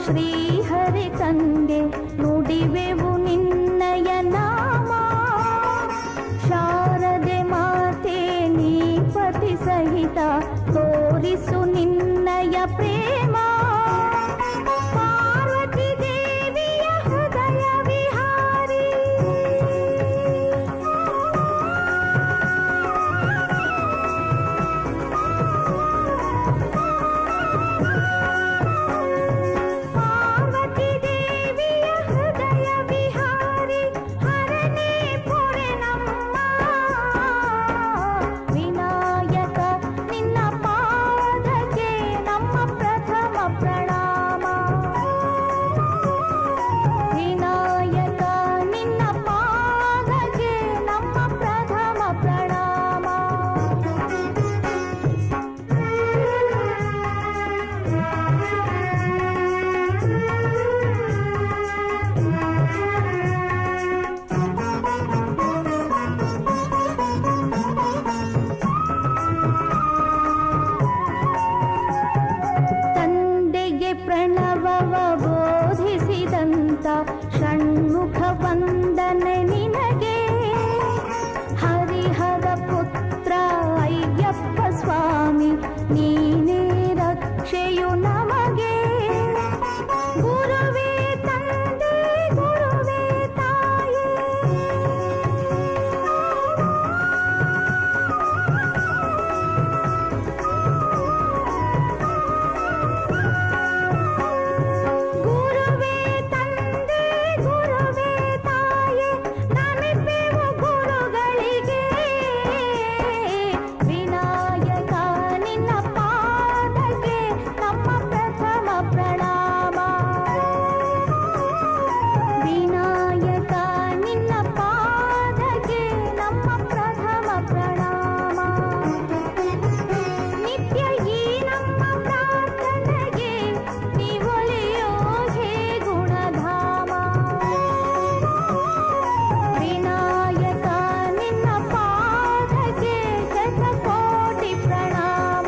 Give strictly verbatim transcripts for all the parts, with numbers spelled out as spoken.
ಶ್ರೀಹರಿ ತಂದೆ ನುಡಿವೆವು ನಿನ್ನಯ ನಾಮ. ಶಾರದೆ ಮಾತೆ ನೀ ಪತಿ ಸಹಿತ ತೋರಿಸು ನಿನ್ನಯ ಪ್ರೇಮ. ಪಾರ್ವತಿ ದೇವಿಯ ಹೃದಯ ವಿಹಾರಿ ಪಾರ್ವತಿ ದೇವಿಯ ಹೃದಯ ವಿಹಾರಿ ಹರನೇ ಪೊರೆ ನಮ್ಮ. ವಿನಾಯಕ ನಿನ್ನ ಪಾದಕ್ಕೆ ನಮ್ಮ ಪ್ರಥಮ ಪ್ರಣಾಮ. ವಿನಾಯಕ ನಿನ್ನ ಪಾದಕ್ಕೆ ನಮ್ಮ ಪ್ರಥಮ ಪ್ರಣಾಮ. ತಂದೆಗೆ ಪ್ರಣವವ ಬೋಧಿಸಿದಂತ ಷಣ್ಮುಖ ವಂದನೆ ನಿನಗೆ. ಹರಿಹರ ಪುತ್ರ ಅಯ್ಯಪ್ಪ ಸ್ವಾಮಿ ನೀನೇ ರಕ್ಷೆಯು ನಮಗೆ. ಗುರುವೇ ತಂದೆ ಗುರುವೇ ತಾಯೇ ಗುರುವೇ ತಂದೆ ಗುರುವೇ ತಾಯೇ ನಮಿಪೆವು ಗುರುಗಳಿಗೆ. ವಿನಾಯಕ ನಿನ್ನ ಪಾದಕ್ಕೆ ನಮ್ಮ ಪ್ರಥಮ ಪ್ರಣಾಮ. ವಿನಾಯಕ ನಿನ್ನ ಪಾದಕ್ಕೆ ನಮ್ಮ ಪ್ರಥಮ ಪ್ರಣಾಮ. ನಿತ್ಯ ಈ ನಮ್ಮ ಪ್ರಾರ್ಥನೆಗೆ ನೀವೊಲಿಯೋ ಹೇ ಗುಣಧಾಮ. ವಿನಾಯಕ ನಿನ್ನ ಪಾದಕ್ಕೆ ಶತಕೋಟಿ ಪ್ರಣಾಮ.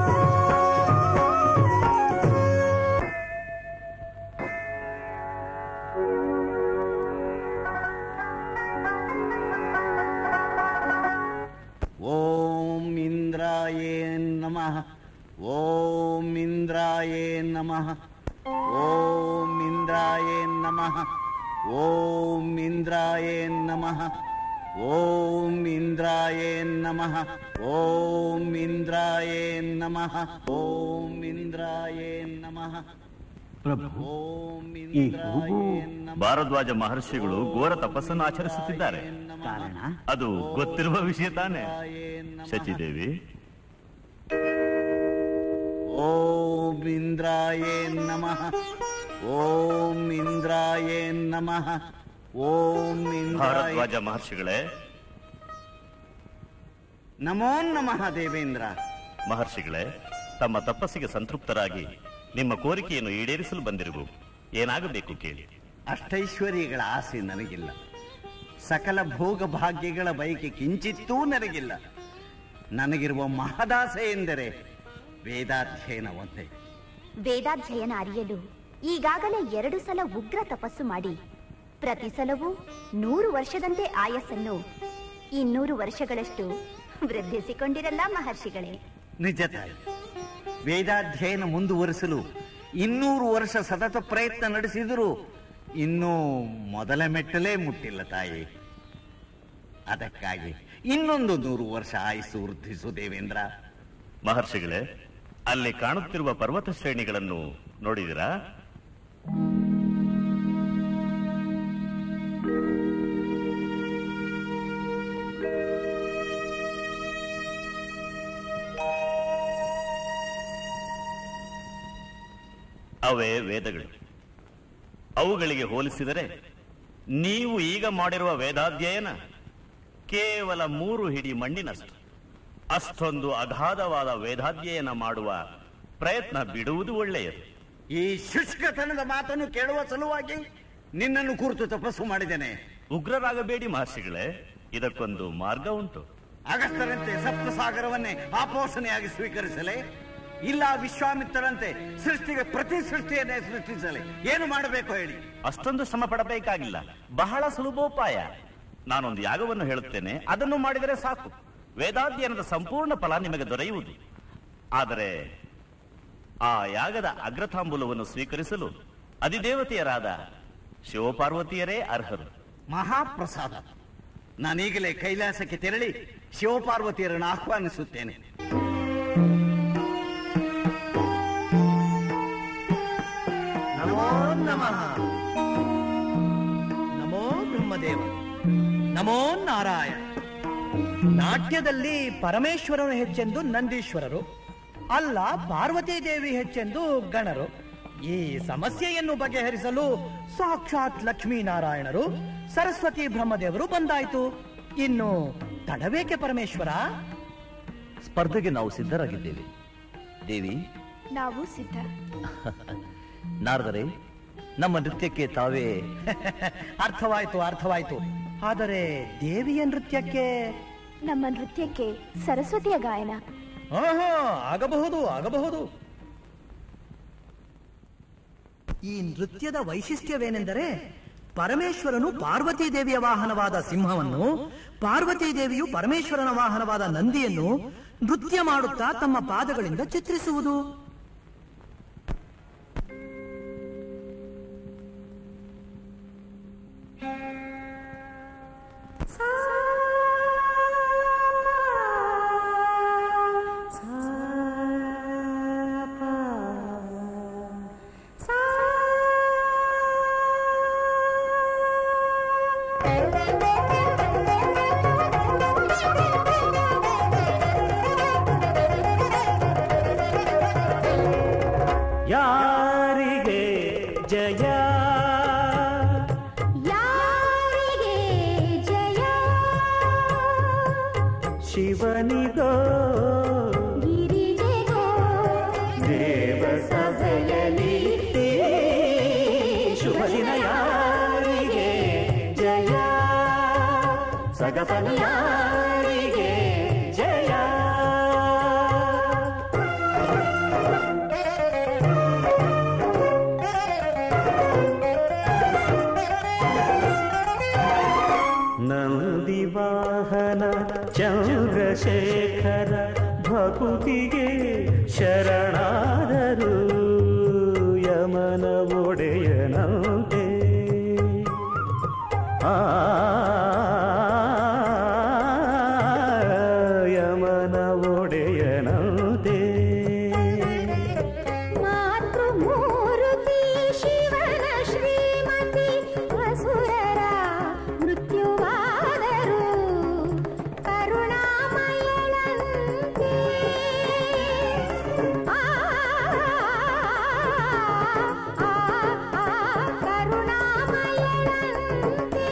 ಓಂ ಇಂದ್ರಾಯೇ ನಮಃ. ಓಂ ಇಂದ್ರಾಯೇ ನಮಃ. ಓಂ ಇಂದ್ರಾಯೇ ನಮಃ. ಓಂ ಇಂದ್ರಾಯೇ ನಮಃ. ಓಂ ಇಂದ್ರಾಯೇ ನಮಃ. ಓಂ ಇಂದ್ರಾಯೇ ನಮಃ. ಓಂ ಇಂದ್ರಾಯೇ ನಮಃ. ಪ್ರಭು, ಓಂ ಈ ಹೂವು ಇಂದ್ರಾಯೇ ನಮಃ. ಭಾರದ್ವಾಜ ಮಹರ್ಷಿಗಳು ಘೋರ ತಪಸ್ಸನ್ನು ಆಚರಿಸುತ್ತಿದ್ದಾರೆ. ಕಾರಣ ಅದು ಗೊತ್ತಿರುವ ವಿಷಯ ತಾನೆ ಶಚಿದೇವಿ? ಓಂ ಇಂದ್ರಾಯೇ ನಮಃ. ಓಂ ಇಂದ್ರಾಯೇ ನಮಃ. ಓಂ ಇಂದ್ರಾಯ ಭಾರದ್ವಾಜ ಮಹರ್ಷಿಗಳೇ, ನಮೋ ನಮಃ ದೇವೇಂದ್ರ. ಮಹರ್ಷಿಗಳೇ, ತಮ್ಮ ತಪಸ್ಸಿಗೆ ಸಂತೃಪ್ತರಾಗಿ ನಿಮ್ಮ ಕೋರಿಕೆಯನ್ನು ಈಡೇರಿಸಲು ಬಂದಿರುವು. ಏನಾಗಬೇಕು ಕೇಳಿ. ಅಷ್ಟೈಶ್ವರ್ಯಗಳ ಆಸೆ ನನಗಿಲ್ಲ. ಸಕಲ ಭೋಗ ಭಾಗ್ಯಗಳ ಬಯಕೆ ಕಿಂಚಿತ್ತೂ ನನಗಿಲ್ಲ. ನನಗಿರುವ ಮಹದಾಸೆ ಎಂದರೆ ವೇದಾಧ್ಯಯನ ಒಂದೇ. ವೇದಾಧ್ಯಯನ ಅರಿಯಲು ಈಗಾಗಲೇ ಎರಡು ಸಲ ಉಗ್ರ ತಪಸ್ಸು ಮಾಡಿ ಪ್ರತಿ ಸಲವೂ ನೂರು ವರ್ಷದಂತೆ ಆಯಸ್ಸನ್ನು ಇನ್ನೂರು ವರ್ಷಗಳಷ್ಟು ವೃದ್ಧಿಸಿಕೊಂಡಿರಲ್ಲ ಮಹರ್ಷಿಗಳೇ? ನಿಜ ತಾಯಿ, ವೇದಾಧ್ಯಯನ ಮುಂದುವರಿಸಲು ಇನ್ನೂರು ವರ್ಷ ಸತತ ಪ್ರಯತ್ನ ನಡೆಸಿದರೂ ಇನ್ನೂ ಮೊದಲ ಮೆಟ್ಟಲೇ ಮುಟ್ಟಿಲ್ಲ ತಾಯಿ. ಅದಕ್ಕಾಗಿ ಇನ್ನೊಂದು ನೂರು ವರ್ಷ ಆಯುಸ್ಸು ವೃದ್ಧಿಸು ದೇವೇಂದ್ರ. ಮಹರ್ಷಿಗಳೇ, ಅಲ್ಲಿ ಕಾಣುತ್ತಿರುವ ಪರ್ವತ ಶ್ರೇಣಿಗಳನ್ನು ನೋಡಿದಿರಾ? ಅವೇ ವೇದಗಳು. ಅವುಗಳಿಗೆ ಹೋಲಿಸಿದರೆ ನೀವು ಈಗ ಮಾಡಿರುವ ವೇದಾಧ್ಯಯನ ಕೇವಲ ಮೂರು ಹಿಡಿ ಮಣ್ಣಿನಷ್ಟು. ಅಷ್ಟೊಂದು ಅಗಾಧವಾದ ವೇದಾಧ್ಯಯನ ಮಾಡುವ ಪ್ರಯತ್ನ ಬಿಡುವುದು ಒಳ್ಳೆಯದು. ಈ ಶುಷ್ಕತನದ ಮಾತನ್ನು ಕೇಳುವ ಸಲುವಾಗಿ ನಿನ್ನನ್ನು ಕುರಿತು ತಪಸ್ಸು ಮಾಡಿದ್ದೇನೆ. ಉಗ್ರರಾಗಬೇಡಿ ಮಹರ್ಷಿಗಳೇ, ಇದಕ್ಕೊಂದು ಮಾರ್ಗ ಉಂಟು. ಅಗಸ್ತ್ಯರಂತೆ ಸಪ್ತಸಾಗರವನ್ನೇ ಆಪೋಷಣೆಯಾಗಿ ಸ್ವೀಕರಿಸಲೇ? ಇಲ್ಲ ವಿಶ್ವಾಮಿತ್ರರಂತೆ ಸೃಷ್ಟಿಗೆ ಪ್ರತಿ ಸೃಷ್ಟಿಯನ್ನೇ ಸೃಷ್ಟಿಸಲಿ? ಏನು ಮಾಡಬೇಕು ಹೇಳಿ? ಅಷ್ಟೊಂದು ಶ್ರಮ ಪಡಬೇಕಾಗಿಲ್ಲ, ಬಹಳ ಸುಲಭೋಪಾಯ. ನಾನೊಂದು ಯಾಗವನ್ನು ಹೇಳುತ್ತೇನೆ, ಅದನ್ನು ಮಾಡಿದರೆ ಸಾಕು. ವೇದಾಧ್ಯಯನದ ಸಂಪೂರ್ಣ ಫಲ ನಿಮಗೆ ದೊರೆಯುವುದು. ಆದರೆ ಆ ಯಾಗದ ಅಗ್ರತಾಂಬೂಲವನ್ನು ಸ್ವೀಕರಿಸಲು ಅಧಿದೇವತೆಯರಾದ ಶಿವಪಾರ್ವತಿಯರೇ ಅರ್ಹರು. ಮಹಾಪ್ರಸಾದ. ನಾನೀಗಲೇ ಕೈಲಾಸಕ್ಕೆ ತೆರಳಿ ಶಿವಪಾರ್ವತಿಯರನ್ನು ಆಹ್ವಾನಿಸುತ್ತೇನೆ. ನಮೋ ನಮಃ. ನಮೋ ಬ್ರಹ್ಮದೇವ. ನಮೋ ನಾರಾಯಣ. ನಾಟ್ಯದಲ್ಲಿ ಪರಮೇಶ್ವರನು ಹೆಚ್ಚೆಂದು ನಂದೀಶ್ವರರು, ಅಲ್ಲ ಪಾರ್ವತೀ ದೇವಿ ಹೆಚ್ಚೆಂದು ಗಣರು. ಈ ಸಮಸ್ಯೆಯನ್ನು ಬಗೆಹರಿಸಲು ಸಾಕ್ಷಾತ್ ಲಕ್ಷ್ಮೀನಾರಾಯಣರು, ಸರಸ್ವತಿ ಬ್ರಹ್ಮದೇವರು ಬಂದಾಯ್ತು. ಇನ್ನು ತಡಬೇಕೆ ಪರಮೇಶ್ವರ? ಸ್ಪರ್ಧೆಗೆ ನಾವು ಸಿದ್ಧರಾಗಿದ್ದೇವೆ. ದೇವಿ, ನಾವು ಸಿದ್ಧ. ನಾರದರೆ, ನಮ್ಮ ನೃತ್ಯಕ್ಕೆ ತಾವೇ ಅರ್ಥವಾಯ್ತು ಅರ್ಥವಾಯ್ತು. ಆದರೆ ದೇವಿಯ ನೃತ್ಯಕ್ಕೆ? ನಮ್ಮ ನೃತ್ಯಕ್ಕೆ ಸರಸ್ವತಿಯ ಗಾಯನ. ಆಹಾ, ಆಗಬಹುದು ಆಗಬಹುದು. ಈ ನೃತ್ಯದ ವೈಶಿಷ್ಟ್ಯವೇನೆಂದರೆ, ಪರಮೇಶ್ವರನು ಪಾರ್ವತೀ ದೇವಿಯ ವಾಹನವಾದ ಸಿಂಹವನ್ನು, ಪಾರ್ವತೀ ದೇವಿಯು ಪರಮೇಶ್ವರನ ವಾಹನವಾದ ನಂದಿಯನ್ನು ನೃತ್ಯ ಮಾಡುತ್ತಾ ತಮ್ಮ ಪಾದಗಳಿಂದ ಚಿತ್ರಿಸುವುದು. ಯಾರಿಗೆ ಜಯ, ಯಾರಿಗೆ ಜಯ, ಶಿವನಿಗೋ ಗಿರಿಜೆಗೋ ದೇವ ಸಭೆಯಲಿ ಶುಭ ದಿನ. ಯಾರಿಗೆ ಜಯ, ಸಗಪನ ಯಾರಿಗೆ ಜಯ. ನಂದಿವಾಹನ ಚಂದ್ರಶೇಖರ ಭಕುತಿಗೆ ಶರಣಾದರು ಯಮನ ಒಡೆಯನಂತೆ. ಆ ಯಮನ ಒಡೆಯನಂತೆ. ಮಾತೃಮೂರ್ತಿ ಶಿವನ ಶ್ರೀಮತಿ ಅಸುರರ ಮೃತ್ಯುವಾದರು ಕರುಣಾಮಯಳಂತೆ. ಆ, ಆ, ಆ, ಕರುಣಾಮಯಳಂತೆ.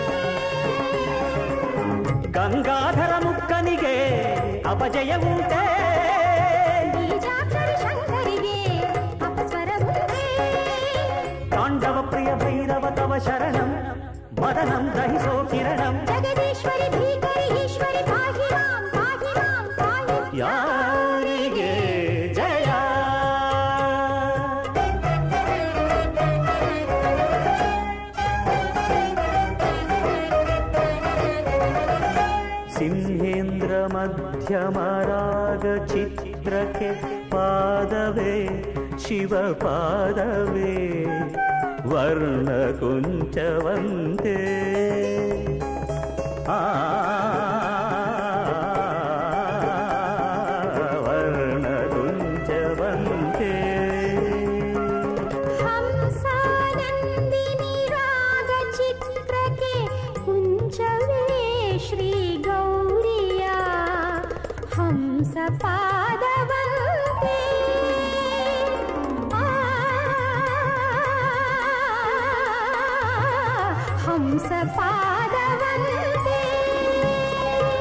ಗಂಗಾಧರ ಮುಕ್ಕನಿಗೆ ಅಪಜಯ ಉಂಟೆ, ಬೀಜಾಕ್ಷರಿ ಶಂಕರಿಗೆ ಅಪಸ್ವರವುಂಟೆ. ತಾಂಡವ ಪ್ರಿಯ ಭೈರವ ತವ ಶರಣಂ ಮದನಂ ದಹಿಸೋ ಕಿರಣಂ. ಜಗದೀಶ್ವರಿ ಭೀಕರಿ ಈಶ್ವರಿ ಪಾಹಿ ಮಾಂ, ಪಾಹಿ ಮಾಂ, ಪಾಹಿ. ಯಾರಿಗೆ ಜಯ. ಸಿಂಹೇಂದ್ರ ಮಧ್ಯಮರಾಗ ಚಿತ್ರಕ್ಕೆ ಪಾದವೇ ಶಿವ ಪಾದವೇ ವರ್ಣ ಕುಂಚವಂತೆ. ಆ ವರ್ಣ ಕುಂಚವಂತೆ. ಹಂಸಾನಂದಿನಿ ರಾಗ ಚಿತ್ರಕ್ಕೆ ಕುಂಚವೇ ಶ್ರೀ ಗೌರಿಯ ಹಂಸ ಪಾದವಂತೆ. ಆ, ಹಂಸ ಪಾದವಂತೆ.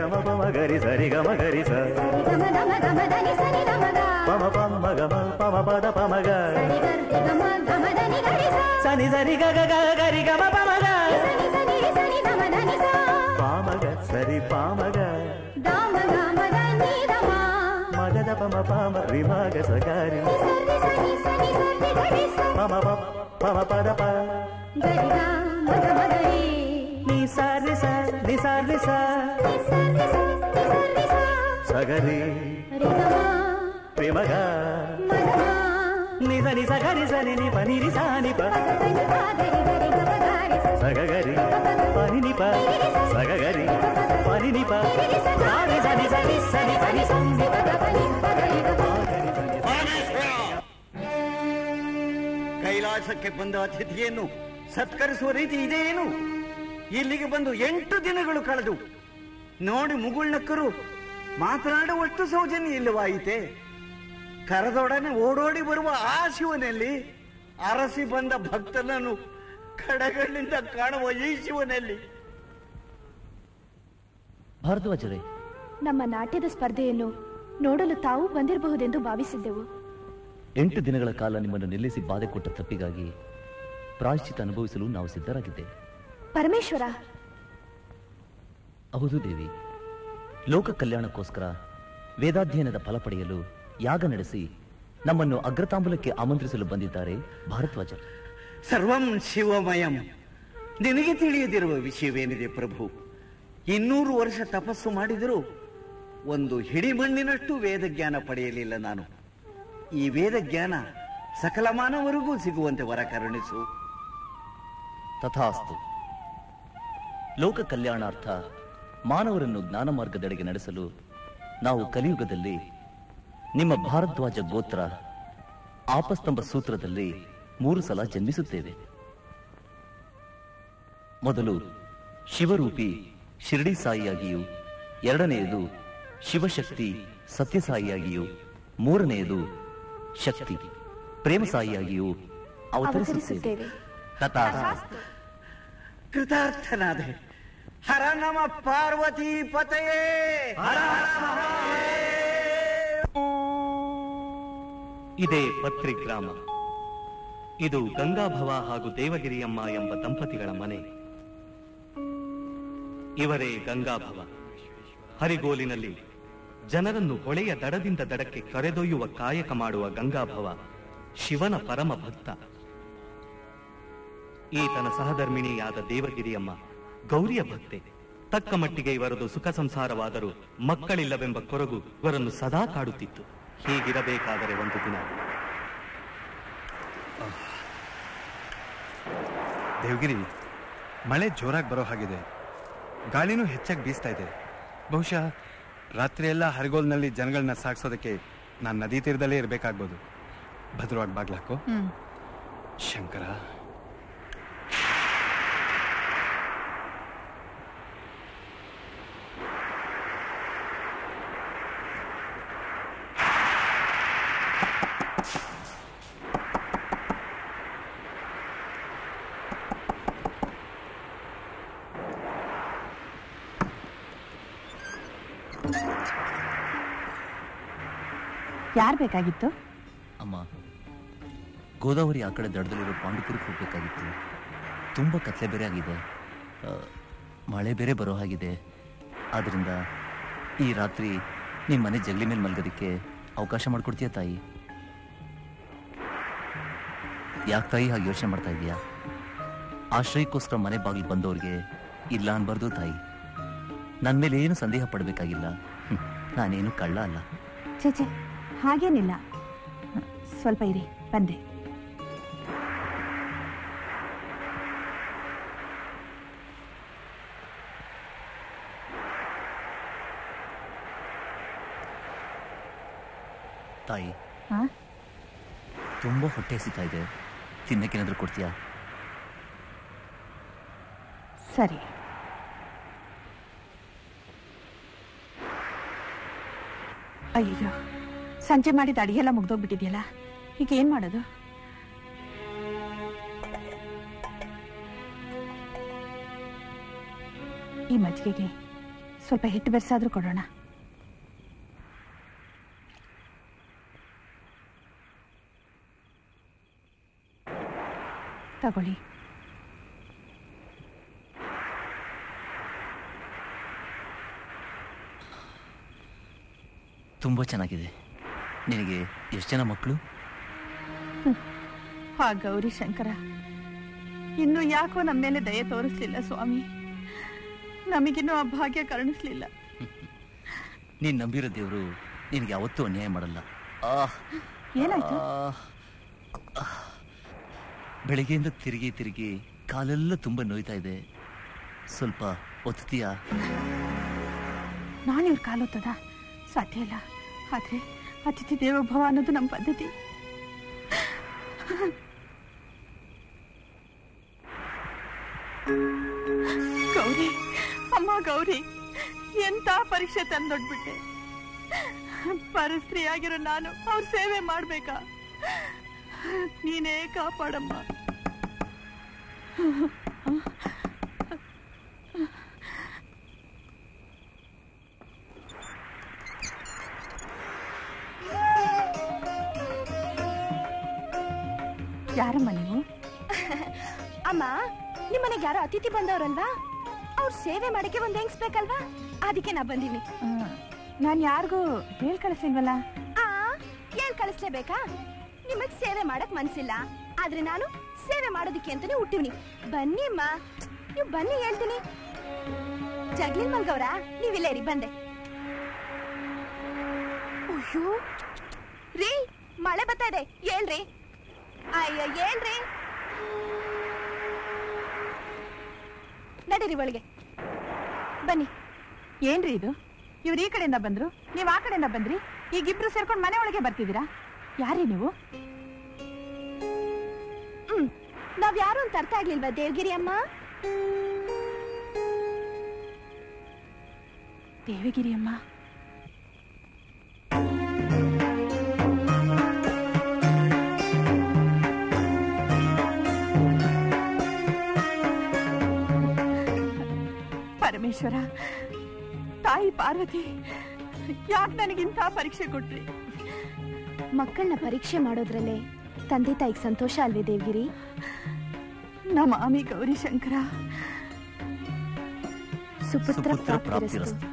ಗಮ ಪಮ ಗರಿ ಸರಿ ಗಮ ಗರಿ ಸ ಗಮ ಗಮ ಗಮ ಧನಿ ಸನಿ ಗಮ ಗ ಪಮ ಪಮ ಗಮ ಪಮ ಪದ ಪಮ ಗ ಸರಿ ಗರಿ ಗಮ ಗಮ ಧನಿ ಗರಿ ಸ ಸನಿ ಸರಿ ಗ ಗ ಗ ಗರಿ ಗಮ ಪಮ ಗ ಸನಿ ಸನಿ ಸನಿ ಗಮ ಧನಿ ಸ ಪಾಮ ಗ ಸರಿ ಪಾಮ ಗ ದಾಮ ಗಮ ಧನಿ ದಮ ಮಗದ ಪಮ ಪಾಮ ರಿ ಮಗ ಸ ಗರಿ ಸರಿ ಸನಿ ಸನಿ ಸರಿ ಗರಿ ಸ ಪಮ ಪ ಪಮ ಪದ ಪ ಗರಿ ಗ ಮಗ ಮಗರಿ ನಿ ಸರಿ ಸ ನಿ ಸರಿ ಸ ಸರಿ ಸರಿ ಸ ಸಗರಿ ರಿ ಗಮ ರಿ ಮಗ ಮಗ ನಿ ಸನಿ ಸಗರಿ ಸನಿ ನಿ ಪನಿ ರಿ ಸಾನಿ ಪ ಗರಿ ಗರಿ ಗರಿ ಗಮ ಗರಿ ಸ ಸಗರಿ ಪನಿ ನಿ ಪ ಸಗರಿ ಪನಿ ನಿ ಪ ಸಾರಿ ಸನಿ ಸನಿ ಸನಿ ಪನಿ ಸಂದಿ ಪ ಗರಿ ಗರಿ ಪರಮೇಶ್ವರ! ಕೈಲಾಸಕ್ಕೆ ಬಂದ ಅತಿಥಿಯನ್ನು ಸತ್ಕರಿಸುವ ರೀತಿ ಇದೇನು? ಇಲ್ಲಿಗೆ ಬಂದು ಎಂಟು ದಿನಗಳು ಕಳೆದು ನೋಡಿ ಮುಗುಳ್ನಕ್ಕರು ಮಾತನಾಡುವಷ್ಟು ಸೌಜನ್ಯ ಇಲ್ಲವಾಯಿತೆ. ಕರೆದೊಡನೆ ಓಡೋಡಿ ಬರುವ ಆ ಶಿವನಲ್ಲಿ, ಅರಸಿ ಬಂದ ಭಕ್ತನನ್ನು ಕಡೆಗಳಿಂದ ಕಾಣುವ ಈ ಶಿವನಲ್ಲಿ. ಭಾರದ್ವಾಜರೇ, ನಮ್ಮ ನಾಟ್ಯದ ಸ್ಪರ್ಧೆಯನ್ನು ನೋಡಲು ತಾವು ಬಂದಿರಬಹುದೆಂದು ಭಾವಿಸಿದ್ದೆವು. ಎಂಟು ದಿನಗಳ ಕಾಲ ನಿಮ್ಮನ್ನು ನಿಲ್ಲಿಸಿ ಬಾಧೆ ಕೊಟ್ಟ ತಪ್ಪಿಗಾಗಿ ಪ್ರಾಯಶ್ಚಿತ್ತ ಅನುಭವಿಸಲು ನಾವು ಸಿದ್ಧರಾಗಿದ್ದೇವೆ. ಪರಮೇಶ್ವರ, ಹೌದು ದೇವಿ, ಲೋಕ ಕಲ್ಯಾಣಕ್ಕೋಸ್ಕರ ವೇದಾಧ್ಯಯನದ ಫಲ ಪಡೆಯಲು ಯಾಗ ನಡೆಸಿ ನಮ್ಮನ್ನು ಅಗ್ರತಾಂಬೂಲಕ್ಕೆ ಆಮಂತ್ರಿಸಲು ಬಂದಿದ್ದಾರೆ ಭಾರದ್ವಾಜರು. ಸರ್ವಂ ಶಿವಮಯಂ. ನಿನಗೆ ತಿಳಿಯದಿರುವ ವಿಷಯವೇನಿದೆ ಪ್ರಭು? ಇನ್ನೂರು ವರ್ಷ ತಪಸ್ಸು ಮಾಡಿದರೂ ಒಂದು ಹಿಡಿಮಣ್ಣಿನಷ್ಟು ವೇದ ಜ್ಞಾನ ಪಡೆಯಲಿಲ್ಲ ನಾನು. ಈ ವೇದ ಜ್ಞಾನ ಸಕಲ ಮಾನವರಿಗೂ ಸಿಗುವಂತೆ ವರ ಕರುಣಿಸು. ತಥಾಸ್ತು. ಲೋಕ ಕಲ್ಯಾಣಾರ್ಥ ಮಾನವರನ್ನು ಜ್ಞಾನ ಮಾರ್ಗದೆಡೆಗೆ ನಡೆಸಲು ನಾವು ಕಲಿಯುಗದಲ್ಲಿ ನಿಮ್ಮ ಭಾರದ್ವಾಜ ಗೋತ್ರ ಆಪಸ್ತಂಭ ಸೂತ್ರದಲ್ಲಿ ಮೂರು ಸಲ ಜನ್ಮಿಸುತ್ತೇವೆ. ಮೊದಲು ಶಿವರೂಪಿ ಶಿರಡಿ ಸಾಯಿಯಾಗಿಯೂ, ಎರಡನೆಯದು ಶಿವಶಕ್ತಿ ಸತ್ಯಸಾಯಿಯಾಗಿಯೂ, ಮೂರನೆಯದು ಶಕ್ತಿ ಪ್ರೇಮಸಾಯಿಯಾಗಿಯೂ ಅವತರಿಸುತ್ತೇವೆ. ತಥಾಸ್ತು. ಕೃತಾರ್ಥನಾದೆ. ಹರ ನಮ ಪಾರ್ವತಿ ಪತಯೇ. ಇದೇ ಪತ್ರಿ ಗ್ರಾಮ. ಇದು ಗಂಗಾಭವ ಹಾಗೂ ದೇವಗಿರಿಯಮ್ಮ ಎಂಬ ದಂಪತಿಗಳ ಮನೆ. ಇವರೇ ಗಂಗಾಭವ. ಹರಿಗೋಲಿನಲ್ಲಿ ಜನರನ್ನು ಹೊಳೆಯ ದಡದಿಂದ ದಡಕ್ಕೆ ಕರೆದೊಯ್ಯುವ ಕಾಯಕ ಮಾಡುವ ಗಂಗಾಭವ ಶಿವನ ಪರಮ ಭಕ್ತ. ಈತನ ಸಹಧರ್ಮಿಣಿಯಾದ ದೇವಗಿರಿಯಮ್ಮ ಗೌರಿಯ ಭಕ್ತೆ. ತಕ್ಕ ಮಟ್ಟಿಗೆ ಇವರದು ಸುಖ ಸಂಸಾರವಾದರೂ ಮಕ್ಕಳಿಲ್ಲವೆಂಬ ಕೊರಗು ಇವರನ್ನು ಸದಾ ಕಾಡುತ್ತಿತ್ತು. ಹೀಗಿರಬೇಕಾದರೆ ಒಂದು ದಿನ ದೇವಗಿರಿ, ಮಳೆ ಜೋರಾಗಿ ಬರೋ ಹಾಗಿದೆ. ಗಾಳಿನೂ ಹೆಚ್ಚಾಗಿ ಬೀಸ್ತಾ ಇದೆ. ಬಹುಶಃ ರಾತ್ರಿಯೆಲ್ಲ ಹರಿಗೋಲ್ನಲ್ಲಿ ಜನಗಳನ್ನ ಸಾಗಿಸೋದಕ್ಕೆ ನಾನು ನದಿ ತೀರದಲ್ಲೇ ಇರಬೇಕಾಗ್ಬೋದು. ಭದ್ರವಾಗಿ ಬಾಗ್ಲಾಕೋ. ಶಂಕರ, ಯಾರು ಬೇಕಾಗಿತ್ತು? ಅಮ್ಮ, ಗೋದಾವರಿ ಆ ಕಡೆ ದಡದಲ್ಲಿರೋ ಪಾಂಡುಪುರಕ್ಕೆ ಹೋಗ್ಬೇಕಾಗಿತ್ತು. ತುಂಬ ಕತ್ಲೆ ಬೇರೆ ಆಗಿದೆ, ಆ, ಮಳೆ ಬೇರೆ ಬರೋ ಹಾಗಿದೆ. ಆದ್ರಿಂದ ಈ ರಾತ್ರಿ ನಿಮ್ಮ ಮನೆ ಜಗಲಿ ಮೇಲೆ ಮಲ್ಗೋದಕ್ಕೆ ಅವಕಾಶ ಮಾಡಿಕೊಡ್ತೀಯ ತಾಯಿ? ಯಾಕೆ ತಾಯಿ ಹಾಗೆ ಯೋಚನೆ ಮಾಡ್ತಾ ಇದೀಯಾ? ಆಶ್ರಯಕ್ಕೋಸ್ಕರ ಮನೆ ಬಾಗಿಲು ಬಂದವ್ರಿಗೆ ಇಲ್ಲ ಅನ್ಬಾರ್ದು ತಾಯಿ. ನನ್ನ ಮೇಲೆ ಏನು ಸಂದೇಹ ಪಡಬೇಕಾಗಿಲ್ಲ. ನಾನೇನು ಕಳ್ಳ ಅಲ್ಲ. ಚೇಚೆ, ಹಾಗೇನಿಲ್ಲ. ಸ್ವಲ್ಪ ಇರಿ, ಬಂದೆ. ತಾಯಿ, ಹಾ, ತುಂಬಾ ಹೊಟ್ಟೆ ಹಸಿತಾ ಇದೆ. ತಿನ್ನಕ್ಕೇನಾದ್ರೂ ಕೊಡ್ತೀಯಾ? ಸರಿ. ಅಯ್ಯೋ, ಸಂಜೆ ಮಾಡಿದ ಅಡಿಗೆಲ್ಲ ಮುಗ್ದೋಗ್ಬಿಟ್ಟಿದ್ಯಲ್ಲ, ಈಗ ಏನ್ ಮಾಡೋದು? ಈ ಮಜ್ಜಿಗೆಗೆ ಸ್ವಲ್ಪ ಹಿಟ್ಟು ಬೆರೆಸಾದ್ರೂ ಕೊಡೋಣ. ತಗೊಳ್ಳಿ. ತುಂಬ ಚೆನ್ನಾಗಿದೆ. ನಿನಗೆ ಎಷ್ಟು ಜನ ಮಕ್ಕಳು? ಆ ಗೌರಿ ಶಂಕರ ಇನ್ನು ಯಾಕೋ ನಮ್ಮ ಮೇಲೆ ದಯೆ ತೋರಿಸ್ಲಿಲ್ಲ ಸ್ವಾಮಿ. ನಮಗಿನ್ನೂ ಆ ಭಾಗ್ಯ ಕರುಣಿಸ್ಲಿಲ್ಲ. ನೀನು ನಂಬಿರೋ ದೇವರು ನಿನಗೆ ಯಾವತ್ತೂ ಅನ್ಯಾಯ ಮಾಡಲ್ಲ. ಏನಾಯ್ತು? ಬೆಳಗ್ಗೆಯಿಂದ ತಿರುಗಿ ತಿರುಗಿ ಕಾಲೆಲ್ಲ ತುಂಬ ನೋಯ್ತಾ ಇದೆ. ಸ್ವಲ್ಪ ಒತ್ತೀಯಾ? ನಾನು ಇವ್ರ ಕಾಲೊತ್ತದ ಸಾಧ್ಯ ಇಲ್ಲ. ಆದ್ರೆ ಅತಿಥಿ ದೇವೋಭವ ಅನ್ನೋದು ನಮ್ಮ ಪದ್ಧತಿ. ಗೌರಿ, ಅಮ್ಮ ಗೌರಿ, ಎಂತ ಪರೀಕ್ಷೆ ತಂದೊಡ್ಬಿಟ್ಟೆ. ಪರಸ್ತ್ರೀ ಆಗಿರೋ ನಾನು ಅವ್ರ ಸೇವೆ ಮಾಡ್ಬೇಕಾ? ನೀನೇ ಕಾಪಾಡಮ್ಮ. ಯಾರಮ್ಮ ನೀವು? ಅಮ್ಮ, ನಿಮ್ಮನೆಗೆ ಯಾರೋ ಅತಿಥಿ ಬಂದವ್ರಲ್ವಾ, ಅವ್ರ ಸೇವೆ ಮಾಡಕ್ಕೆ ಒಂದ್ ಹೆಂಗ್ಸ್ಬೇಕಲ್ವಾ, ಅದಕ್ಕೆ ನಾ ಬಂದೀನಿ. ನಾನ್ ಯಾರಿಗೂ ಹೇಳ್ ಕಳಿಸ್ಲಿಲ್ವಲ್ಲ? ಆ ಹೇಳ್ ಕಳಿಸ್ಲೇಬೇಕಾ? ನಿಮಗ್ ಸೇವೆ ಮಾಡಕ್ ಮನ್ಸಿಲ್ಲ, ಆದ್ರೆ ನಾನು ಸೇವೆ ಮಾಡೋದಿಕ್ಕೆ ಅಂತಾನೆ ಹುಟ್ಟಿವ್ನಿ. ಬನ್ನಿ ಅಮ್ಮ, ನೀವು ಬನ್ನಿ, ಹೇಳ್ತೀನಿ. ಜಗ್ಲಿನ್ ಮಲ್ಗವ್ರ, ನೀವಿಲ್ಲೇ ರೀ, ಬಂದೆ. ಅಯ್ಯೋ ರೀ, ಮಳೆ ಬರ್ತಾ ಇದೆ, ಹೇಳ್ರಿ. ಅಯ್ಯ ಹೇಳ್ರಿ, ನಡೀರಿ ಒಳಗೆ ಬನ್ನಿ. ಏನ್ರಿ ಇದು? ಇವ್ರು ಈ ಕಡೆಯಿಂದ ಬಂದ್ರು, ನೀವ್ ಆ ಕಡೆಯಿಂದ ಬಂದ್ರಿ, ಈಗಿಬ್ರು ಸೇರ್ಕೊಂಡು ಮನೆ ಒಳಗೆ ಬರ್ತಿದ್ದೀರಾ? ಯಾರೀ ನೀವು? ಹ್ಮ್ ನಾವ್ ಯಾರು ಅಂತ ಅರ್ಥ ಆಗ್ಲಿಲ್ವಾ ದೇವಗಿರಿ ಅಮ್ಮ? ದೇವಗಿರಿ ಅಮ್ಮ? ಪರಮೇಶ್ವರ, ತಾಯಿ ಪಾರ್ವತಿ, ಯಾಕೆ ನನಗಿಂತ ಪರೀಕ್ಷೆ ಕೊಟ್ರಿ? ಮಕ್ಕಳನ್ನ ಪರೀಕ್ಷೆ ಮಾಡೋದ್ರಲ್ಲೇ ತಂದೆ ತಾಯಿಗೆ ಸಂತೋಷ ಅಲ್ವೇ ದೇವಗಿರಿ? ನಮ್ಮ ಮಾಮಿ ಗೌರಿ ಶಂಕರ ಸುಪುತ್ರ ಸುಪುತ್ರ ಪ್ರಾಪ್ತಿರಸ್ತು.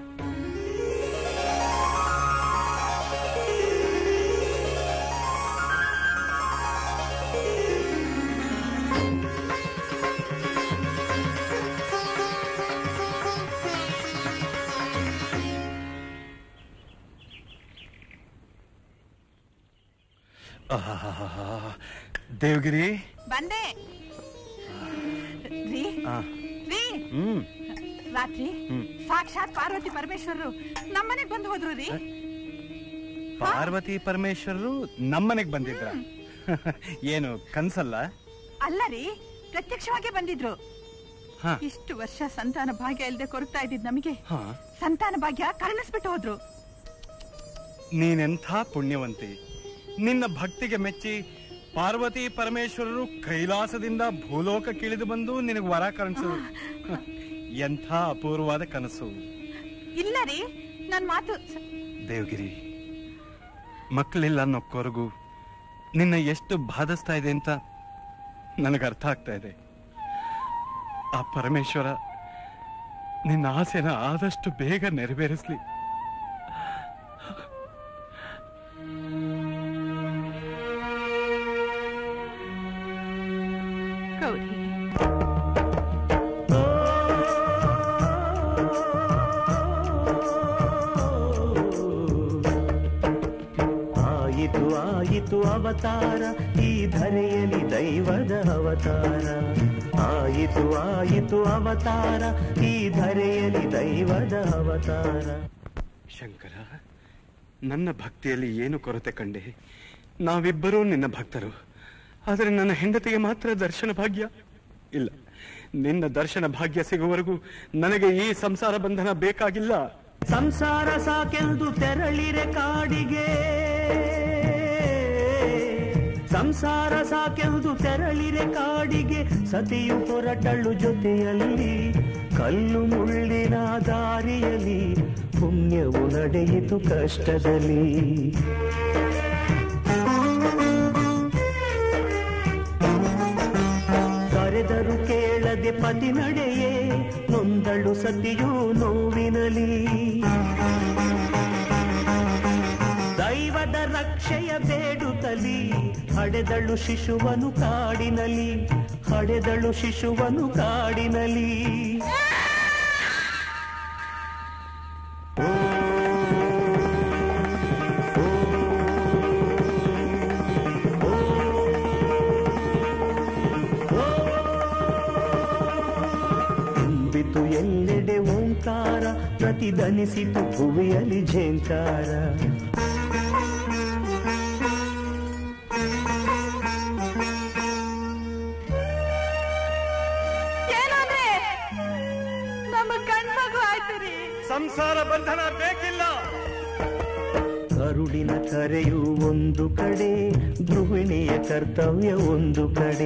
ದೇವಗಿರಿ, ಬಂದೆ ರೀ. ರೀ, ರಾತ್ರಿ ಸಾಕ್ಷಾತ್ ಪಾರ್ವತಿ ಪರಮೇಶ್ವರರು ನಮ್ಮನೆಗ್ ಬಂದು ಹೋದ್ರು ರೀ. ಪಾರ್ವತಿ ಪರಮೇಶ್ವರರು ನಮ್ಮನೆಗ್ ಬಂದಿದ್ರ? ಏನು ಕನ್ಸಲ್ಲ? ಅಲ್ಲ ರೀ, ಪ್ರತ್ಯಕ್ಷವಾಗಿ ಬಂದಿದ್ರು. ಇಷ್ಟು ವರ್ಷ ಸಂತಾನ ಭಾಗ್ಯ ಇಲ್ಲದೆ ಕೊರಗ್ತಾ ಇದ್ದಿದ್ ನಮಗೆ ಸಂತಾನ ಭಾಗ್ಯ ಕರುಣಿಸ್ಬಿಟ್ಟು ಹೋದ್ರು. ನೀನೆಂಥ ಪುಣ್ಯವಂತಿ. ನಿನ್ನ ಭಕ್ತಿಗೆ ಮೆಚ್ಚಿ ಪಾರ್ವತಿ ಪರಮೇಶ್ವರರು ಕೈಲಾಸದಿಂದ ಭೂಲೋಕಕ್ಕೆ ಇಳಿದು ಬಂದು ನಿನಗೆ ವರ ಕರುಣಿಸು. ಎಂಥ ಅಪೂರ್ವವಾದ ಕನಸು. ಇಲ್ಲ ರೀ, ನನ್ ಮಾತು. ದೇವಗಿರಿ, ಮಕ್ಕಳಿಲ್ಲ ಅನ್ನೋ ಕೊರಗು ನಿನ್ನ ಎಷ್ಟು ಬಾಧಿಸ್ತಾ ಇದೆ ಅಂತ ನನಗೆ ಅರ್ಥ ಆಗ್ತಾ ಇದೆ. ಆ ಪರಮೇಶ್ವರ ನಿನ್ನ ಆಸೆನ ಆದಷ್ಟು ಬೇಗ ನೆರವೇರಿಸ್ಲಿ. ಗೌರಿ, ಆಯಿತು ಆಯಿತು ಅವತಾರ, ಈ ಧರೆಯಲ್ಲಿ ದೈವದ ಅವತಾರ. ಆಯಿತು ಆಯಿತು ಅವತಾರ, ಈ ಧರೆಯಲ್ಲಿ ದೈವದ ಅವತಾರ. ಶಂಕರ, ನನ್ನ ಭಕ್ತಿಯಲ್ಲಿ ಏನು ಕೊರತೆ ಕಂಡೆ? ನಾವಿಬ್ಬರೂ ನಿನ್ನ ಭಕ್ತರು, ಆದರೆ ನನ್ನ ಹೆಂಡತಿಗೆ ಮಾತ್ರ ದರ್ಶನ ಭಾಗ್ಯ ಇಲ್ಲ. ನಿನ್ನ ದರ್ಶನ ಭಾಗ್ಯ ಸಿಗುವವರೆಗೂ ನನಗೆ ಈ ಸಂಸಾರ ಬಂಧನ ಬೇಕಾಗಿಲ್ಲ. ಸಂಸಾರ ಸಾಕೆಂದು ತೆರಳಿರೆ ಕಾಡಿಗೆ, ಸಂಸಾರ ಸಾಕೆಂದು ತೆರಳಿರೆ ಕಾಡಿಗೆ ಸತಿಯು ಹೊರಟಳು ಜೊತೆಯಲ್ಲಿ ಕಲ್ಲು ಮುಳ್ಳಿನ ದಾರಿಯಲ್ಲಿ ಪುಣ್ಯವು ನಡೆಯಿತು ಕಷ್ಟದಲ್ಲಿ ಕರೆದರು ಕೇಳದೆ ಪತಿ ನಡೆಯೇ ನೊಂದಳು ಸತಿಯು ನೋವಿನಲಿ ದೈವದ ರಕ್ಷೆಯ ಬೇಡುತ್ತಲಿ ಹಡೆದಳು ಶಿಶುವನು ಕಾಡಿನಲಿ ಹಡೆದಳು ಶಿಶುವನು ಕಾಡಿನಲಿ ತುಂಬಿತು ಎಲ್ಲೆಡೆ ಓಂಕಾರ ಪ್ರತಿಧ್ವನಿಸಿತು ಭುವಿಯಲ್ಲಿ ಝೇಂಕಾರ ಸಂಸಾರ ಬಂಧನ ಬೇಕಿಲ್ಲ. ಕರುಳಿನ ಕರೆಯು ಒಂದು ಕಡೆ, ಗೃಹಿಣಿಯ ಕರ್ತವ್ಯ ಒಂದು ಕಡೆ.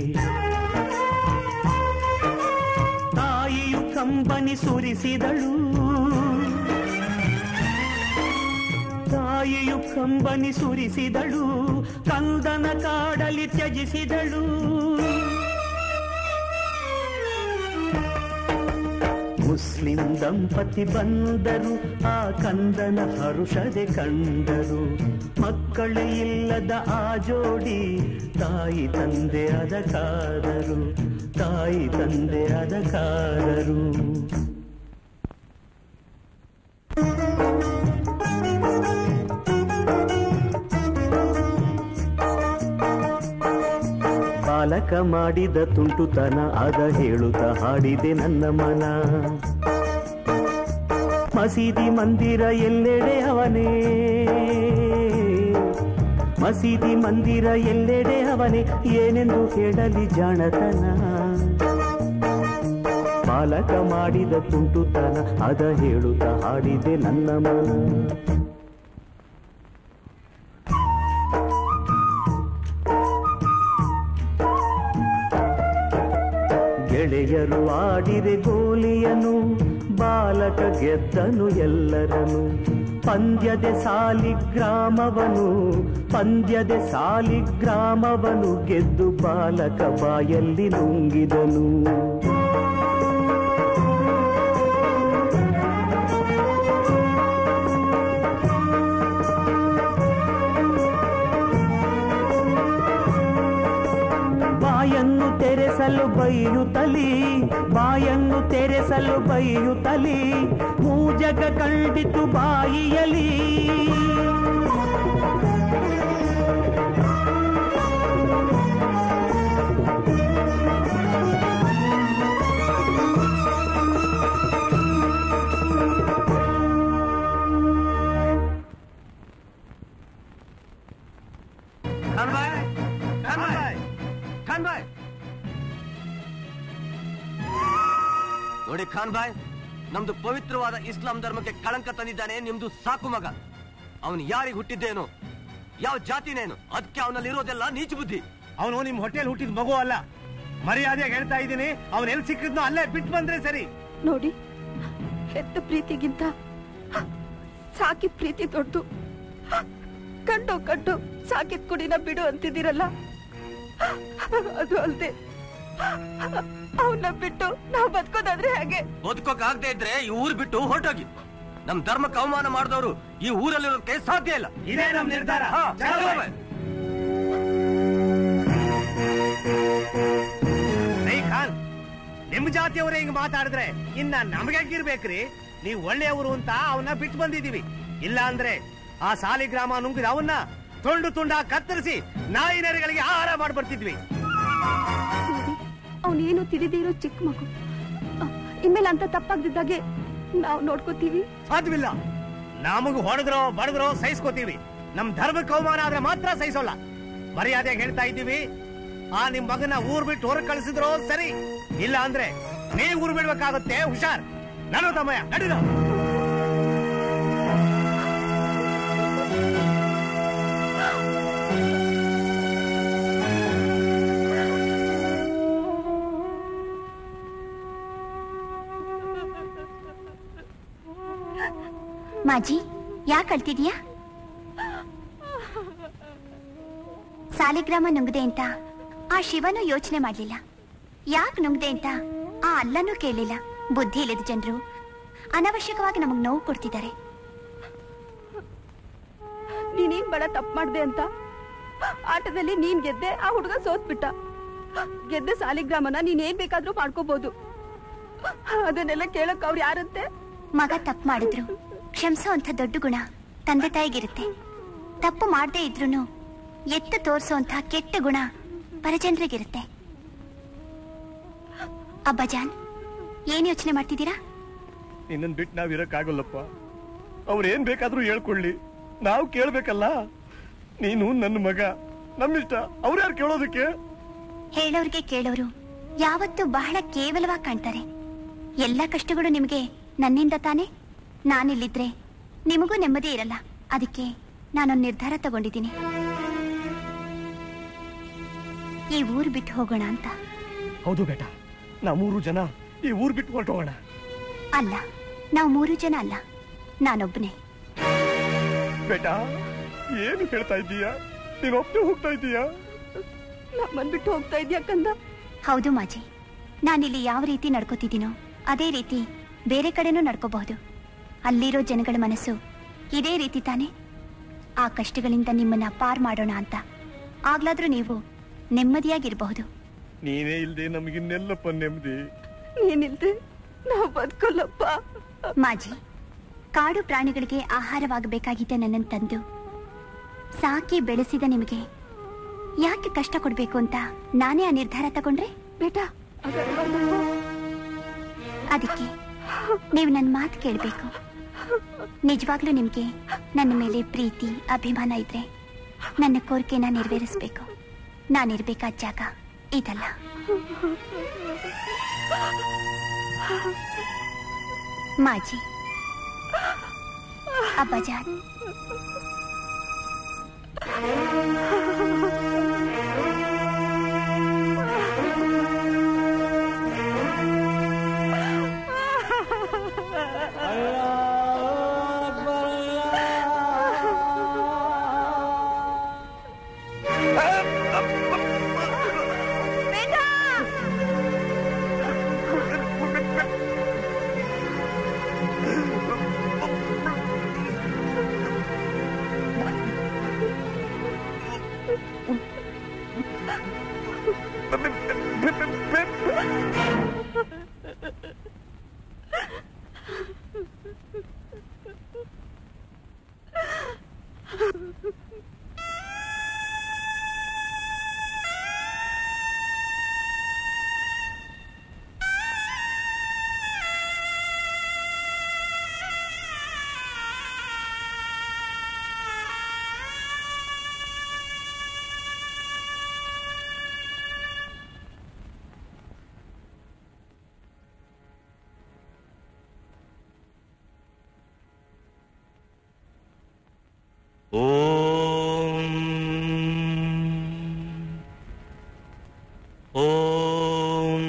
ತಾಯಿಯು ಕಂಬನಿ ಸುರಿಸಿದಳು, ತಾಯಿಯು ಕಂಬನಿ ಸುರಿಸಿದಳು, ಕಂದನ ಕಾಡಲಿ ತ್ಯಜಿಸಿದಳು. ಮುಸ್ಲಿಂ ದಂಪತಿ ಬಂದರು, ಆ ಕಂದನ ಹರುಷದೆ ಕಂಡರು. ಮಕ್ಕಳೇ ಇಲ್ಲದ ಆ ಜೋಡಿ ತಾಯಿ ತಂದೆ ಅದಕಾದರು, ತಾಯಿ ತಂದೆ ಅದಕಾದರು. ಬಾಲಕ ಮಾಡಿದ ತುಂಟುತನ ಅದ ಹೇಳುತ್ತ ಹಾಡಿದೆ ನನ್ನ ಮನ. ಮಸೀದಿ ಮಂದಿರ ಎಲ್ಲೆಡೆ ಅವನೇ, ಮಸೀದಿ ಮಂದಿರ ಎಲ್ಲೆಡೆ ಅವನೇ, ಏನೆಂದು ಹೇಳಲಿ ಜಾಣತನ. ಬಾಲಕ ಮಾಡಿದ ತುಂಟುತನ ಅದ ಹೇಳುತ್ತ ಹಾಡಿದೆ ನನ್ನ ಮನ. ಗೆಳೆಯರು ಆಡಿರೆ ಗೋಲಿಯನು, ಬಾಲಕ ಗೆದ್ದನು ಎಲ್ಲರನು. ಪಂದ್ಯದೆ ಸಾಲಿಗ್ರಾಮವನು, ಪಂದ್ಯದೆ ಸಾಲಿಗ್ರಾಮವನು, ಗೆದ್ದು ಬಾಲಕ ಬಾಯಲ್ಲಿ ನುಂಗಿದನು. ಬಾಯನ್ನು ತೆರೆಸಲು ಬೈಯುತ್ತಲಿ, ಬಾಯನ್ನು ತೆರೆಸಲು ಬೈಯುತ್ತಲಿ, ಮೂಜಗ ಕಂಡಿತು ಬಾಯಿಯಲಿ. ನೋಡಿ ಖಾನ್ ಬಾಯ್, ನಮ್ದು ಪವಿತ್ರವಾದ ಇಸ್ಲಾಂ ಧರ್ಮಕ್ಕೆ ಕಳಂಕ ತಂದಿದ್ದಾನೆ ನಿಮ್ದು ಸಾಕು ಮಗ. ಅವನು ಯಾರಿಗೆ ಹುಟ್ಟಿದ್ದೇನೋ, ಯಾವ ಜಾತಿನೇನು, ಅದಕ್ಕೆ ಅವನಲ್ಲಿ ಇರೋದೆಲ್ಲ ನೀಚ ಬುದ್ಧಿ. ಅವನು ನಿಮ್ ಹೋಟೆಲ್ ಹುಟ್ಟಿದ ಮಗು ಅಲ್ಲ. ಮರ್ಯಾದೆಯಾಗಿ ಹೇಳ್ತಾ ಇದ್ದೀನಿ, ಅವನ್ ಎಲ್ಲಿ ಸಿಕ್ಕಿದ್ನೋ ಅಲ್ಲೇ ಬಿಟ್ಟು ಬಂದ್ರೆ ಸರಿ. ನೋಡಿ, ಹೆತ್ತ ಪ್ರೀತಿಗಿಂತ ಸಾಕಿದ ಪ್ರೀತಿ ದೊಡ್ಡದು. ಕಂಡು ಕಂಡು ಸಾಕಿದ ಕುಡಿನ ಬಿಡು ಅಂತಿದ್ದೀರಲ್ಲ, ಅದು ಅಲ್ದೆ ಅವನ್ನ ಬಿಟ್ಟು ನಾವು ಬದುಕೋದಾದ್ರೆ ಹೇಗೆ? ಬದುಕೋಕ್ ಆಗದೆ ಇದ್ರೆ ಈ ಊರು ಬಿಟ್ಟು ಹೊರಟೋಗಿ. ನಮ್ ಧರ್ಮಕ್ಕೆ ಅವಮಾನ ಮಾಡಿದವರು ಈ ಊರಲ್ಲಿರೋದಕ್ಕೆ ಸಾಧ್ಯ ಇಲ್ಲ. ಇದೇ ನಮ್ ನಿರ್ಧಾರ. ಖಾನ್, ನಿಮ್ ಜಾತಿಯವರೇ ಹಿಂಗ್ ಮಾತಾಡಿದ್ರೆ ಇನ್ನ ನಮ್ಗಿರ್ಬೇಕ್ರಿ? ನೀವ್ ಒಳ್ಳೆಯವರು ಅಂತ ಅವನ್ನ ಬಿಟ್ಟು ಬಂದಿದೀವಿ. ಇಲ್ಲ ಅಂದ್ರೆ ಆ ಸಾಲಿಗ್ರಾಮ ನುಂಗಿದ ಅವನ್ನ ತುಂಡು ತುಂಡ ಕತ್ತರಿಸಿ ನಾಯಿ ನರಿಗಳಿಗೆ ಆಹಾರ ಮಾಡ್ಬರ್ತಿದ್ವಿ. ಅವನೇನು ತಿಳಿದಿರೋ ಚಿಕ್ಕ ಮಗು, ಇನ್ಮೇಲೆ ಅಂತ ತಪ್ಪಾಗ್ದಿದ್ದಾಗೆ ನಾವು ನೋಡ್ಕೋತೀವಿ. ಸಾಧ್ಯವಿಲ್ಲ. ನಮಗ್ ಹೊಡೆದ್ರೋ ಬಡದ್ರೋ ಸಹಿಸ್ಕೋತೀವಿ. ನಮ್ ಧರ್ಮಕ್ಕೆ ಅವಮಾನ ಆದ್ರೆ ಮಾತ್ರ ಸಹಿಸೋಲ್ಲ. ಮರ್ಯಾದೆಗೆ ಹೇಳ್ತಾ ಇದ್ದೀವಿ, ಆ ನಿಮ್ ಮಗನ ಊರ್ ಬಿಟ್ಟು ಹೊರಗೆ ಕಳಿಸಿದ್ರೋ ಸರಿ, ಇಲ್ಲ ಅಂದ್ರೆ ನೀವ್ ಊರ್ ಬಿಡ್ಬೇಕಾಗುತ್ತೆ. ಹುಷಾರ್. ನಾನು ತಮ್ಮಯ್ಯ ನಡೀರೋ. ಮಾಜಿ ಯಾಕೆ ಅಳ್ತಿದೀಯಾ? ಸಾಲಿಗ್ರಾಮ ನುಂಗದೆ ಅಂತ ಆ ಶಿವನು ಯೋಚನೆ ಮಾಡ್ಲಿಲ್ಲ. ಯಾಕೆ ನುಂಗದೆ ಅಂತ ಆ ಅಲ್ಲನೂ ಕೇಳಿಲ್ಲ. ಬುದ್ಧಿ ಇಲ್ಲದ ಜನರು ಅನವಶ್ಯಕವಾಗಿ ನಮಗ್ ನೋವು ಕೊಡ್ತಿದ್ದಾರೆ. ನೀನೇನ್ ಬಡ ತಪ್ಪು ಮಾಡ್ದೆ ಅಂತ ಆಟದಲ್ಲಿ ನೀನ್ ಗೆದ್ದೆ, ಆ ಹುಡುಗ ಸೋತ್ಬಿಟ್ಟ. ಗೆದ್ದೆ ಸಾಲಿಗ್ರಾಮನ ನೀನ್ ಏನ್ ಬೇಕಾದ್ರೂ ಮಾಡ್ಕೋಬಹುದು. ಅದನ್ನೆಲ್ಲ ಕೇಳಕ್ ಅವ್ರು ಯಾರಂತೆ? ಮಗ ತಪ್ಪು ಮಾಡಿದ್ರು ಕ್ಷಮಿಸೋ ಅಂತ ದೊಡ್ಡ ಗುಣ ತಂದೆ ತಾಯಿಗಿರುತ್ತೆ. ತಪ್ಪು ಮಾಡದೇ ಇದ್ರೂನು ಎತ್ತು ತೋರ್ಸೋ ಅಂತ ಕೆಟ್ಟ ಗುಣ ಪರಜನರಿಗಿರುತ್ತೆ. ಅಬ್ಬಾಜಾನ್, ಏನ್ ಯೋಚನೆ ಮಾಡ್ತಿದ್ದೀರಾ? ನಿನ್ನನ್ ಬಿಟ್ಟು ನಾವ್ ಇರಕ್ಕಾಗಲ್ಲಪ್ಪ. ಅವ್ರೇನ್ ಬೇಕಾದ್ರೂ ಹೇಳ್ಕೊಳ್ಳಿ, ನಾವು ಕೇಳ್ಬೇಕಲ್ಲ. ನೀನು ನನ್ನ ಮಗ, ನಮ್ಮಿಷ್ಟ. ಅವ್ರ್ಯಾರು ಕೇಳೋದಕ್ಕೆ? ಹೇಳೋರ್ಗೆ ಕೇಳೋರು ಯಾವತ್ತೂ ಬಹಳ ಕೇವಲವಾಗಿ ಕಾಣ್ತಾರೆ. ಎಲ್ಲ ಕಷ್ಟಗಳು ನಿಮಗೆ ನನ್ನಿಂದ ತಾನೆ. ನಾನಿಲ್ಲಿದ್ರೆ ನಿಮಗೂ ನೆಮ್ಮದಿ ಇರಲ್ಲ. ಅದಕ್ಕೆ ನಾನೊಂದು ನಿರ್ಧಾರ ತಗೊಂಡಿದ್ದೀನಿ. ಈ ಊರು ಬಿಟ್ಟು ಹೋಗೋಣ ಅಂತ. ಹೌದು ಬೇಟ, ನಾವು ಮೂರು ಜನ ಈ ಊರು ಬಿಟ್ಟು ಹೊರಟೋಗೋಣ. ಅಲ್ಲ, ನಾವು ಮೂರು ಜನ ಅಲ್ಲ, ನಾನೊಬ್ಬನೇ. ಬೇಟ, ಏನು ಹೇಳ್ತಾ ಇದ್ದೀಯಾ? ನೀನು ಒಬ್ಬನೇ ಹೋಗ್ತಾ ಇದ್ದೀಯಾ? ನಮ್ಮನ್ ಬಿಟ್ಟು ಹೋಗ್ತಾ ಇದೀಯ ಕಂದ? ಹೌದು ಮಾಜಿ, ನಾನಿಲ್ಲಿ ಯಾವ ರೀತಿ ನಡ್ಕೋತಿದ್ದೀನೋ ಅದೇ ರೀತಿ ಬೇರೆ ಕಡೆನೂ ನಡ್ಕೋಬಹುದು. ಅಲ್ಲಿರೋ ಜನಗಳ ಮನಸ್ಸು ಇದೇ ರೀತಿ ತಾನೆ. ಆ ಕಷ್ಟಗಳಿಂದ ನಿಮ್ಮನ್ನ ಪಾರ್ ಮಾಡೋಣ ಅಂತ. ಆಗ್ಲಾದ್ರೂ ನೀವು ನೆಮ್ಮದಿಯಾಗಿರಬಹುದು. ನೀನೇ ಇಲ್ದೆ ನಮಗಿನ್ನೆಲ್ಲಪ್ಪ ನೆಮ್ಮದಿ. ನೀನಿಲ್ದೆ ನಾವು ಬದುಕೋಲ್ಲಪ್ಪ. ಮಾಜಿ, ಕಾಡು ಪ್ರಾಣಿಗಳಿಗೆ ಆಹಾರವಾಗಬೇಕಾಗಿದ್ದ ನನ್ನನ್ನು ತಂದು ಸಾಕಿ ಬೆಳೆಸಿದ ನಿಮಗೆ ಯಾಕೆ ಕಷ್ಟ ಕೊಡ್ಬೇಕು ಅಂತ ನಾನೇ ಆ ನಿರ್ಧಾರ ತಗೊಂಡ್ರೆ? ಬೇಟಾ, ಅದಕ್ಕೆ ನೀವು ನನ್ನ ಮಾತು ಕೇಳಬೇಕು. ನಿಜವಾಗ್ಲೂ ನಿಮ್ಗೆ ನನ್ನ ಮೇಲೆ ಪ್ರೀತಿ ಅಭಿಮಾನ ಇದ್ರೆ ನನ್ನ ಕೋರಿಕೆನ ನೆರವೇರಿಸ್ಬೇಕು. ನಾನಿರ್ಬೇಕಾದ ಜಾಗ ಇದಲ್ಲ. ಮಾಜಿ, ಅಬ್ಬಾಜಾನ್, ಓಂ ಓಂ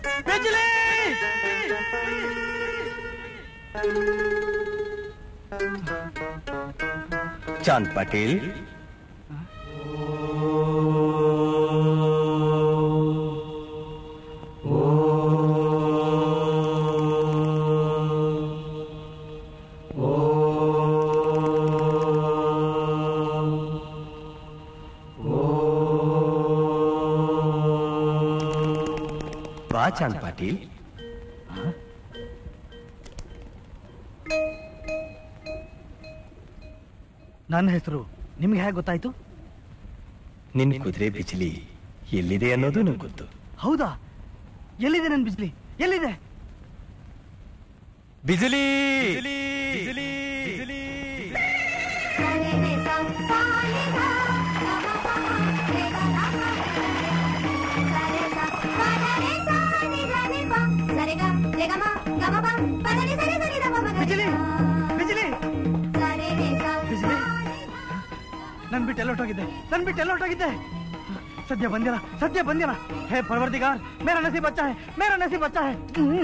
ಬಿಜ್ಲಿ चांद पाटील वाह चांद पाटील ನನ್ನ ಹೆಸರು ನಿಮ್ಗೆ ಹೇಗೆ ಗೊತ್ತಾಯ್ತು? ನಿನ್ ಕುದುರೆ ಬಿಜ್ಲಿ ಎಲ್ಲಿದೆ ಅನ್ನೋದು ನಂಗೆ ಗೊತ್ತು. ಹೌದಾ? ಎಲ್ಲಿದೆ ನನ್ನ ಬಿಜ್ಲಿ? ಎಲ್ಲಿದೆ ಬಿಜ್ಲಿ? ನನ್ ಬಿಟ್ಟು ಎಲ್ಲೊಟ್ಟೋಗಿದ್ದೆ ನನ್ ಬಿಟ್ಟು ಎಲ್ಲೊಟ್ಟೋಗಿದ್ದೆ ಸದ್ಯ ಬಂದಿಲ್ಲ ಸದ್ಯ ಬಂದಿಲ್ಲ. ಹೇ ಪರ್ವರ್ದಿಗಾರ್ ಮೇರಾ ನಸೀಬ್ ಅಚ್ಚಾ ಹೈ ಮೇರಾ ನಸೀಬ್ ಅಚ್ಚಾ ಹೈ.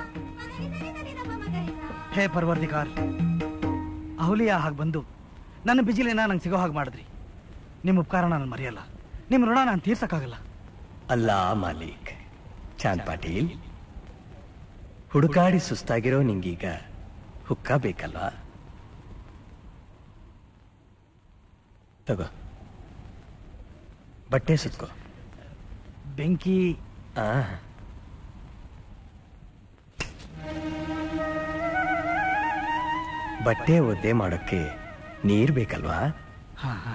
ಹೇ ಪರ್ವರ್ದಿಗಾರ್ ಅಹುಲಿಯಾ ಹಾಗೆ ಬಂದು ನನ್ನ ಬಿಜಿಲಿನ ನಂಗೆ ಸಿಗೋ ಹಾಗೆ ಮಾಡಿದ್ರಿ. ನಿಮ್ಮ ಉಪಕಾರ ನಾನು ಮರೆಯಲ್ಲ, ನಿಮ್ಮ ಋಣ ನಾನು ತೀರ್ಸಕ್ಕಾಗಲ್ಲ. ಅಲ್ಲಾ ಮಾಲೀಕ್. ಚಾಂದ್ ಪಾಟೀಲ್, ಹುಡುಕಾಡಿ ಸುಸ್ತಾಗಿರೋ ನಿಂಗೀಗ ಹುಕ್ಕ ಬೇಕಲ್ವಾ? ತಗೋ, ಬಟ್ಟೆ ಸುತ್ಕೋ. ಬೆಂಕಿ ಆ ಬಟ್ಟೆ ಒದ್ದೆ ಮಾಡೋಕ್ಕೆ ನೀರ್ ಬೇಕಲ್ವಾ? ಹಾ ಹಾ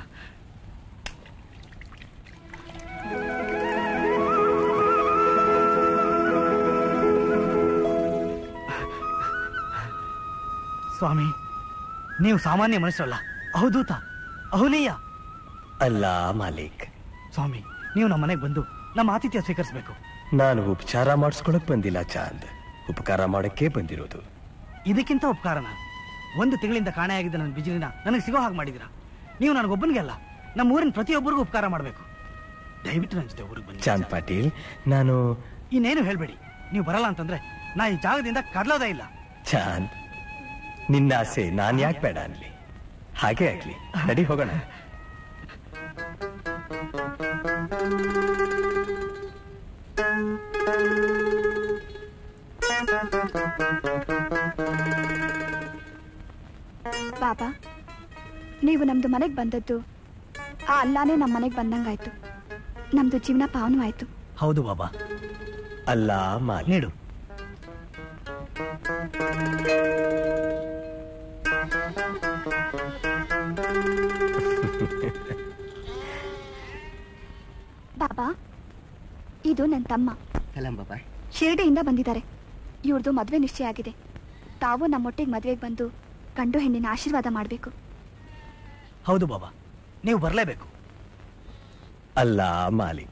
ಸ್ವಾಮಿ, ನೀವು ಸಾಮಾನ್ಯ ಮನುಷ್ಯರಲ್ಲ, ಅವಧೂತ, ಅಹುಲಿಯ. ಅಲ್ಲ ಮಾಲೀಕ್. ಸ್ವಾಮಿ, ನೀವು ನಮ್ಮ ಮನೆಗೆ ಬಂದು ನಮ್ಮ ಆತಿಥ್ಯ ಸ್ವೀಕರಿಸಬೇಕು. ನಾನು ಉಪಚಾರ ಮಾಡಿಸ್ಕೊಳಕ್ ಬಂದಿಲ್ಲ ಚಾಂದ್, ಉಪಕಾರ ಮಾಡಕ್ಕೆ ಬಂದಿರೋದು. ಇದಕ್ಕಿಂತ ಉಪಕಾರನ? ಒಂದು ತಿಂಗಳಿಂದ ಕಾಣೆಯಾಗಿದ್ದ ನನ್ನ ಬಿಜಿಲಿನ ನನಗೆ ಸಿಗೋ ಹಾಗೆ ಮಾಡಿದಿರಾ. ನೀವು ನನಗೊಬ್ಬನಿಗೆ ಅಲ್ಲ, ನಮ್ಮ ಊರಿನ ಪ್ರತಿಯೊಬ್ಬರಿಗೂ ಉಪಕಾರ ಮಾಡಬೇಕು. ದಯವಿಟ್ಟು ನನ್ನ ಜೊತೆ ಊರಿಗೆ ಬನ್ನಿ. ಚಾಂದ್ ಪಾಟೀಲ್, ನಾನು ಇನ್ನೇನು ಹೇಳ್ಬೇಡಿ. ನೀವು ಬರಲ್ಲ ಅಂತಂದ್ರೆ ನಾ ಈ ಜಾಗದಿಂದ ಕದಲೋದೇ ಇಲ್ಲ. ಚಾಂದ್, ನಿನ್ನ ಆಸೆ ನಾನ್ ಯಾಕೆ ಬೇಡ ಅನ್ಲಿ? ಹಾಗೆ ಆಗ್ಲಿ, ನಡಿ ಹೋಗೋಣ. ಬಾಬಾ, ನೀವು ನಮ್ದು ಮನೆಗೆ ಬಂದದ್ದು ಆ ಅಲ್ಲಾನೇ ನಮ್ಮ ಮನೆಗೆ ಬಂದಂಗಾಯ್ತು. ನಮ್ದು ಜೀವನ ಪಾವನವಾಯ್ತು. ಹೌದು ಬಾಬಾ. ಅಲ್ಲ ಮಾಲ್ ನೀಡು. ಬಾಬಾ, ಇದು ನನ್ನ ತಮ್ಮ. ಬಾಬಾ. ಶಿರಡಿಯಿಂದ ಬಂದಿದ್ದಾರೆ. ಇವ್ರದ್ದು ಮದುವೆ ನಿಶ್ಚಯ ಆಗಿದೆ. ತಾವು ನಮ್ಮೊಟ್ಟಿಗೆ ಮದುವೆಗೆ ಬಂದು ಗಂಡು ಹೆಣ್ಣಿನ ಆಶೀರ್ವಾದ ಮಾಡಬೇಕು. ಹೌದು ಬಾಬಾ, ನೀವು ಬರಲೇಬೇಕು. ಅಲ್ಲ ಮಾಲಿಕ್.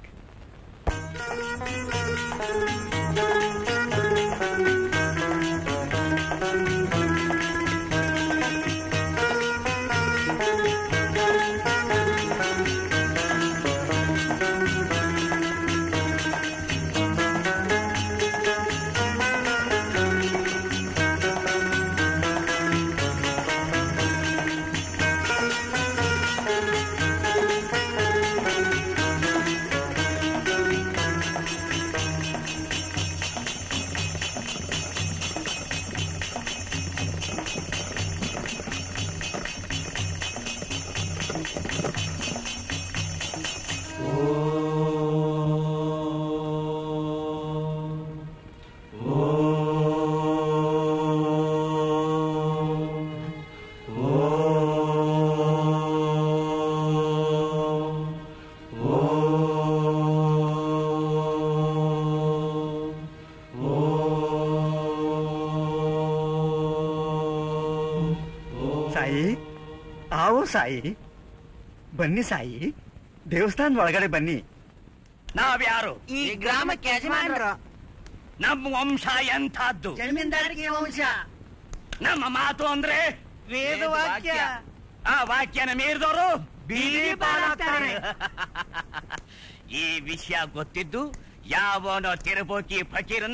ಸಾಯಿ, ಬನ್ನಿ ಸಾಯಿ, ದೇವಸ್ಥಾನದ ಒಳಗಡೆ ಬನ್ನಿ. ನಾವ್ಯಾರು? ಈ ಗ್ರಾಮಕ್ಕೆ ಯಜಮಾನರು. ನಮ್ಮ ವಂಶ ಎಂಥದ್ದು? ಜಮೀನ್ದಾರಿಗೆ ವಂಶ. ನಮ್ಮ ಮಾತು ಅಂದ್ರೆ ವೇದವಾಕ್ಯ. ಆ ವಾಕ್ಯನ ಮೀರಿದವರು ಬೀದಿ ಪಾಲಾಗ್ತಾರೆ. ಈ ವಿಷಯ ಗೊತ್ತಿದ್ದು ಯಾವನೋ ತಿರುಬೋಕಿ ಫಕೀರನ್ನ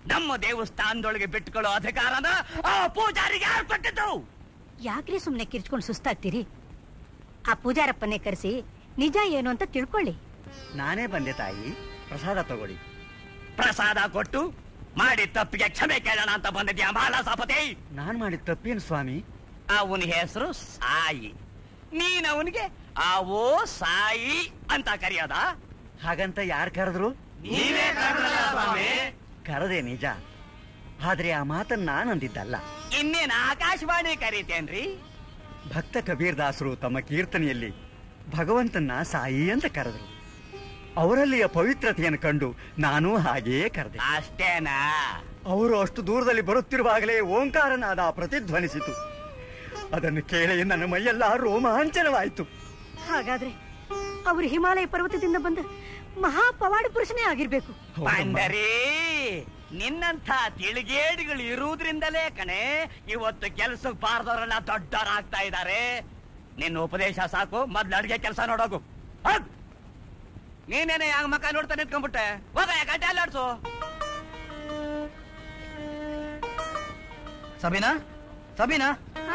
ನಮ್ಮ ದೇವಸ್ಥಾನದೊಳಗೆ ಬಿಟ್ಕೊಳ್ಳೋ ಅಧಿಕಾರನ ಆ ಪೂಜಾರಿಗೆ ಯಾರು ಕೊಟ್ಟಿದ್ದು? ಯಾಕ್ರಿ ಸುಮ್ನೆ ಕಿರ್ಚ್ಕೊಂಡು ಸುಸ್ತಾಗ್ತೀರಿ? ಆ ಪೂಜಾರಪ್ಪನೇ ಕರೆಸಿ ನಿಜ ಏನು ಅಂತ ತಿಳ್ಕೊಳ್ಳಿ. ನಾನೇ ಬಂದೆ ತಾಯಿ, ಪ್ರಸಾದ ತಗೊಳ್ಳಿ. ಪ್ರಸಾದ ಕೊಟ್ಟು ಮಾಡಿ ತಪ್ಪಿಗೆ ಕ್ಷಮೆ ಕೇಳೋಣ ಅಂತ ಬಂದಿದ್ಯಾ ಮಾಲಾಸಪತಿ? ನಾನ್ ಮಾಡಿದ ತಪ್ಪೇನು ಸ್ವಾಮಿ? ಅವನ ಹೆಸರು ಸಾಯಿ, ನೀನ್ ಅವನಿಗೆ ಅವೋ ಸಾಯಿ ಅಂತ ಕರೆಯೋದ? ಹಾಗಂತ ಯಾರು ಕರೆದ್ರು? ನೀವೇ ಕರೆದ್ರಲ್ಲ ಸ್ವಾಮಿ. ಕರೆದೆ ನಿಜ, ಆದ್ರೆ ಆ ಮಾತನ್ನ ನಾನು ಅಂದಿದ್ದಲ್ಲ. ಇನ್ನೇನು ಆಕಾಶವಾಣಿ ಕರೀತೇನ್ರಿ? ಭಕ್ತ ಕಬೀರ್ ದಾಸರು ತಮ್ಮ ಕೀರ್ತನೆಯಲ್ಲಿ ಭಗವಂತನ ಸಾಯಿ ಅಂತ ಕರೆದ್ರು. ಅವರಲ್ಲಿಯ ಪವಿತ್ರತೆಯನ್ನು ಕಂಡು ನಾನು ಹಾಗೆಯೇ ಕರೆದೆ. ಅಷ್ಟೇನಾ? ಅವರು ಅಷ್ಟು ದೂರದಲ್ಲಿ ಬರುತ್ತಿರುವಾಗಲೇ ಓಂಕಾರನಾದ ಪ್ರತಿಧ್ವನಿಸಿತು. ಅದನ್ನು ಕೇಳಿ ನನ್ನ ಮೈಯೆಲ್ಲ ರೋಮಾಂಚನವಾಯಿತು. ಹಾಗಾದ್ರೆ ಅವರು ಹಿಮಾಲಯ ಪರ್ವತದಿಂದ ಬಂದ ಮಹಾ ಪವಾಡ ಪುರುಷನೇ ಆಗಿರ್ಬೇಕು. ಬಂದರಿ, ನಿನ್ನಂಥ ತಿಳಿಗೇಡಿಗಳು ಇರುವುದ್ರಿಂದಲೇ ಕಣೆ ಇವತ್ತು ಕೆಲಸಕ್ಕೆ ಬಾರದವರೆಲ್ಲ ದೊಡ್ಡವರಾಗ್ತಾ ಇದ್ದಾರೆ. ನಿನ್ನ ಉಪದೇಶ ಸಾಕು, ಮೊದ್ಲು ಅಡ್ಗೆ ಕೆಲಸ ನೋಡೋಗು. ನೀನೇನೆ ಯಾವ ಮಕ್ಕ ನೋಡ್ತಾ ನಿಂತ್ಕೊಂಡ್ಬಿಟ್ಟೆ? ಹೋಗ ಗಂಟೆ ಅಲ್ಲಾಡ್ಸು. ಸಬೀನಾ, ಸಬೀನಾ,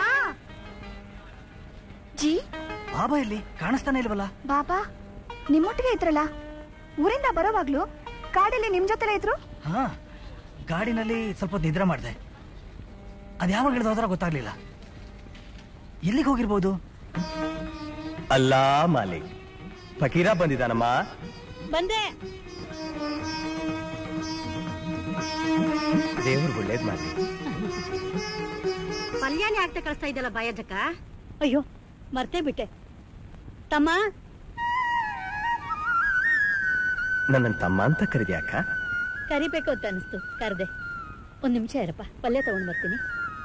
ಜಿ ಬಾಬಾ ಇಲ್ಲಿ ಕಾಣಿಸ್ತಾನೆ ಇಲ್ವಲ್ಲ? ಬಾಬಾ ನಿಮ್ಮೊಟ್ಟಿಗೆ ಇದ್ರಲ್ಲ, ಊರಿಂದ ಬರೋವಾಗ್ಲು ಕಾಡಲ್ಲಿ ನಿಮ್ ಜೊತೆಲೇ ಇದ್ರು. ಹಾ, ಗಾಡಿನಲ್ಲಿ ಸ್ವಲ್ಪ ನಿದ್ರೆ ಮಾಡಿದೆ. ಅದ್ ಯಾವಾಗ ಹಿಡಿದು ಹೋದ್ರ ಗೊತ್ತಾಗ್ಲಿಲ್ಲ. ಎಲ್ಲಿಗೆ ಹೋಗಿರ್ಬೋದು? ಅಲ್ಲಾ ಮಾಲಿಕ್, ಫಕೀರ ಬಂದಿದ್ದಾನಮ್ಮ. ಬಂದೆ. ದೇವ್ರು ಒಳ್ಳೇದ್ ಮಾಡಿ. ಪಲ್ಯಾನೇ ಆಗ್ತಾ ಕಳಿಸ್ತಾ ಇದ್ದಲ್ಲ ಬಾಯಜ್ಜಕ್ಕ. ಅಯ್ಯೋ ಮರ್ತೇ ಬಿಟ್ಟೆ. ತಮ್ಮ, ನನ್ನ ತಮ್ಮ ಅಂತ ಕರೆದ್ಯಾಕ? ಕರಿಬೇಕು ಅಂತ ಅನಿಸ್ತು, ಕರ್ದೆ. ಒಂದ್ ನಿಮಿಷ ಇರಪ್ಪ, ಪಲ್ಯ ತಗೊಂಡ್ ಬರ್ತೀನಿ.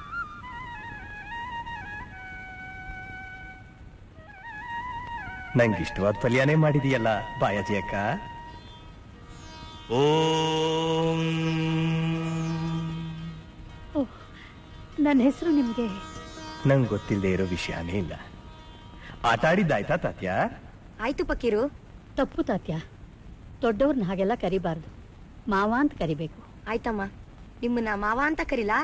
ನಂಗಿಷ್ಟವಾದ ಪಲ್ಯನೇ ಮಾಡಿದೀಯಲ್ಲ ಬಾಯಾಜಿ ಅಕ್ಕ. ಓಂ. ಓಹ್, ನನ್ನ ಹೆಸರು ನಿಮ್ಗೆ ನಂಗೆ ಗೊತ್ತಿಲ್ಲದೆ ಇರೋ ವಿಷಯನೇ ಇಲ್ಲ. ಆಟ ಆಡಿದ್ದಾಯ್ತಾ ತಾತ್ಯ? ಆಯ್ತು ಪಕ್ಕೀರು. ತಪ್ಪು ತಾತ್ಯ, ದೊಡ್ಡವ್ರನ್ನ ಹಾಗೆಲ್ಲ ಕರಿಬಾರ್ದು, ಮಾವ ಅಂತ ಕರಿಬೇಕು. ಆಯ್ತಮ್ಮ, ನಿಮ್ಮನ್ನ ಮಾವ ಅಂತ ಕರಿಲಾ?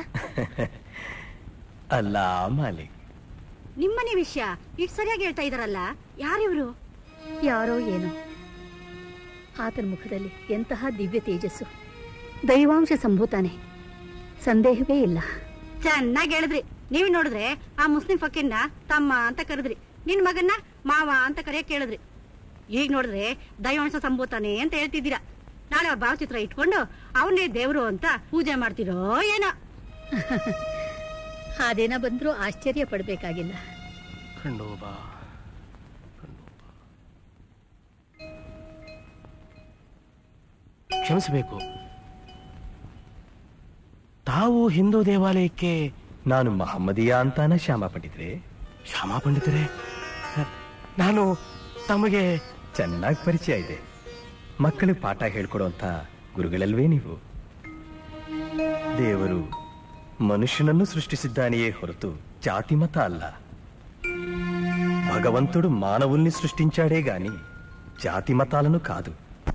ಅಲ್ಲ ಮಾಲಿಕ್, ನಿಮ್ಮನೆ ವಿಷಯ ಇಷ್ಟು ಸರಿಯಾಗಿ ಹೇಳ್ತಾ ಇದಾರಲ್ಲ, ಯಾರಿವ್ರು? ಯಾರೋ ಏನೋ, ಆತನ ಮುಖದಲ್ಲಿ ಎಂತಹ ದಿವ್ಯ ತೇಜಸ್ಸು, ದೈವಾಂಶ ಸಂಭೂತಾನೆ, ಸಂದೇಹವೇ ಇಲ್ಲ. ಚೆನ್ನಾಗಿ ಹೇಳಿದ್ರಿ. ನೀವು ನೋಡಿದ್ರೆ ಆ ಮುಸ್ಲಿಂ ಫಕೀರ್ನ ತಮ್ಮ ಅಂತ ಕರೆದ್ರಿ, ನಿನ್ ಮಗನ್ನ ಮಾವ ಅಂತ ಕರೆಯಕ್ ಕೇಳಿದ್ರಿ. ಈಗ ನೋಡಿದ್ರೆ ದೈವಾಂಶ ಸಂಭೂತಾನೆ ಅಂತ ಹೇಳ್ತಿದ್ದೀರಾ. ನಾಳೆ ಅವ್ರ ಭಾವಚಿತ್ರ ಇಟ್ಕೊಂಡು ಅವನೇ ದೇವ್ರು ಅಂತ ಪೂಜೆ ಮಾಡ್ತಿರೋ ಏನೋ. ಅದೇನ ಬಂದ್ರೂ ಆಶ್ಚರ್ಯ ಪಡ್ಬೇಕಾಗಿಲ್ಲ. ಖಂಡೋಬಾ ಕ್ಷಮಿಸಬೇಕು. ತಾವು ಹಿಂದೂ ದೇವಾಲಯಕ್ಕೆ? ನಾನು ಮಹಮ್ಮದಿಯಾ ಅಂತಾನ ಶ್ಯಾಮ ಪಂಡಿತ್ರೆ. ಶ್ಯಾಮ ಪಂಡಿತರೆ, ನಾನು ತಮಗೆ ಚೆನ್ನಾಗಿ ಪರಿಚಯ ಇದೆ. ಮಕ್ಕಳಿಗೆ ಪಾಠ ಹೇಳ್ಕೊಡುವಂತ ಗುರುಗಳಲ್ವೇ ನೀವು? ದೇವರು ಮನುಷ್ಯನನ್ನು సృష్టిಸಿದ್ದಾನೆಯೇ ಹೊರತು ಜಾತಿ మత అల్ల. భగవంతుడు మానవుల్ని సృష్టించాడే గాని జాతి మతాలను కాదు.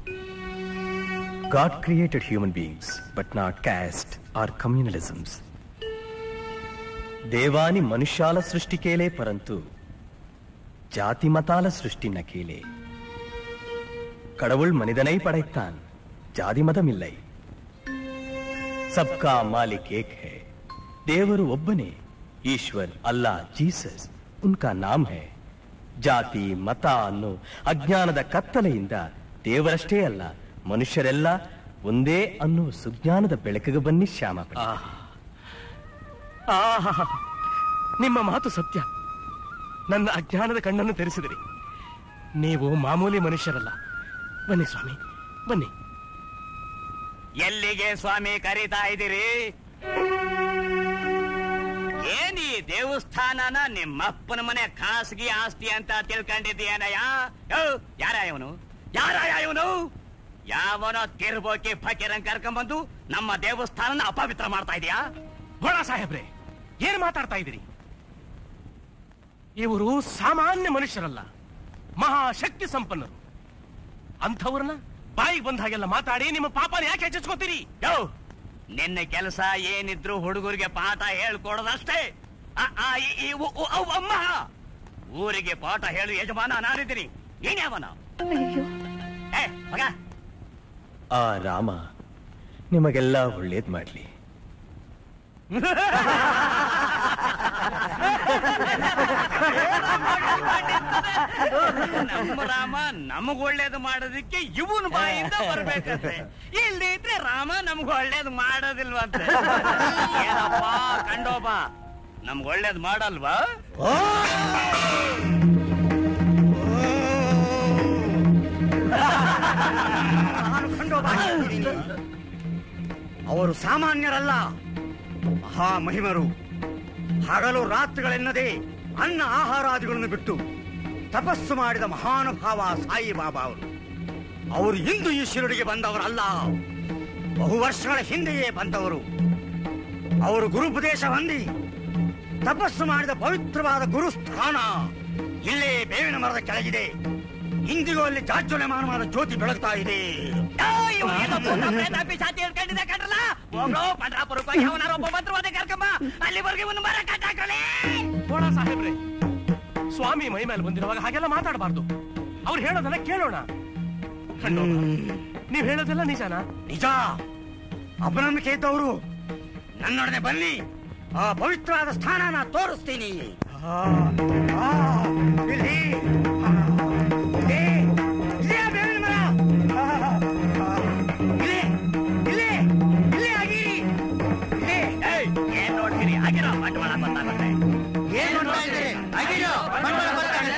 God created human beings but not caste or communalisms. దేవాని మనుష్యాల సృష్టికేలే పరంతు జాతి మతాల సృష్టి నకేలే. கடவுள் மனிதனை படைத்தான், ஜாதி மதம் இல்லை. सबका मालिक एक है. ದೇವರು ಒಬ್ಬನೇ. ಈಶ್ವರ್, ಅಲ್ಲಾ, ಜೀಸಸ್ ಉನ್ಕಾ ನಾಮ್ ಹೈ. ಜಾತಿ ಮತ ಅನ್ನೋ ಅಜ್ಞಾನದ ಕತ್ತಲೆಯಿಂದ ದೇವರಷ್ಟೇ ಅಲ್ಲ, ಮನುಷ್ಯರೆಲ್ಲ ಒಂದೇ ಅನ್ನೋ ಸುಜ್ಞಾನದ ಬೆಳಕಿಗೆ ಬನ್ನಿ ಶ್ಯಾಮ. ಆಹಾ, ನಿಮ್ಮ ಮಾತು ಸತ್ಯ. ನನ್ನ ಅಜ್ಞಾನದ ಕಣ್ಣನ್ನು ತೆರೆಸಿದಿರಿ. ನೀವು ಮಾಮೂಲಿ ಮನುಷ್ಯರಲ್ಲ. ಬನ್ನಿ ಸ್ವಾಮಿ, ಬನ್ನಿ. ಎಲ್ಲಿಗೆ ಸ್ವಾಮಿ ಕರೀತಾ ಇದ್ದೀರಿ? ಏನ್ ಈ ದೇವಸ್ಥಾನನ ನಿಮ್ಮಪ್ಪನ ಮನೆ ಖಾಸಗಿ ಆಸ್ತಿ ಅಂತ ತಿಳ್ಕೊಂಡಿದ್ದೀಯನಯ್ಯ? ಯಾರ ಇವನು? ಯಾರ ಇವನು? ಯಾವನೋ ತಿರ್ಬೋಕಿ ಫಕೀರನ್ ಕರ್ಕೊಂಡ್ಬಂದು ನಮ್ಮ ದೇವಸ್ಥಾನನ ಅಪವಿತ್ರ ಮಾಡ್ತಾ ಇದೀಯಾ? ಗೋಳ ಸಾಹೇಬ್ರೆ, ಏನ್ ಮಾತಾಡ್ತಾ ಇದ್ದೀರಿ? ಇವರು ಸಾಮಾನ್ಯ ಮನುಷ್ಯರಲ್ಲ, ಮಹಾಶಕ್ತಿ ಸಂಪನ್ನರು. ಅಂಥವ್ರನ್ನ ಬಾಯಿಗೆ ಬಂದ ಹಾಗೆಲ್ಲ ಮಾತಾಡಿ ನಿಮ್ಮ ಪಾಪನ ಯಾಕೆ ಹೆಚ್ಚಿಸ್ಕೋತೀರಿ? ಯೋ, ನಿನ್ನ ಕೆಲಸ ಏನಿದ್ರು ಹುಡುಗರಿಗೆ ಪಾಠ ಹೇಳ್ಕೊಡೋದಷ್ಟೇ. ಅಮ್ಮ, ಊರಿಗೆ ಪಾಠ ಹೇಳು ಯಜಮಾನ ನಾನಿದ್ದೀನಿ. ಏನ್ಯಾವನ ಏ ಮಗ? ಆ ರಾಮ ನಿಮಗೆಲ್ಲ ಒಳ್ಳೇದ್ ಮಾಡ್ಲಿ. ನಮ್ಮ ರಾಮ ನಮಗ್ ಒಳ್ಳೇದು ಮಾಡೋದಕ್ಕೆ ಇವನ್ ಬಾಯಿಂದ ಬರ್ಬೇಕಂತೆ. ಇಲ್ದಿದ್ರೆ ರಾಮ ನಮ್ಗ್ ಒಳ್ಳೇದು ಮಾಡೋದಿಲ್ವಂತ. ಏನಪ್ಪ ಕಂಡೋಬ, ನಮ್ಗ್ ಒಳ್ಳೇದು ಮಾಡಲ್ವಾ? ಅವರು ಸಾಮಾನ್ಯರಲ್ಲ, ಮಹಾಮಹಿಮರು. ಹಗಲು ರಾತ್ರಿಗಳೆನ್ನದೇ ಅನ್ನ ಆಹಾರಾದಿಗಳನ್ನು ಬಿಟ್ಟು ತಪಸ್ಸು ಮಾಡಿದ ಮಹಾನುಭಾವ ಸಾಯಿಬಾಬಾ ಅವರು. ಅವರು ಇಂದು ಈ ಶಿರಡಿಗೆ ಬಂದವರಲ್ಲ, ಬಹು ವರ್ಷಗಳ ಹಿಂದೆಯೇ ಬಂದವರು. ಅವರು ಗುರುಪದೇಶ ಹೊಂದಿ ತಪಸ್ಸು ಮಾಡಿದ ಪವಿತ್ರವಾದ ಗುರುಸ್ಥಾನ ಇಲ್ಲೇ ಬೇವಿನ ಮರದ ಕೆಳಗಿದೆ. ಇಂದಿಗೂ ಅಲ್ಲಿ ಜಾಜ್ವಲ್ಯಮಾನವಾದ ಜ್ಯೋತಿ ಬೆಳಗ್ತಾ ಇದೆ. ಸಾಹೇಬ್ರೆ, ಸ್ವಾಮಿ ಮೈ ಮೇಲೆ ಬಂದಿರುವಾಗ ಹಾಗೆಲ್ಲ ಮಾತಾಡಬಾರ್ದು. ಅವ್ರು ಹೇಳೋದನ್ನ ಕೇಳೋಣ. ನೀವ್ ಹೇಳೋದೆಲ್ಲ ನಿಜನಾ? ನಿಜ. ಅಪನಂಬಿಕೆ ಇದ್ದವರು ನನ್ನೊಡನೆ ಬನ್ನಿ, ಆ ಪವಿತ್ರವಾದ ಸ್ಥಾನನ ತೋರಿಸ್ತೀನಿ. ಇಲ್ಲಿ ಏನ್ ನೋಡ್ತೀರಿ? ಆಗಿರೋ ಬಂಡವಾಳ ಗೊತ್ತಾಗುತ್ತೆ. ಏನ್ ನೋಡ್ತಾ ಇದ್ದೀರಿ? ಆಗಿರೋ ಬಂಡವಾಳ ಗೊತ್ತಾಗುತ್ತೆ.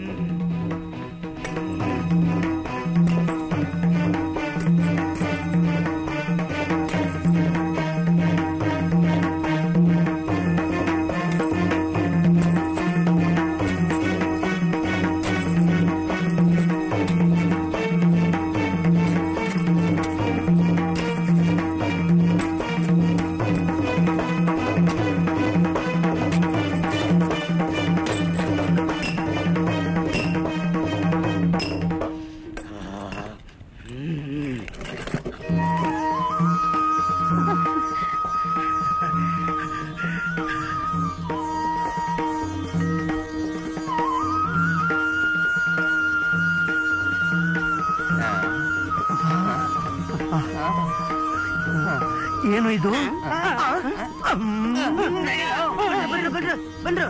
ಏನು ಇದು? ಬಂದ್ರು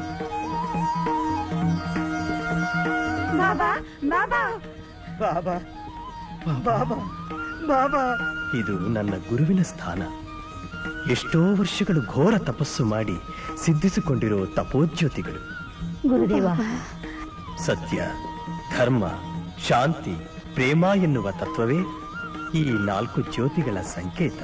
ಬಾಬಾ ಬಾಬಾ ಬಾಬಾ ಬಾಬಾ ಬಾಬಾ. ಇದು ನನ್ನ ಗುರುವಿನ ಸ್ಥಾನ. ಎಷ್ಟೋ ವರ್ಷಗಳು ಘೋರ ತಪಸ್ಸು ಮಾಡಿ ಸಿದ್ಧಿಸಿಕೊಂಡಿರೋ ತಪೋಜ್ಯೋತಿಗಳು. ಗುರುದೇವ, ಸತ್ಯ, ಧರ್ಮ, ಶಾಂತಿ, ಪ್ರೇಮ ಎನ್ನುವ ತತ್ವವೇ ಈ ನಾಲ್ಕು ಜ್ಯೋತಿಗಳ ಸಂಕೇತ.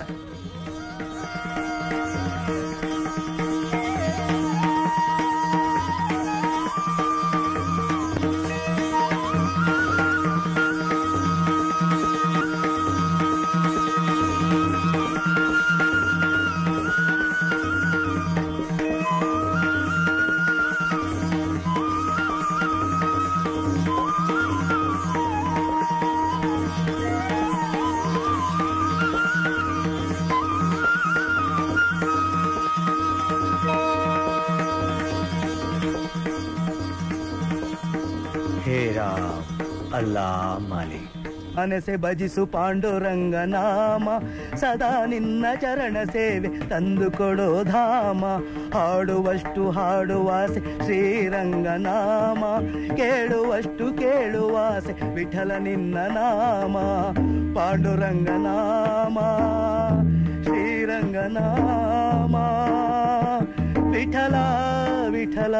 ಮನಸೆ ಭಜಿಸು ಪಾಂಡುರಂಗ ನಾಮ, ಸದಾ ನಿನ್ನ ಚರಣ ಸೇವೆ ತಂದು ಕೊಡೋ ಧಾಮ. ಹಾಡುವಷ್ಟು ಹಾಡುವಾಸೆ ಶ್ರೀರಂಗ ನಾಮ, ಕೇಳುವಷ್ಟು ಕೇಳುವಾಸೆ ವಿಠಲ ನಿನ್ನ ನಾಮ. ಪಾಂಡುರಂಗ ನಾಮ, ಶ್ರೀರಂಗ ನಾಮ, ವಿಠಲ ವಿಠಲ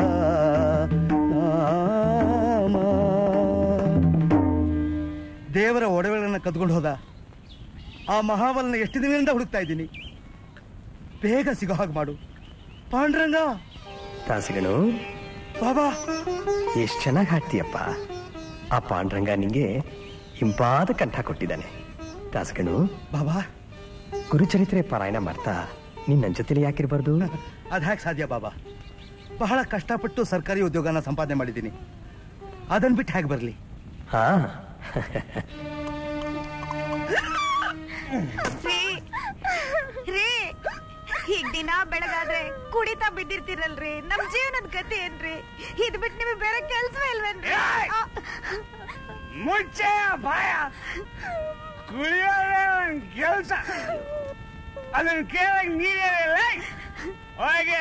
ನಾಮ. ದೇವರ ಒಡವೆಗಳನ್ನು ಕದ್ಕೊಂಡು ಹೋದ ಆ ಮಹಾಬಲನ ಎಷ್ಟು ದಿನದಿಂದ ಹುಡುಕ್ತಾ ಇದ್ದೀನಿ. ಬೇಗ ಸಿಗೋ ಹಾಗೆ ಮಾಡು ಪಾಂಡುರಂಗ. ದಾಸಿಗಳು, ಬಾಬಾ ಎಷ್ಟು ಚೆನ್ನಾಗಿ ಹಾಡ್ತೀಯಪ್ಪ. ಆ ಪಾಂಡುರಂಗ ನಿಂಗೆ ಹಿಂಪಾದ ಕಂಠ ಕೊಟ್ಟಿದ್ದಾನೆ. ದಾಸಗನು, ಬಾಬಾ ಗುರುಚರಿತ್ರೆ ಪಾರಾಯಣ ಮಾಡ್ತಾ ನಿನ್ನ ಜೊತೆಲಿ ಯಾಕಿರ್ಬಾರ್ದು? ಅದ್ಯಾಕೆ ಸಾಧ್ಯ ಬಾಬಾ? ಬಹಳ ಕಷ್ಟಪಟ್ಟು ಸರ್ಕಾರಿ ಉದ್ಯೋಗನ ಸಂಪಾದನೆ ಮಾಡಿದ್ದೀನಿ. ಅದನ್ ಬಿಟ್ಟು ಹೇಗೆ ಬರಲಿ? ಹಾ ರೀ ಈಗ ದಿನ ಬೆಳಗಾದ್ರೆ ಕುಡಿತಾ ಬಿದ್ದಿರ್ತೀರಲ್ರಿ ನಮ್ ಜೀವನದ ಗತಿ ಏನ್ರಿ ಇದ್ ಬಿಟ್ಟು ನಿಮಗೆ ಬೇರೆ ಕೆಲ್ಸವೇ ಇಲ್ವೇನ್ರಿ? ಮುಚ್ಚೆ ಬಾಯ ಕುಡಿಯೋದೇ ಒಂದ್ ಕೆಲ್ಸ ಅದನ್ನ ಕೇಳಕ್ ನೀನೇ ಹೋಗಿ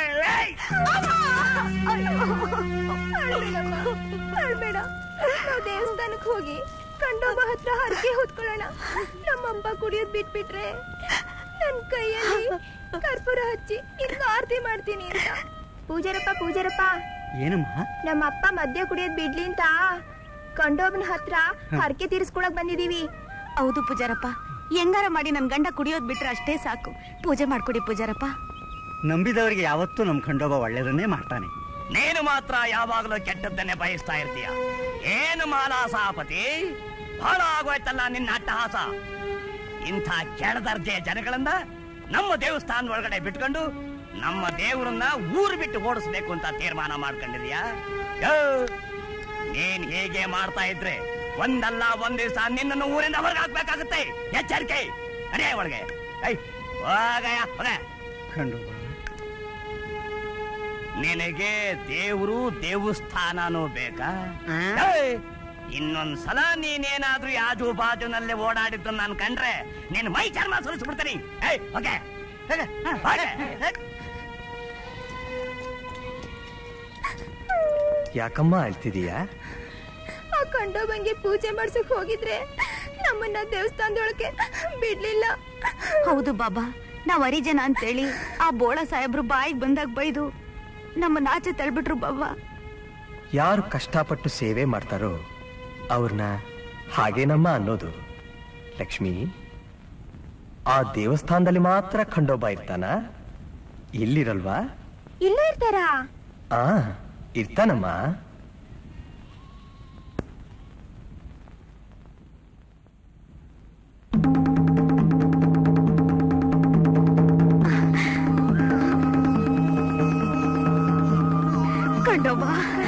ಅಳ್ಬೇಡ, ನಾವು ದೇವಸ್ಥಾನಕ್ಕೆ ಹೋಗಿ ಕಂಡೋಬ ಹತ್ರ ಹರಕೆ ಹೊತ್ಕೊಳ್ಳೋಣ. ನಮ್ಮಪ್ಪ ಕುಡಿಯೋದ್ ಬಿಟ್ಬಿಟ್ರೆ ನನ್ ಕೈಯಲ್ಲಿ ಕರ್ಪೂರ ಹಚ್ಚಿ ನಿನ್ಗ ಆರತಿ ಮಾಡ್ತೀನಿ ಅಂತ. ಪೂಜಾರಪ್ಪ ಪೂಜಾರಪ್ಪ ಏನಮ್ಮ? ನಮ್ಮ ಅಪ್ಪ ಮದ್ಯ ಕುಡಿಯೋದ್ ಬಿಡ್ಲಿ ಅಂತ ಕಂಡೋಬನ ಹತ್ರ ಹರಕೆ ತೀರಿಸ್ಕೊಳಕ್ ಬಂದಿದೀವಿ. ಹೌದು ಪೂಜಾರಪ್ಪ, ಹೆಂಗಾರ ಮಾಡಿ ನನ್ ಗಂಡ ಕುಡಿಯೋದ್ ಬಿಟ್ರೆ ಅಷ್ಟೇ ಸಾಕು. ಪೂಜೆ ಮಾಡ್ಕೊಡಿ ಪೂಜಾರಪ್ಪ. ನಂಬಿದವರಿಗೆ ಯಾವತ್ತೂ ನಮ್ ಖಂಡೋಬ ಒಳ್ಳೇದನ್ನೇ ಮಾಡ್ತಾನೆ. ನೀನು ಮಾತ್ರ ಯಾವಾಗಲೂ ಕೆಟ್ಟದ್ದನ್ನೇ ಬಯಸ್ತಾ ಇರ್ತೀಯ. ಏನು ಮಾಲಾಸಾಪತಿ, ಬಹಳ ಆಗೋಯ್ತಲ್ಲ ನಿನ್ನ ಅಟ್ಟಹಾಸ. ಇಂಥ ಕೆಳದರ್ಜೆ ಜನಗಳನ್ನ ನಮ್ಮ ದೇವಸ್ಥಾನ ಒಳಗಡೆ ಬಿಟ್ಕೊಂಡು ನಮ್ಮ ದೇವರನ್ನ ಊರು ಬಿಟ್ಟು ಓಡಿಸ್ಬೇಕು ಅಂತ ತೀರ್ಮಾನ ಮಾಡ್ಕೊಂಡಿದ್ಯಾ? ನೀನ್ ಹೀಗೆ ಮಾಡ್ತಾ ಇದ್ರೆ ಒಂದಲ್ಲ ಒಂದ್ ದಿವಸ ನಿನ್ನನ್ನು ಊರಿಂದ ಹೊರಗೆ ಹಾಕ್ಬೇಕಾಗುತ್ತೆ. ಎಚ್ಚರಿಕೆ, ಅದೇ ಒಳಗೆ ಹೋಗಯ್ಯ ಹೋಗ. ಖಂಡೋಬ, ನಿನಗೆ ದೇವರು ದೇವಸ್ಥಾನನೂ ಬೇಕಾ? ಇನ್ನೊಂದ್ಸಲ ನೀನೇನಾದ್ರೂ ಯಾಜು ಬಾಜುನಲ್ಲಿ ಓಡಾಡಿದ್ದು ನಾನು ಕಂಡ್ರೆ ನಿನ್ ಮೈ ಚರ್ಮ ಸುರಿಸ್ಬಿಡ್ತೀನಿ. ಯಾಕಮ್ಮ ಅಳ್ತಿದೀಯಾ? ಆ ಕಂಡೋಬಂಗೆ ಪೂಜೆ ಮಾಡ್ಸಕ್ ಹೋಗಿದ್ರೆ ನಮ್ಮನ್ನ ದೇವಸ್ಥಾನದೊಳಗೆ ಬಿಡ್ಲಿಲ್ಲ. ಹೌದು ಬಾಬಾ, ನಾವ್ ಹರಿಜನ ಅಂತೇಳಿ ಆ ಬೋಳ ಸಾಹೇಬ್ರು ಬಾಯಿಗೆ ಬಂದಾಗ ಬೈದು ನಮ್ಮನ್ನ ಆಚೆ ತಳ್ಬಿಟ್ರು ಬಾಬಾ. ಯಾರು ಕಷ್ಟಪಟ್ಟು ಸೇವೆ ಮಾಡ್ತಾರೋ ಅವ್ರನ್ನ ಹಾಗೇನಮ್ಮ ಅನ್ನೋದು. ಲಕ್ಷ್ಮಿ, ಆ ದೇವಸ್ಥಾನದಲ್ಲಿ ಮಾತ್ರ ಖಂಡೋಬ ಇರ್ತಾನ, ಇಲ್ಲಿರಲ್ವಾ? ಇಲ್ಲ ಇರ್ತಾರಾ? ಆ ಇರ್ತಾನಮ್ಮ. ಖಂಡೋಬ,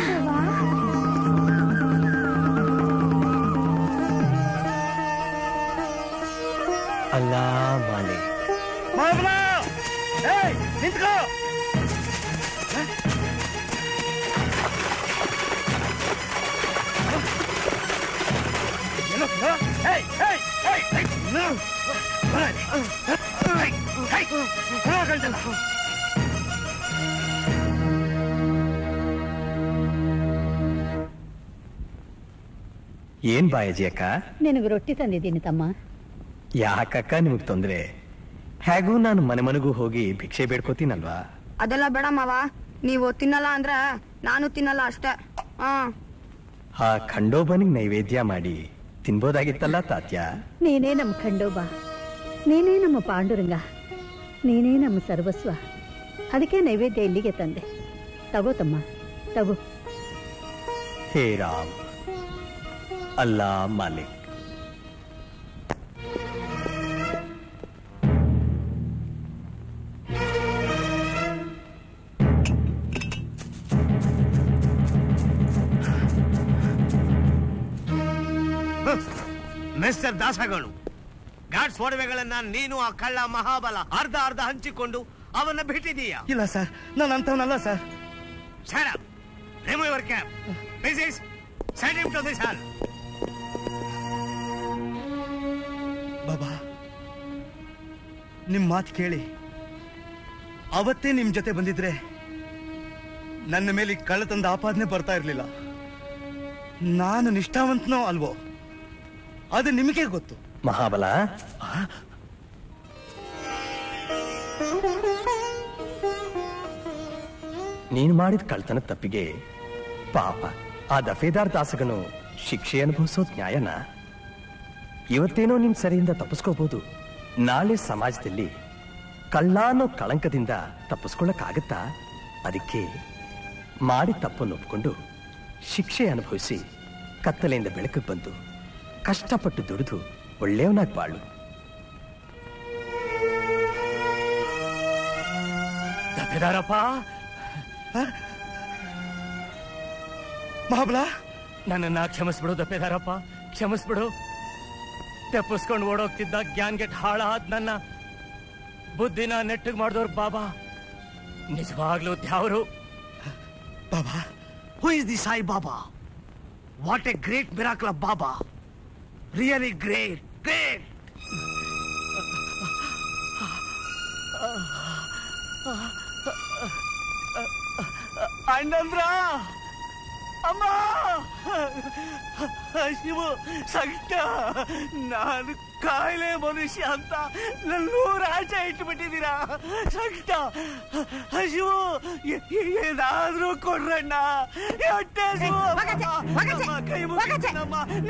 ಅಲ್ಲಾ ಮಾಲೆ ನಿಂತ್ಕೋ. ಏನ್ ಬಾಯಜಿ ಅಕ್ಕ? ನಿನಗೆ ರೊಟ್ಟಿ ತಂದಿದ್ದೀನಿ ತಮ್ಮ. ಯಾಕಕ್ಕ ನಿಮಗ್ ತೊಂದ್ರೆ? ಹೇಗೂ ನಾನು ಮನೆ ಮನೆಗೂ ಹೋಗಿ ಭಿಕ್ಷೆ ಬೇಡ್ಕೋತೀನಲ್ವಾ? ಅದೆಲ್ಲ ಬೇಡ ಮಾವ, ನೀವು ತಿನ್ನಲ್ಲ ಅಂದ್ರ ನಾನು ತಿನ್ನಲ್ಲ ಅಷ್ಟೇ. ಆ ಖಂಡೋಬನಿಗೆ ನೈವೇದ್ಯ ಮಾಡಿ ತಿನ್ಬೋದಾಗಿತ್ತಲ್ಲ ತಾತ್ಯ? ನೀನೇ ನಮ್ಮ ಖಂಡೋಬ, ನೀನೇ ನಮ್ಮ ಪಾಂಡುರಂಗ, ನೀನೇ ನಮ್ಮ ಸರ್ವಸ್ವ. ಅದಕ್ಕೆ ನೈವೇದ್ಯ ಇಲ್ಲಿಗೆ ತಂದೆ. ತಗೋ ತಮ್ಮ, ತಗೋ. ಹೇ ರಾಮ್, ಅಲ್ಲಾ ಮಾಲಿಕ್. ಮಿಸ್ಟರ್ ದಾಸಗಳು, ಗಾಡ್ಸ್ ಒಡವೆಗಳನ್ನ ನೀನು ಆ ಕಳ್ಳ ಮಹಾಬಲ ಅರ್ಧ ಅರ್ಧ ಹಂಚಿಕೊಂಡು ಅವನ್ನ ಬಿಟ್ಟಿದೀಯಾ? ಇಲ್ಲ ಸರ್, ನಾನು ಅಂತವನಲ್ಲ sir. Shut up. Remove your cap. Mrs. Send him to this hall. Baba, ನಿಮ್ ಮಾತು ಕೇಳಿ ಅವತ್ತೇ ನಿಮ್ ಜೊತೆ ಬಂದಿದ್ರೆ ನನ್ನ ಮೇಲೆ ಕಳ್ಳತನದ ಆಪಾದನೆ ಬರ್ತಾ ಇರ್ಲಿಲ್ಲ. ನಾನು ನಿಷ್ಠಾವಂತನೋ ಅಲ್ವೋ ಅದು ನಿಮಗೆ ಗೊತ್ತು. ಮಹಾಬಲ, ನೀನು ಮಾಡಿದ ಕಳ್ತನ ತಪ್ಪಿಗೆ ಪಾಪ ಆ ದಫೇದಾರ್ ದಾಸಗನು ಶಿಕ್ಷೆ ಅನುಭವಿಸೋದು ನ್ಯಾಯನ? ಇವತ್ತೇನೋ ನಿಮ್ ಸರಿಯಿಂದ ತಪ್ಪಿಸ್ಕೋಬಹುದು, ನಾಳೆ ಸಮಾಜದಲ್ಲಿ ಕಳ್ಳ ಅನ್ನೋ ಕಳಂಕದಿಂದ ತಪ್ಪಿಸ್ಕೊಳ್ಳಕ್ಕಾಗತ್ತಾ? ಅದಕ್ಕೆ ಮಾಡಿ ತಪ್ಪನ್ನು ಒಪ್ಕೊಂಡು ಶಿಕ್ಷೆ ಅನುಭವಿಸಿ ಕತ್ತಲೆಯಿಂದ ಬೆಳಕಿಗೆ ಬಂದು ಕಷ್ಟಪಟ್ಟು ದುಡಿದು ಒಳ್ಳೆಯವನಾಗಿ ಬಾಳು. ದಫೇದಾರಪ್ಪ, ಮಹಾಬಲ, ನನ್ನನ್ನ ಕ್ಷಮಿಸ್ಬಿಡು ದಫೇದಾರಪ್ಪ, ಕ್ಷಮಿಸ್ಬಿಡು. ತಪ್ಪಿಸ್ಕೊಂಡು ಓಡೋಗ್ತಿದ್ದ ಜ್ಞಾನ್ ಗೆಟ್ ಹಾಳಾದ್ ನನ್ನ ಬುದ್ಧಿನ ನೆಟ್ಟಿಗೆ ಮಾಡಿದವ್ರು ಬಾಬಾ. ನಿಜವಾಗ್ಲೂ ದ್ಯಾವರು. Baba, who is the Sai Baba? What a great miracle of Baba. Really great great. ಅಣ್ಣಂದ್ರ, ಅಮ್ಮ, ಶಿವು, ಸಂಕಟ, ನಾನು ಕಾಯಿಲೆ ಮನುಷ್ಯ ಅಂತ ನನ್ನ ನೂರ ಆಚೆ ಇಟ್ಬಿಟ್ಟಿದ್ದೀರಾ. ಸಂಕಟ, ಶಿವು, ಏನಾದ್ರೂ ಕೊಡ್ರಣ್ಣ. ಹೊಟ್ಟೆ ಶಿವು, ಕೈ ಮುಗಿತೀನಮ್ಮ.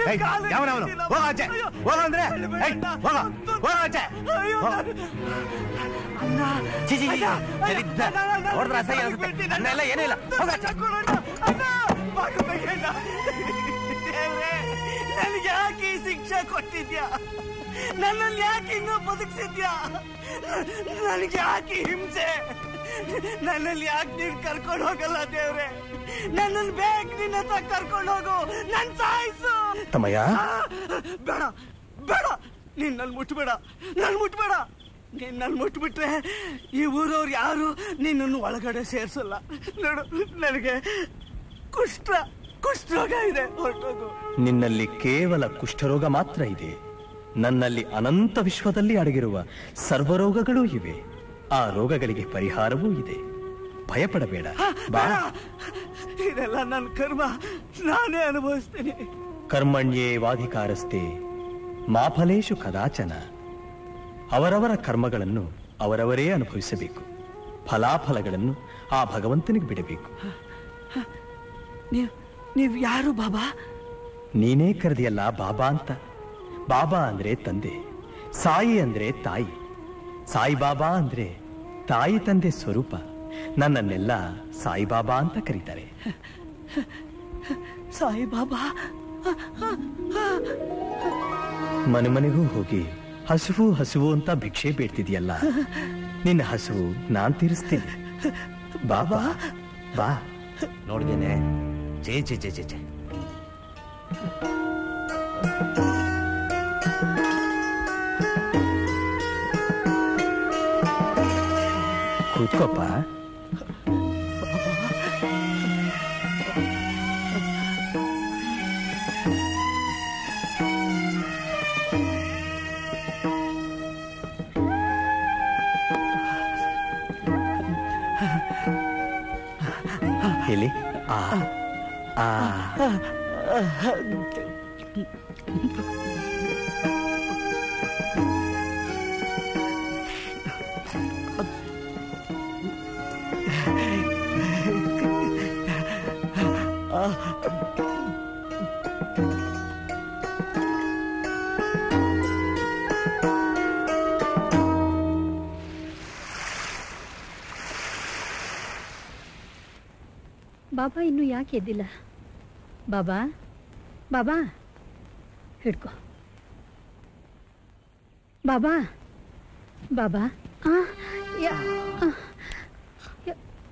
ನನಗೆ ಯಾಕೆ ಈ ಶಿಕ್ಷೆ ಕೊಟ್ಟಿದ್ಯಾ? ನನ್ನನ್ನು ಯಾಕೆ ಇನ್ನೂ ಬದುಕಿಸಿದ್ಯಾ? ನನಗೆ ಯಾಕೆ ಹಿಂಸೆ? ನನ್ನಲ್ಲಿ ಯಾಕೆ ನೀನ್ ಕರ್ಕೊಂಡು ಹೋಗಲ್ಲ ದೇವ್ರೆ? ನನ್ನನ್ನು ಬೇಗ ನಿನ್ನ ಹತ್ರ ಕರ್ಕೊಂಡು ಹೋಗು, ನನ್ ಸಾಯಿಸು. ತಮ್ಮಯ್ಯ, ಬೇಡ ಬೇಡ, ನೀನ್ ನನ್ ಮುಟ್ಬೇಡ, ನನ್ ಮುಟ್ಬೇಡ. ನೀನ್ ನನ್ ಮುಟ್ಬಿಟ್ರೆ ಈ ಊರವ್ರು ಯಾರು ನಿನ್ನನ್ನು ಒಳಗಡೆ ಸೇರ್ಸಲ್ಲ. ನೋಡು, ನನಗೆ ಕುಷ್ಠ ಕುಷ್ಠರೋಗ ಇದೆ, ಹೊರಟೋಗು. ನಿನ್ನಲ್ಲಿ ಕೇವಲ ಕುಷ್ಠರೋಗ ಮಾತ್ರ ಇದೆ. ನನ್ನಲ್ಲಿ ಅನಂತ ವಿಶ್ವದಲ್ಲಿ ಅಡಗಿರುವ ಸರ್ವರೋಗಗಳೂ ಇವೆ. ಆ ರೋಗಗಳಿಗೆ ಪರಿಹಾರವೂ ಇದೆ. ಭಯಪಡಬೇಡ, ಬಾ. ಇದೆಲ್ಲ ನನ್ನ ಕರ್ಮ, ನಾನೇ ಅನುಭವಿಸ್ತೀನಿ. ಕರ್ಮಣ್ಯೇ ವಾಧಿಕಾರಸ್ತೆ ಮಾಫಲೇಶು ಕದಾಚನ. ಅವರವರ ಕರ್ಮಗಳನ್ನು ಅವರವರೇ ಅನುಭವಿಸಬೇಕು. ಫಲಾಫಲಗಳನ್ನು ಆ ಭಗವಂತನಿಗೆ ಬಿಡಬೇಕು. ನೀವ್ ಯಾರು ಬಾಬಾ? ನೀನೇ ಕರೆದಿಯಲ್ಲ ಬಾಬಾ ಅಂತ. ಬಾಬಾ ಅಂದ್ರೆ ತಂದೆ, ಸಾಯಿ ಅಂದ್ರೆ ತಾಯಿ. ಸಾಯಿಬಾಬಾ ಅಂದ್ರೆ ತಾಯಿ ತಂದೆ ಸ್ವರೂಪ. ನನ್ನನ್ನೆಲ್ಲ ಸಾಯಿಬಾಬಾ ಅಂತ ಕರೀತಾರೆ. ಸಾಯಿಬಾಬಾ, ಮನೆ ಮನೆಗೂ ಹೋಗಿ ಹಸುವು ಹಸುವು ಅಂತ ಭಿಕ್ಷೆ ಬೇಡ್ತಿದ್ಯಲ್ಲ, ನಿನ್ನ ಹಸುವು ನಾನ್ ತೀರಿಸ್ತೀನಿ. ಬಾಬಾ ಬಾ. ನೋಡಿದ್ದೇನೆ. ಜೈ ಜೈ ಜೈ ಜೈ ಜೈ. ಕೂತ್ಕೋಪ್ಪ. ಎಲ್ಲಿ? ಆ ಆ ಬಾಬಾ ಇನ್ನೂ ಯಾಕೆ ಎದ್ದಿಲ್ಲ? ಬಾಬಾ, ಬಾಬಾ ಹಿಡ್ಕೊ. ಬಾಬಾ, ಬಾಬಾ, ಆ, ಯಾ, ಆ, ಯಾ.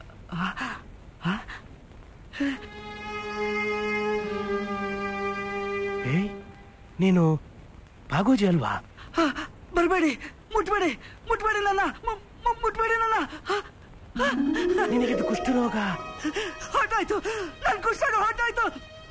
ಏಯ್, ನೀನು ಭಾಗೋಜಿ ಅಲ್ವಾ? ಬರಬೇಡಿ, ಮುಟ್ಬೇಡಿ, ಮುಟ್ಬೇಡಿ ನನ್ನ, ಮುಟ್ಬೇಡಿ ನನ್ನ. ನಿನಗಿದು ಕುಷ್ಠರೋಗ ಹೊರಟಾಯ್ತು, ನನ್ ಕುಷ್ಠರೋಗ ಹೊರಟಾಯ್ತು.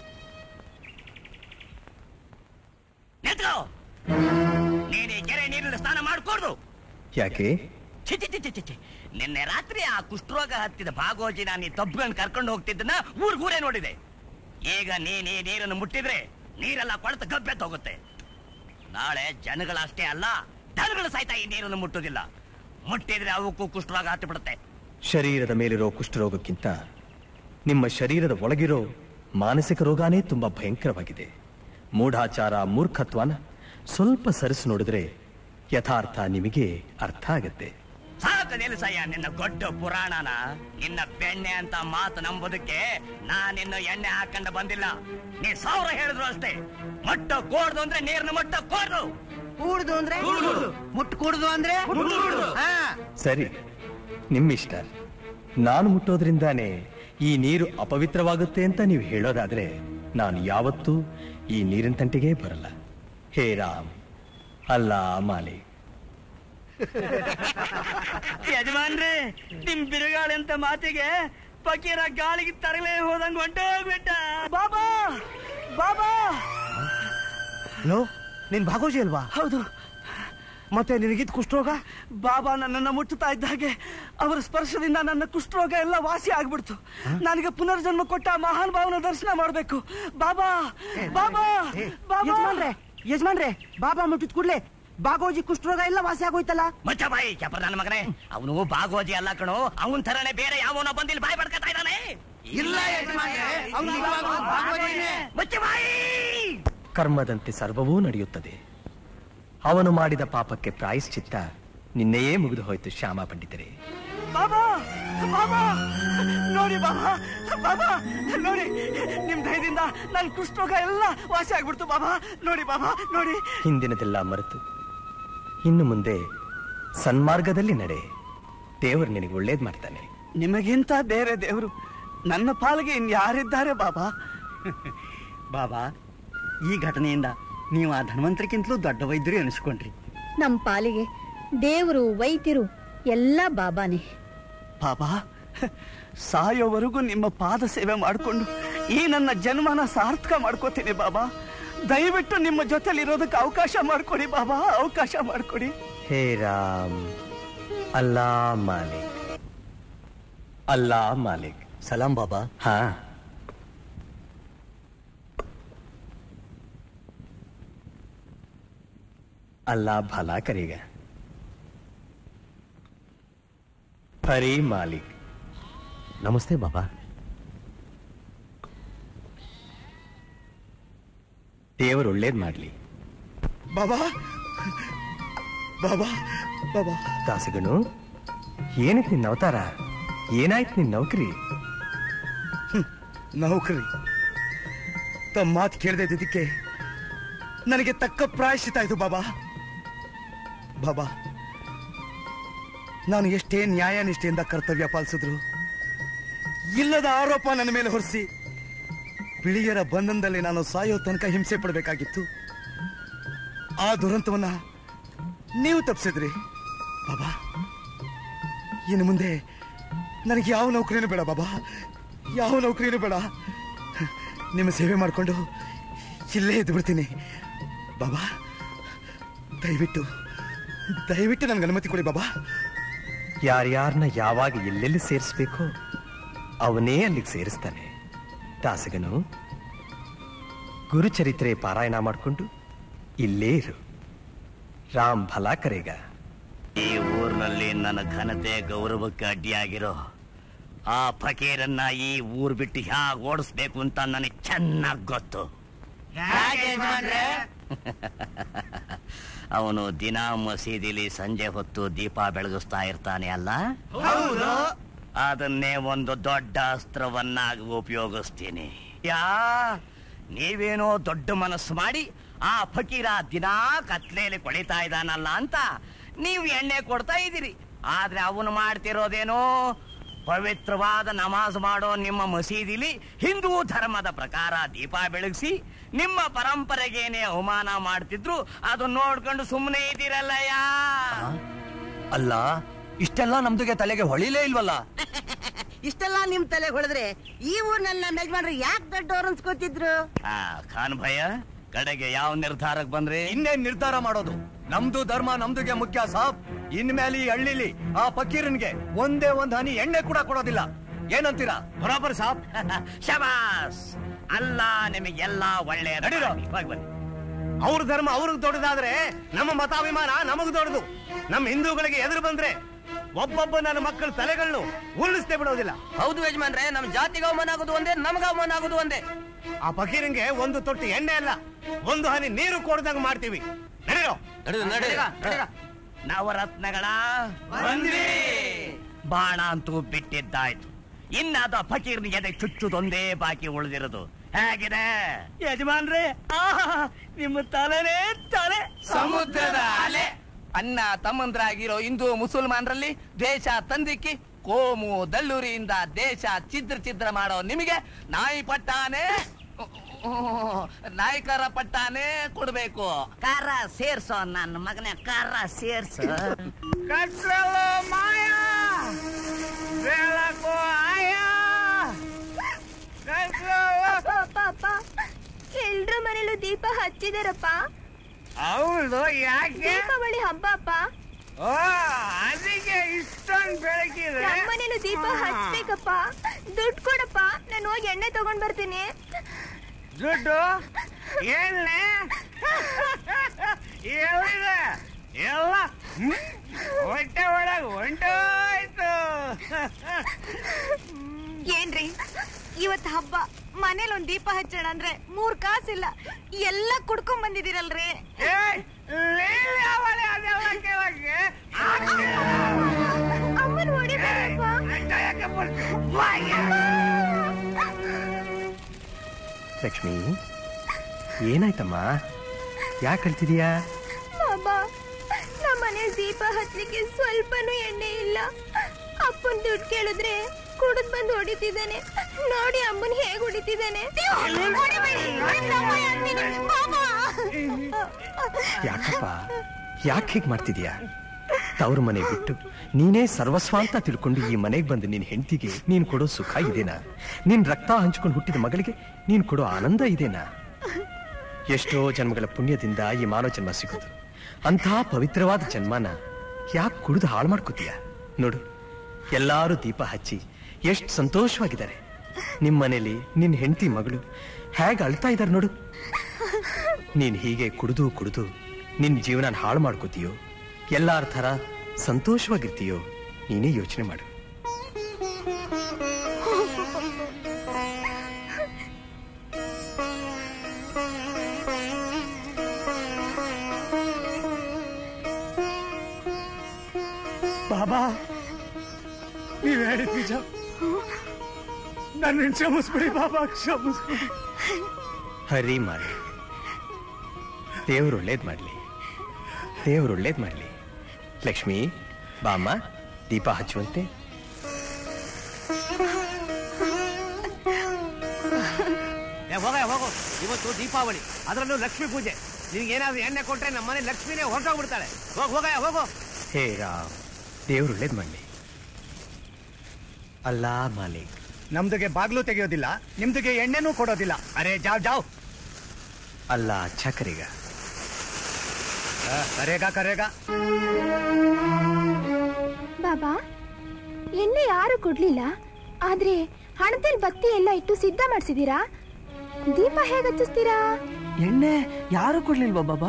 ನೀನು ಕೆರೆ ನೀರಿನ ಸ್ನಾನ ಮಾಡ್ಕೊಡ್ದು. ಯಾಕೆ? ಚಿಚಿ ಚಿಚಿ ಚಿಚಿ ನಿನ್ನೆ ರಾತ್ರಿ ಆ ಕುಷ್ಠರೋಗ ಹತ್ತಿದ ಭಾಗೋಜಿನ ನೀ ತಬ್ಕೊಂಡು ಕರ್ಕೊಂಡು ಹೋಗ್ತಿದ್ದನ್ನ ಊರ್ಗೂರೇ ನೋಡಿದೆ. ಈಗ ನೀನ್ ಈ ನೀರನ್ನು ಮುಟ್ಟಿದ್ರೆ ನೀರೆಲ್ಲ ಕೊಳೆತ ಗಬ್ಬೆತ್ತು ಹೋಗುತ್ತೆ. ನಾಳೆ ಜನಗಳಷ್ಟೇ ಅಲ್ಲ, ದನಗಳು ಸಹಿತ ಈ ನೀರನ್ನು ಮುಟ್ಟುದಿಲ್ಲ. ಮುಟ್ಟಿದ್ರೆ ಅವಕ್ಕೂ ಕುಷ್ಠರೋಗ ಹತ್ತಿ ಬಿಡುತ್ತೆ. ಶರೀರದ ಮೇಲಿರೋ ಕುಷ್ಠರೋಗಕ್ಕಿಂತ ನಿಮ್ಮ ಶರೀರದ ಒಳಗಿರೋ ಮಾನಸಿಕ ರೋಗಾನೇ ತುಂಬಾ ಭಯಂಕರವಾಗಿದೆ. ಮೂಢಾಚಾರ, ಮೂರ್ಖತ್ವನ ಸ್ವಲ್ಪ ಸರಿಸಿ ನೋಡಿದ್ರೆ ಯಥಾರ್ಥ ನಿಮಗೆ ಅರ್ಥ ಆಗತ್ತೆ. ಸಾಕು ನಿಲ್ಸಯ್ಯ ನಿನ್ನ ಗೊಡ್ಡ ಪುರಾಣನ. ನಿನ್ನ ಬೆಣ್ಣೆ ಅಂತ ಮಾತು ನಂಬೋದಕ್ಕೆ ನಾನಿನ್ನು ಎಣ್ಣೆ ಹಾಕೊಂಡ ಬಂದಿಲ್ಲ. ನೀ ಸಾವಿರ ಹೇಳಿದ್ರು ಅಷ್ಟೇ. ಮೊಟ್ಟ ಕೋಡ್ದು ಅಂದ್ರೆ ನೀರ್ನ ಮೊಟ್ಟ ಕೋಡ್ದು, ಕೂಡುದು ಅಂದ್ರೆ ಮುಟ್ಟು ಕೂಡುದು ಅಂದ್ರೆ ಸರಿ, ನಿಮ್ಮಿಷ್ಟ. ನಾನು ಮುಟ್ಟೋದ್ರಿಂದಾನೇ ಈ ನೀರು ಅಪವಿತ್ರವಾಗುತ್ತೆ ಅಂತ ನೀವು ಹೇಳೋದಾದ್ರೆ ನಾನು ಯಾವತ್ತೂ ಈ ನೀರಿನ ತಂಟೆಗೆ ಬರಲ್ಲ. ಹೇ ರಾಮ್, ಅಲ್ಲಾ ಮಾಲಿ. ಯಜಮಾನ್ರಿ ನಿಮ್ ಬಿರುಗಾಳಿ ಅಂತ ಮಾತಿಗೆ ಫಕೀರ ಗಾಳಿಗೆ ತರಲೇ ಹೋದಂಗ್ ಹೊಂಟೋಗ್ಬಿಟ್ಟ. ಬಾಬಾ ಬಾಬಾ ಲೋ ನಿನ್ ಭಾಗೋಜಿ ಅಲ್ವಾ? ಹೌದು. ಮತ್ತೆ ನಿನಗಿದ್ ಕುಷ್ಠರೋಗ? ಬಾಬಾ ನನ್ನನ್ನ ಮುಟ್ಟುತ್ತಾ ಇದ್ದ ಹಾಗೆ ಅವರ ಸ್ಪರ್ಶದಿಂದ ನನ್ನ ಕುಷ್ಠರೋಗ ಎಲ್ಲ ವಾಸಿ ಆಗ್ಬಿಡ್ತು. ನನಗೆ ಪುನರ್ಜನ್ಮ ಕೊಟ್ಟ ಮಹಾನ್ ಭಾವನ ದರ್ಶನ ಮಾಡ್ಬೇಕು. ಬಾಬಾ ಬಾಬಾ ಯಜಮಾನ್ರೆ ಯಜಮಾನ್ರೆ ಬಾಬಾ ಮುಟ್ಟಿದ ಕೂಡ್ಲೆ ಬಾಗೋಜಿ ಕುಷ್ಠರೋಗ ಎಲ್ಲ ವಾಸಿ ಆಗೋಯ್ತಲ್ಲ? ಮಚ್ಚ ಬಾಯಿ ಚಪ್ರ ನನ್ನ ಮಗನೇ, ಅವನು ಬಾಗೋಜಿ ಅಲ್ಲ ಕಣೋ, ಅವನ್ ತರನೇ ಬೇರೆ ಯಾವನ ಬಂದಿಲ್ ಬಾಯಿ ಪಡ್ಕತಾ ಇದ್ದಾನೆ. ಇಲ್ಲ ಮಚ್ಚ ಬಾಯಿ. ಕರ್ಮದಂತೆ ಸರ್ವವೂ ನಡೆಯುತ್ತದೆ. ಅವನು ಮಾಡಿದ ಪಾಪಕ್ಕೆ ಪ್ರಾಯಶ್ಚಿತ್ತ ನಿನ್ನೆಯೇ ಮುಗಿದು ಹೋಯ್ತು ಶ್ಯಾಮ ಪಂಡಿತರೇ. ಬಾಬಾ ಬಾಬಾ ನೋಡಿ ಬಾಬಾ ಬಾಬಾ ನೋಡಿ, ನಿಮ್ ದಯದಿಂದ ನನ್ ಕುಷ್ಠರೋಗ ಎಲ್ಲ ವಾಸಿ ಆಗ್ಬಿಡ್ತು. ಬಾಬಾ ನೋಡಿ ಬಾಬಾ ನೋಡಿ. ಹಿಂದಿನದೆಲ್ಲ ಮರೆತು ಇನ್ನು ಮುಂದೆ ಸನ್ಮಾರ್ಗದಲ್ಲಿ ನಡೆ. ದೇವರು ನಿನಗೆ ಒಳ್ಳೇದ್ ಮಾಡ್ತಾನೆ. ನಿಮಗಿಂತ ಬೇರೆ ದೇವರು ನನ್ನ ಪಾಲಿಗೆ ಇನ್ಯಾರಿದ್ದಾರೆ ಬಾಬಾ? ಬಾಬಾ, ಈ ಘಟನೆಯಿಂದ ನೀವು ಆ ಧನ್ವಂತರಿಗಿಂತಲೂ ದೊಡ್ಡ ವೈದ್ಯರು ಅನಿಸ್ಕೊಂಡ್ರಿ. ನಮ್ ಪಾಲಿಗೆ ದೇವರು ವೈದ್ಯರು ಎಲ್ಲ ಬಾಬಾನೇ. ಬಾಬಾ, ಸಾಯೋವರೆಗೂ ನಿಮ್ಮ ಪಾದ ಸೇವೆ ಮಾಡಿಕೊಂಡು ಈ ನನ್ನ ಜನ್ಮನ ಸಾರ್ಥಕ ಮಾಡ್ಕೋತೀನಿ ಬಾಬಾ. ದಯವಿಟ್ಟು ನಿಮ್ಮ ಜೊತೆಲಿರೋದಕ್ಕೆ ಅವಕಾಶ ಮಾಡ್ಕೊಡಿ ಬಾಬಾ, ಅವಕಾಶ ಮಾಡ್ಕೊಡಿ. ಹೇ ರಾಮ್, ಅಲ್ಲಾ ಮಾಲಿಕ್, ಅಲ್ಲಾ ಮಾಲಿಕ್. ಸಲಾಂ ಬಾಬಾ. ಹಾ, अल्लाह भला करेगा. हरी मालिक. नमस्ते बाबा. ದೇವರು ಒಳ್ಳೇದ್ ಮಾಡ್ಲಿ. ಬಾಬಾ ಬಾಬಾ ಬಾಬಾ ದಾಸಗನು, ಏನಕ್ಕೆ ನಿನ್ನ ಅವತಾರ? ಏನಾಯ್ತು ನಿನ್ನ ನೌಕರಿ? ನೌಕರಿ ತಮ್ಮ ಮಾತು ಕೇಳದೆ ಇದ್ದಿದ್ದಕ್ಕೆ ನನಗೆ ತಕ್ಕ ಪ್ರಾಯಶ್ಚಿತ ಆಯ್ತು ಬಾಬಾ. ಬಾಬಾ, ನಾನು ಎಷ್ಟೇ ನ್ಯಾಯ ನಿಷ್ಠೆಯಿಂದ ಕರ್ತವ್ಯ ಪಾಲಿಸಿದ್ರು ಇಲ್ಲದ ಆರೋಪ ನನ್ನ ಮೇಲೆ ಹೊರಿಸಿ ಬಿಳಿಯರ ಬಂಧನದಲ್ಲಿ ನಾನು ಸಾಯೋ ತನಕ ಹಿಂಸೆ ಪಡಬೇಕಾಗಿತ್ತು. ಆ ದುರಂತವನ್ನ ನೀವು ತಪ್ಪಿಸಿದ್ರಿ ಬಾಬಾ. ಇನ್ನು ಮುಂದೆ ನನಗೆ ಯಾವ ನೌಕರಿನೂ ಬೇಡ ಬಾಬಾ, ಯಾವ ನೌಕರಿನೂ ಬೇಡ. ನಿಮ್ಮ ಸೇವೆ ಮಾಡಿಕೊಂಡು ಇಲ್ಲೇ ಎದ್ದು ಬಿಡ್ತೀನಿ ಬಾಬಾ. ದಯವಿಟ್ಟು ದಯವಿಟ್ಟು ನನಗೆ ಅನುಮತಿ ಕೊಡಿ ಬಾಬಾ. ಯಾರ್ಯಾರನ್ನ ಯಾವಾಗ ಎಲ್ಲೆಲ್ಲಿ ಸೇರಿಸ್ಬೇಕೋ ಅವನೇ ಅಲ್ಲಿಗೆ ಸೇರಿಸ್ತಾನೆ. ದಾಸಗನು, ಗುರುಚರಿತ್ರೆ ಪಾರಾಯಣ ಮಾಡಿಕೊಂಡು ಇಲ್ಲೇ ಇರು. ರಾಮ್ ಭಲಾ ಕರೆಗ. ಈ ಊರಿನಲ್ಲಿ ನನ್ನ ಘನತೆ ಗೌರವಕ್ಕೆ ಅಡ್ಡಿಯಾಗಿರೋ ಆ ಫಕೀರನ್ನ ಈ ಊರ್ ಬಿಟ್ಟು ಹ್ಯಾಗ ಓಡಿಸ್ಬೇಕು ಅಂತ ನನಗೆ ಚೆನ್ನಾಗಿ ಗೊತ್ತು. ಅವನು ದಿನ ಮಸೀದಿಲಿ ಸಂಜೆ ಹೊತ್ತು ದೀಪ ಬೆಳಗಿಸ್ತಾ ಇರ್ತಾನೆ ಅಲ್ಲ, ಅದನ್ನೇ ಒಂದು ದೊಡ್ಡ ಅಸ್ತ್ರವನ್ನಾಗಿ ಉಪಯೋಗಿಸ್ತೀನಿ. ಯಾ ನೀವೇನೋ ದೊಡ್ಡ ಮನಸ್ಸು ಮಾಡಿ ಆ ಫಕೀರ ದಿನಾ ಕತ್ಲೆಯಲ್ಲಿ ಕೊಳಿತಾ ಇದ್ದಾನಲ್ಲ ಅಂತ ನೀವು ಎಣ್ಣೆ ಕೊಡ್ತಾ ಇದ್ದೀರಿ. ಆದ್ರೆ ಅವನು ಮಾಡ್ತಿರೋದೇನೋ ಪವಿತ್ರವಾದ ನಮಾಜ್ ಮಾಡೋ ನಿಮ್ಮ ಮಸೀದಿಲಿ ಹಿಂದೂ ಧರ್ಮದ ಪ್ರಕಾರ ದೀಪ ಬೆಳಗಿಸಿ ನಿಮ್ಮ ಪರಂಪರೆಗೇನೆ ಅವಮಾನ ಮಾಡ್ತಿದ್ರು. ಅದನ್ನ ನೋಡ್ಕೊಂಡು ಸುಮ್ಮನೆ ಇದ್ದೀರಲ್ಲಯ್ಯ. ಅಲ್ಲ, ಇಷ್ಟೆಲ್ಲ ನಮ್ದುಗೆ ತಲೆಗೆ ಹೊಳಿಲೇ ಇಲ್ವಲ್ಲ? ಇಷ್ಟೆಲ್ಲ ನಿಮ್ ತಲೆ ಹೊಳೆದ್ರೆ ಈ ಊರ್ನಲ್ಲಿ ನಮ್ಮ ಯಜಮಾನ್ರು ಯಾಕೆ ದೊಡ್ಡವ್ರು ಅನ್ಸ್ಕೊತಿದ್ರು? ಆ ಖಾನ್ ಭಯ್ಯ, ಕಡೆಗೆ ಯಾವ ನಿರ್ಧಾರಕ್ಕೆ ಬಂದ್ರೆ? ಇನ್ನೇನ್ ನಿರ್ಧಾರ ಮಾಡೋದು? ನಮ್ದು ಧರ್ಮ ನಮ್ದುಗೆ ಮುಖ್ಯ ಸಾಬ್. ಇನ್ಮೇಲೆ ಈ ಹಳ್ಳಿಲಿ ಆ ಫಕೀರನ್ಗೆ ಒಂದೇ ಒಂದ್ ಹನಿ ಎಣ್ಣೆ ಕೂಡ ಕೊಡೋದಿಲ್ಲ. ಏನಂತೀರಾ? ಬರೋಬರ್ ಸಾಬ್. ಶಬಾಸ್. ಅಲ್ಲ, ನಿಮಗೆಲ್ಲ ಒಳ್ಳೆಯ ನಡೀರೋ. ಅವ್ರ ಧರ್ಮ ಅವ್ರಿಗೆ ದೊಡ್ಡದಾದ್ರೆ ನಮ್ಮ ಮತಾಭಿಮಾನ ನಮಗ್ ದೊಡ್ಡದು. ನಮ್ಮ ಹಿಂದೂಗಳಿಗೆ ಎದುರು ಬಂದ್ರೆ ಒಬ್ಬೊಬ್ಬ ನನ್ನ ಮಕ್ಕಳ ತಲೆಗಳನ್ನು ಉರುಳಿಸ್ತೇ ಬಿಡೋದಿಲ್ಲ. ಹೌದು ಯಜಮಾನ್ರೆ, ನಮ್ ಜಾತಿಗೆ ಅವಮಾನ ಆಗೋದು ಒಂದೇ, ನಮ್ಗ ಅವಮಾನ ಆಗೋದು ಒಂದೇ. ಆ ಫಕೀರಂಗೆ ಒಂದು ತೊಟ್ಟು ಎಣ್ಣೆ ಅಲ್ಲ, ಒಂದು ಹನಿ ನೀರು ಕೊಡ್ದಂಗ ಮಾಡ್ತೀವಿ. ನಡೀರೋ. ನವರತ್ನಗಳ ಬಾಣ ಅಂತೂ ಬಿಟ್ಟಿದ್ದಾಯ್ತು. ಇನ್ನಾದ ಫಕೀರ್ನ ಎದೆ ಚುಚ್ಚುದೊಂದೇ ಬಾಕಿ ಉಳಿದಿರೋದು. ಹೇಗಿದೆ ಯಜಮಾನ್ರೆ? ಆಹಾ, ನಿಮ್ಮ ತಲೆನೇ ತಲೆ ಸಮುದ್ರದ ಅಲೆ. ಅನ್ನ ತಮ್ಮಂದ್ರಾಗಿರೋ ಹಿಂದೂ ಮುಸಲ್ಮಾನರಲ್ಲಿ ದೇಶ ತಂದಿಕ್ಕಿ ಕೋಮು ದಳ್ಳೂರಿಯಿಂದ ದೇಶ ಛಿದ್ರ ಛಿದ್ರ ಮಾಡೋ ನಿಮಗೆ ನಾಯಿ ಪಟ್ಟಾನೆ ನಾಯ್ಕರ ಪಟ್ಟಾನೇ ಕೊಡ್ಬೇಕು. ಕಾರ ಸೇರ್ಸೋ ನನ್ನ ಮಗನೇ, ಕಾರ ಸೇರ್ಸೋ. ಕತ್ಲಲು ಮಾಯ ಬೆಳಕು ಆಯ. ಪಾಪ ಎಲ್ರ ಮನೇಲೂ ದೀಪ ಹಚ್ಚಿದಾರಪ್ಪ. ಹೌದು, ಯಾಕೆ? ದೀಪಾವಳಿ ಹಬ್ಬ ಅಪ್ಪ. ಓ, ಅದಕ್ಕೆ ಇಷ್ಟೊಂದು ಬೆಳಕಿದೆ. ನಮ್ಮನೇಲೂ ದೀಪ ಹಚ್ಬೇಕಪ್ಪ. ದುಡ್ಡು ಕೊಡಪ್ಪ, ನಾನು ಹೋಗಿ ಎಣ್ಣೆ ತಗೊಂಡ್ ಬರ್ತೀನಿ. ದುಡ್ಡು ಎಣ್ಣೆ ಎಲ್ಲಿದೆ? ಎಲ್ಲ ಹೊಟ್ಟೆ ಒಳಗೆ ಹೊಂಟೋಯ್ತು. ಏನ್ರಿ ಇವತ್ ಹಬ್ಬ, ಮನೇಲಿ ಒಂದ್ ದೀಪ ಹಚ್ಚೋಣ ಅಂದ್ರೆ ಮೂರ್ ಕಾಸಿಲ್ಲ, ಎಲ್ಲ ಕುಡ್ಕೊಂಡ್ ಬಂದಿದ್ದೀರಲ್ರಿ. ಅಮ್ಮನ್ ಹೊಡಿಬೇಕಪ್ಪ. ಲಕ್ಷ್ಮಿ, ಏನಾಯ್ತಮ್ಮ? ಯಾಕೆ ಹೇಳ್ತಿದೀಯಾ? ಬಾಬಾ, ನಮ್ಮ ಮನೇಲಿ ದೀಪ ಹಚ್ಲಿಕ್ಕೆ ಸ್ವಲ್ಪನೂ ಎಣ್ಣೆ ಇಲ್ಲ. ಅಪ್ಪನ್ ದುಡ್ಡು ಕೇಳಿದ್ರೆ ಕುಡಿದ್ ಬಂದು ಹೊಡಿತಿದ್ದಾನೆ. ನೋಡಿ ಅಮ್ಮನ್ ಹೇಗ್ ಹೊಡಿತಿದ್ದಾನೆ. ಯಾಕಪ್ಪ, ಯಾಕೆ ಹೀಗೆ ಮಾಡ್ತಿದೀಯಾ? ತವ್ರ ಮನೆ ಬಿಟ್ಟು ನೀನೇ ಸರ್ವಸ್ವ ಅಂತ ತಿಳ್ಕೊಂಡು ಈ ಮನೆಗೆ ಬಂದು ನಿನ್ ಹೆಂಡತಿಗೆ ನೀನ್ ಕೊಡೋ ಸುಖ ಇದೇನಾ? ನಿನ್ ರಕ್ತ ಹಂಚ್ಕೊಂಡು ಹುಟ್ಟಿದ ಮಗಳಿಗೆ ನೀನ್ ಕೊಡೋ ಆನಂದ ಇದೇನಾ? ಎಷ್ಟೋ ಜನ್ಮಗಳ ಪುಣ್ಯದಿಂದ ಈ ಮಾನವ ಜನ್ಮ ಸಿಗೋದು. ಅಂಥ ಪವಿತ್ರವಾದ ಜನ್ಮನ ಯಾಕೆ ಕುಡಿದು ಹಾಳು ಮಾಡ್ಕೋತೀಯ? ನೋಡು, ಎಲ್ಲಾರು ದೀಪ ಹಚ್ಚಿ ಎಷ್ಟು ಸಂತೋಷವಾಗಿದ್ದಾರೆ. ನಿಮ್ ಮನೇಲಿ ನಿನ್ ಹೆಂಡತಿ ಮಗಳು ಹೇಗೆ ಅಳ್ತಾ ಇದ್ದಾರೆ ನೋಡು. ನೀನ್ ಹೀಗೆ ಕುಡಿದು ಕುಡಿದು ನಿನ್ ಜೀವನ ಹಾಳು ಮಾಡ್ಕೋತೀಯೋ, ಎಲ್ಲಾರ ಥರ ಸಂತೋಷವಾಗಿರ್ತೀಯೋ, ನೀನೇ ಯೋಚನೆ ಮಾಡು. ಬಾಬಾ, ನೀವ್ ಹೇಳಿದ ನಿಜ. ನನ್ನ ಕ್ಷಮಿಸ್ಬಿಡಿ ಬಾಬಾ, ಕ್ಷಮಿಸ್ಬಿಡಿ. ಹರಿ ಮಾಡಿ, ದೇವ್ರು ಒಳ್ಳೇದ್ ಮಾಡ್ಲಿ, ದೇವ್ರು ಒಳ್ಳೇದ್ ಮಾಡ್ಲಿ. ಲಕ್ಷ್ಮಿ, ಬಾಮ್ಮ, ದೀಪ ಹಚ್ಚುವಂತೆ. ಹೋಗ ಹೋಗು, ಇವತ್ತು ದೀಪಾವಳಿ, ಅದರಲ್ಲೂ ಲಕ್ಷ್ಮೀ ಪೂಜೆ. ನಿನ್ಗೇನಾದ್ರೂ ಎಣ್ಣೆ ಕೊಟ್ರೆ ನಮ್ಮನೆ ಲಕ್ಷ್ಮಿನೇ ಹೊರಟೋಗ್ಬಿಡ್ತಾಳೆ. ಹೋಗ ಹೋಗ ಹೋಗು. ಹೇ ರಾಮ್, ದೇವ್ರು ಒಳ್ಳೇದ್ ಮಾಡ್ಲಿ. ಅಲ್ಲಾ ಮಾಲಿಕ್, ನಮ್ದುಗೆ ಬಾಗ್ಲು ತೆಗೆಯೋದಿಲ್ಲ, ನಿಮ್ದುಗೆ ಎಣ್ಣೆನೂ ಕೊಡೋದಿಲ್ಲ. ಅರೆ ಜಾವ್ ಜಾವ್. ಅಲ್ಲ ಅಚ್ಚಾ ಕರೆಗ, ಕರೆಗ ಕರೆಗ. ಬಾಬಾ, ಎಣ್ಣೆ ಯಾರು ಕೊಡ್ಲಿಲ್ಲ, ಆದ್ರೆ ಹಣದಲ್ಲಿ ಬತ್ತಿ ಎಲ್ಲ ಇಟ್ಟು ಸಿದ್ಧ ಮಾಡ್ಸಿದೀರಾ. ದೀಪ ಹೇಗೆ ಹಚ್ಚಿಸ್ತೀರಾ? ಎಣ್ಣೆ ಯಾರು ಕೊಡ್ಲಿಲ್ವಾ ಬಾಬಾ?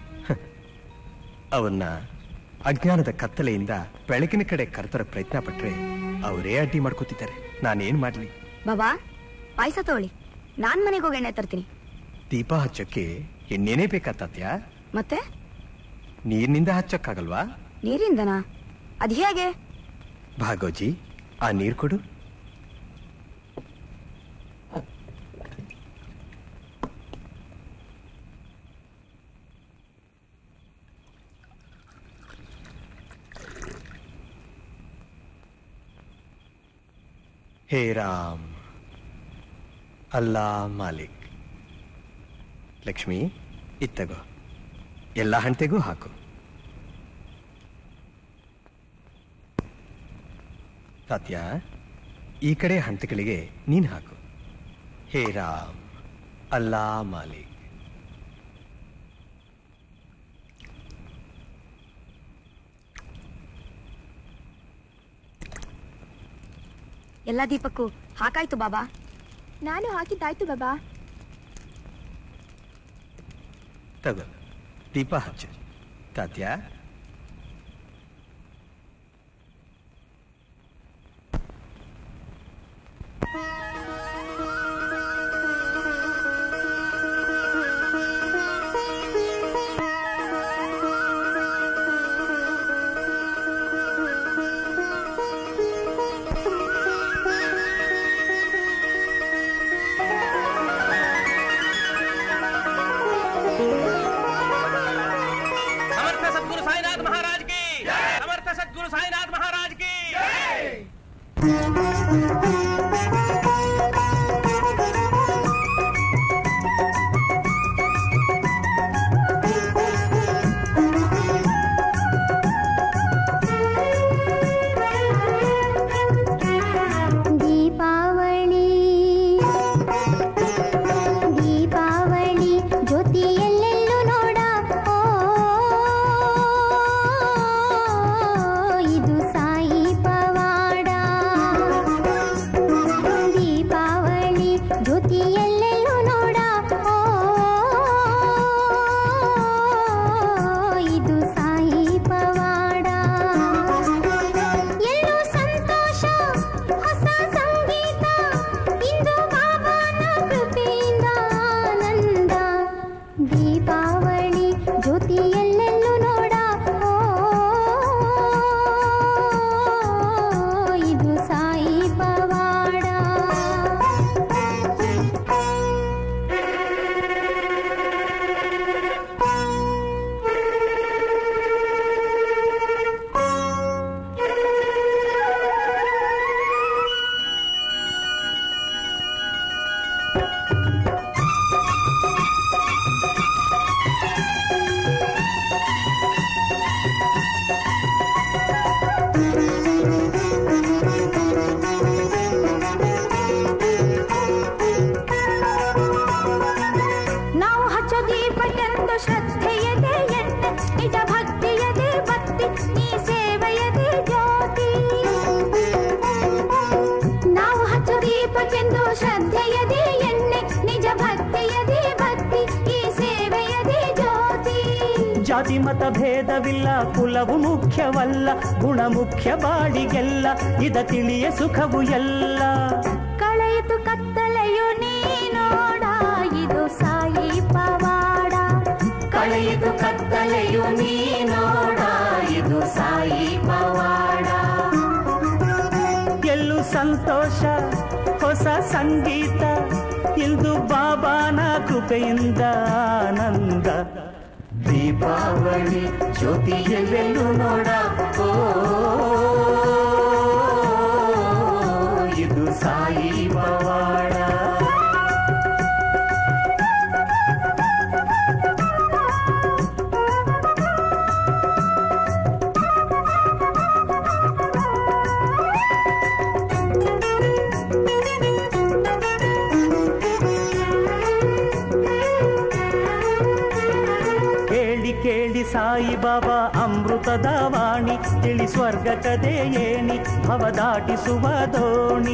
ಅವನ್ನ ಅಜ್ಞಾನದ ಕತ್ತಲೆಯಿಂದ ಬೆಳಕಿನ ಕಡೆ ಕರೆತರ ಪ್ರಯತ್ನ ಪಟ್ರೆ ಅವರೇ ಅಡ್ಡಿ ಮಾಡ್ಕೋತಿದ್ದಾರೆ. ನಾನೇನ್ ಮಾಡ್ಲಿ? ಬಾಬಾ, ಪಾಯಸ ತಗೊಳ್ಳಿ, ನಾನ್ ಮನೆಗೆ ಹೋಗಿ ಎಣ್ಣೆ ತರ್ತೀನಿ. ದೀಪ ಹಚ್ಚಕ್ಕೆ ಎಣ್ಣೆನೇ ಬೇಕಾತಾತ್ಯಾ? ಮತ್ತೆ ನೀರಿನಿಂದ ಹಚ್ಚಕ್ಕಾಗಲ್ವಾ? ನೀರಿಂದನಾ? ಅದ್ ಹೇಗೆ? ಭಾಗೋಜಿ, ಆ ನೀರ್ ಕೊಡು. ಹೇ ರಾಮ್, ಅಲ್ಲಾ ಮಾಲಿಕ್. ಲಕ್ಷ್ಮಿ, ಇತ್ತಗೋ, ಎಲ್ಲ ಹಂಟೆಗೂ ಹಾಕು. ತಾತ್ಯ, ಈ ಕಡೆ ಹಂಟೆಗಳಿಗೆ ನೀನ್ ಹಾಕು. ಹೇ ರಾಮ್, ಅಲ್ಲಾ ಮಾಲಿಕ್. ಎಲ್ಲ ದೀಪಕ್ಕೂ ಹಾಕಾಯ್ತು ಬಾಬಾ. ನಾನು ಹಾಕಿದ್ದಾಯ್ತು ಬಾಬಾ. ತಗೋ, ದೀಪ ಹಚ್ಚು. ತಾತ್ಯ, ನಾವು ಹಚ್ಚೋ ದೀಪಕ್ಕೆಂದು ಶ್ರದ್ಧೆಯದೆ ಎಣ್ಣೆ, ನಿಜ ಭಕ್ತಿಯದೆ ಭಕ್ತಿ, ನೀ ಸೇವೆಯದೆ ಜ್ಯೋತಿ. ನಾವು ಹಚ್ಚೋ ದೀಪಕ್ಕೆಂದು ಶ್ರದ್ಧೆಯದೆ ಎಣ್ಣೆ, ನಿಜ ಭಕ್ತಿಯದೆ ಭಕ್ತಿ, ಈ ಸೇವೆಯದೆ ಜ್ಯೋತಿ. ಜಾತಿ ಮತ ಭೇದವಿಲ್ಲ, ಕುಲವು ಮುಖ್ಯವಲ್ಲ, ಗುಣ ಮುಖ್ಯ ಬಾಡಿಗೆಲ್ಲ, ಇದ ತಿಳಿಯ ಸುಖವು ಎಲ್ಲ. ಕಳೆಯಿತು ಕತ್ತಲೆಯು ನೀನೋಡ, ಇದು ಸಾಯಿ ಪವಾಡ. ಕಳೆಯಿತು ಕತ್ತಲೆಯು ನೀನೋಡ, ಇದು ಸಾಯಿ ಪವಾಡ. ಎಲ್ಲೂ ಸಂತೋಷ, ಹೊಸ ಸಂಗೀತ, ಇಂದು ಬಾಬಾನ ಕೃಪೆಯಿಂದ ಆನಂದ. ದೀಪಾವಳಿ ಜ್ಯೋತಿಯಲ್ಲೆಲ್ಲೂ ನೋಡ, ಓ ಇದು ಸಾಯಿ ಪವಾಡ. ಕೇಳಿ ಕೇಳಿ ಸಾಯಿ ಬಾಬಾ ಅಮೃತದ ವಾಣಿ, ತಿಳಿ ಸ್ವರ್ಗ ಕದೆ ಏಣಿ, ಭವ ದಾಟಿಸುವ ದೋಣಿ.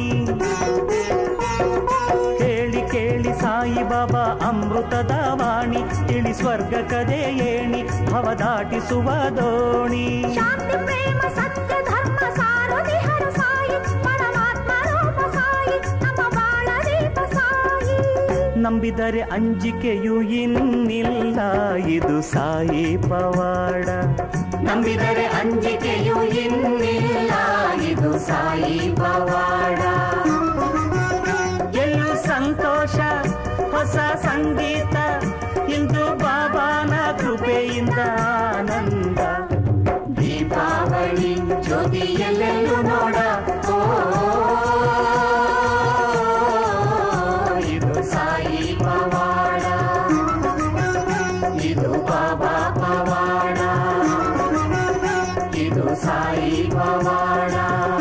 ಕೇಳಿ ಕೇಳಿ ಸಾಯಿ ಬಾಬಾ ಅಮೃತದ ವಾಣಿ, ತಿಳಿ ಸ್ವರ್ಗ ಕದೆ ಏಣಿ, ಭವ ದಾಟಿಸುವ ದೋಣಿ. ಶಾಂತಿ ಪ್ರೇಮ ಸತ್ಯ ಧರ್ಮ ಸಾರುದಿಹರು ಸಾಯಿ, ಪರಮಾತ್ಮ ರೂಪ ಸಾಯಿ, ನಮ್ಮ ಬಾಳ ದೀಪ ಸಾಯಿ. ನಂಬಿದರೆ ಅಂಜಿಕೆಯು ಇನ್ನಿಲ್ಲ, ಇದು ಸಾಯಿ ಪವಾಡ. ನಂಬಿದರೆ ಅಂಜಿಕೆಯು ಇನ್ನಿಲ್ಲ, ಇದು ಸಾಯಿ ಪವಾಡ. ಎಲ್ಲೂ ಸಂತೋಷ, ಹೊಸ ಸಂಗೀತ, ಇಂದು ಬಾಬಾನ ಕೃಪೆಯಿಂದ ಆನಂದ. ದೀಪಾವಳಿ ಜ್ಯೋತಿಯಲ್ಲೆಲ್ಲೂ ನೋಡ, ಓ ಇದು ಸಾಯಿ ಪವಾಡ, ಇದು ಬಾಬಾ ಪವಾಡ, ಇದು ಸಾಯಿ ಪವಾಡ.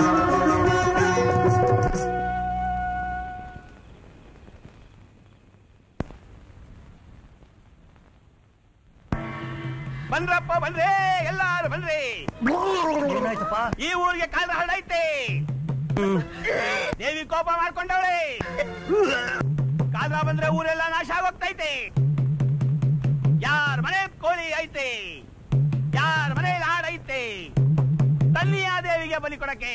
ಬನ್ರಪ್ಪ ಬನ್ರಿ, ಎಲ್ಲಾರು ಬನ್ರಿ. ಈ ಊರಿಗೆ ಕಾಲ ಹರಡೈತೆ. ದೇವಿ ಕೋಪ ಮಾಡ್ಕೊಂಡವಳೆ. ಕಾದ್ರ ಬಂದ್ರೆ ಊರೆಲ್ಲ ನಾಶ ಆಗೋಗ್ತೈತೆ. ಯಾರ ಮನೆ ಕೋಳಿ ಐತೆ, ಯಾರ ಮನೆ ಹಾಡೈತೆ, ತನ್ನಿ ಆ ದೇವಿಗೆ ಬಲಿ ಕೊಡಕ್ಕೆ.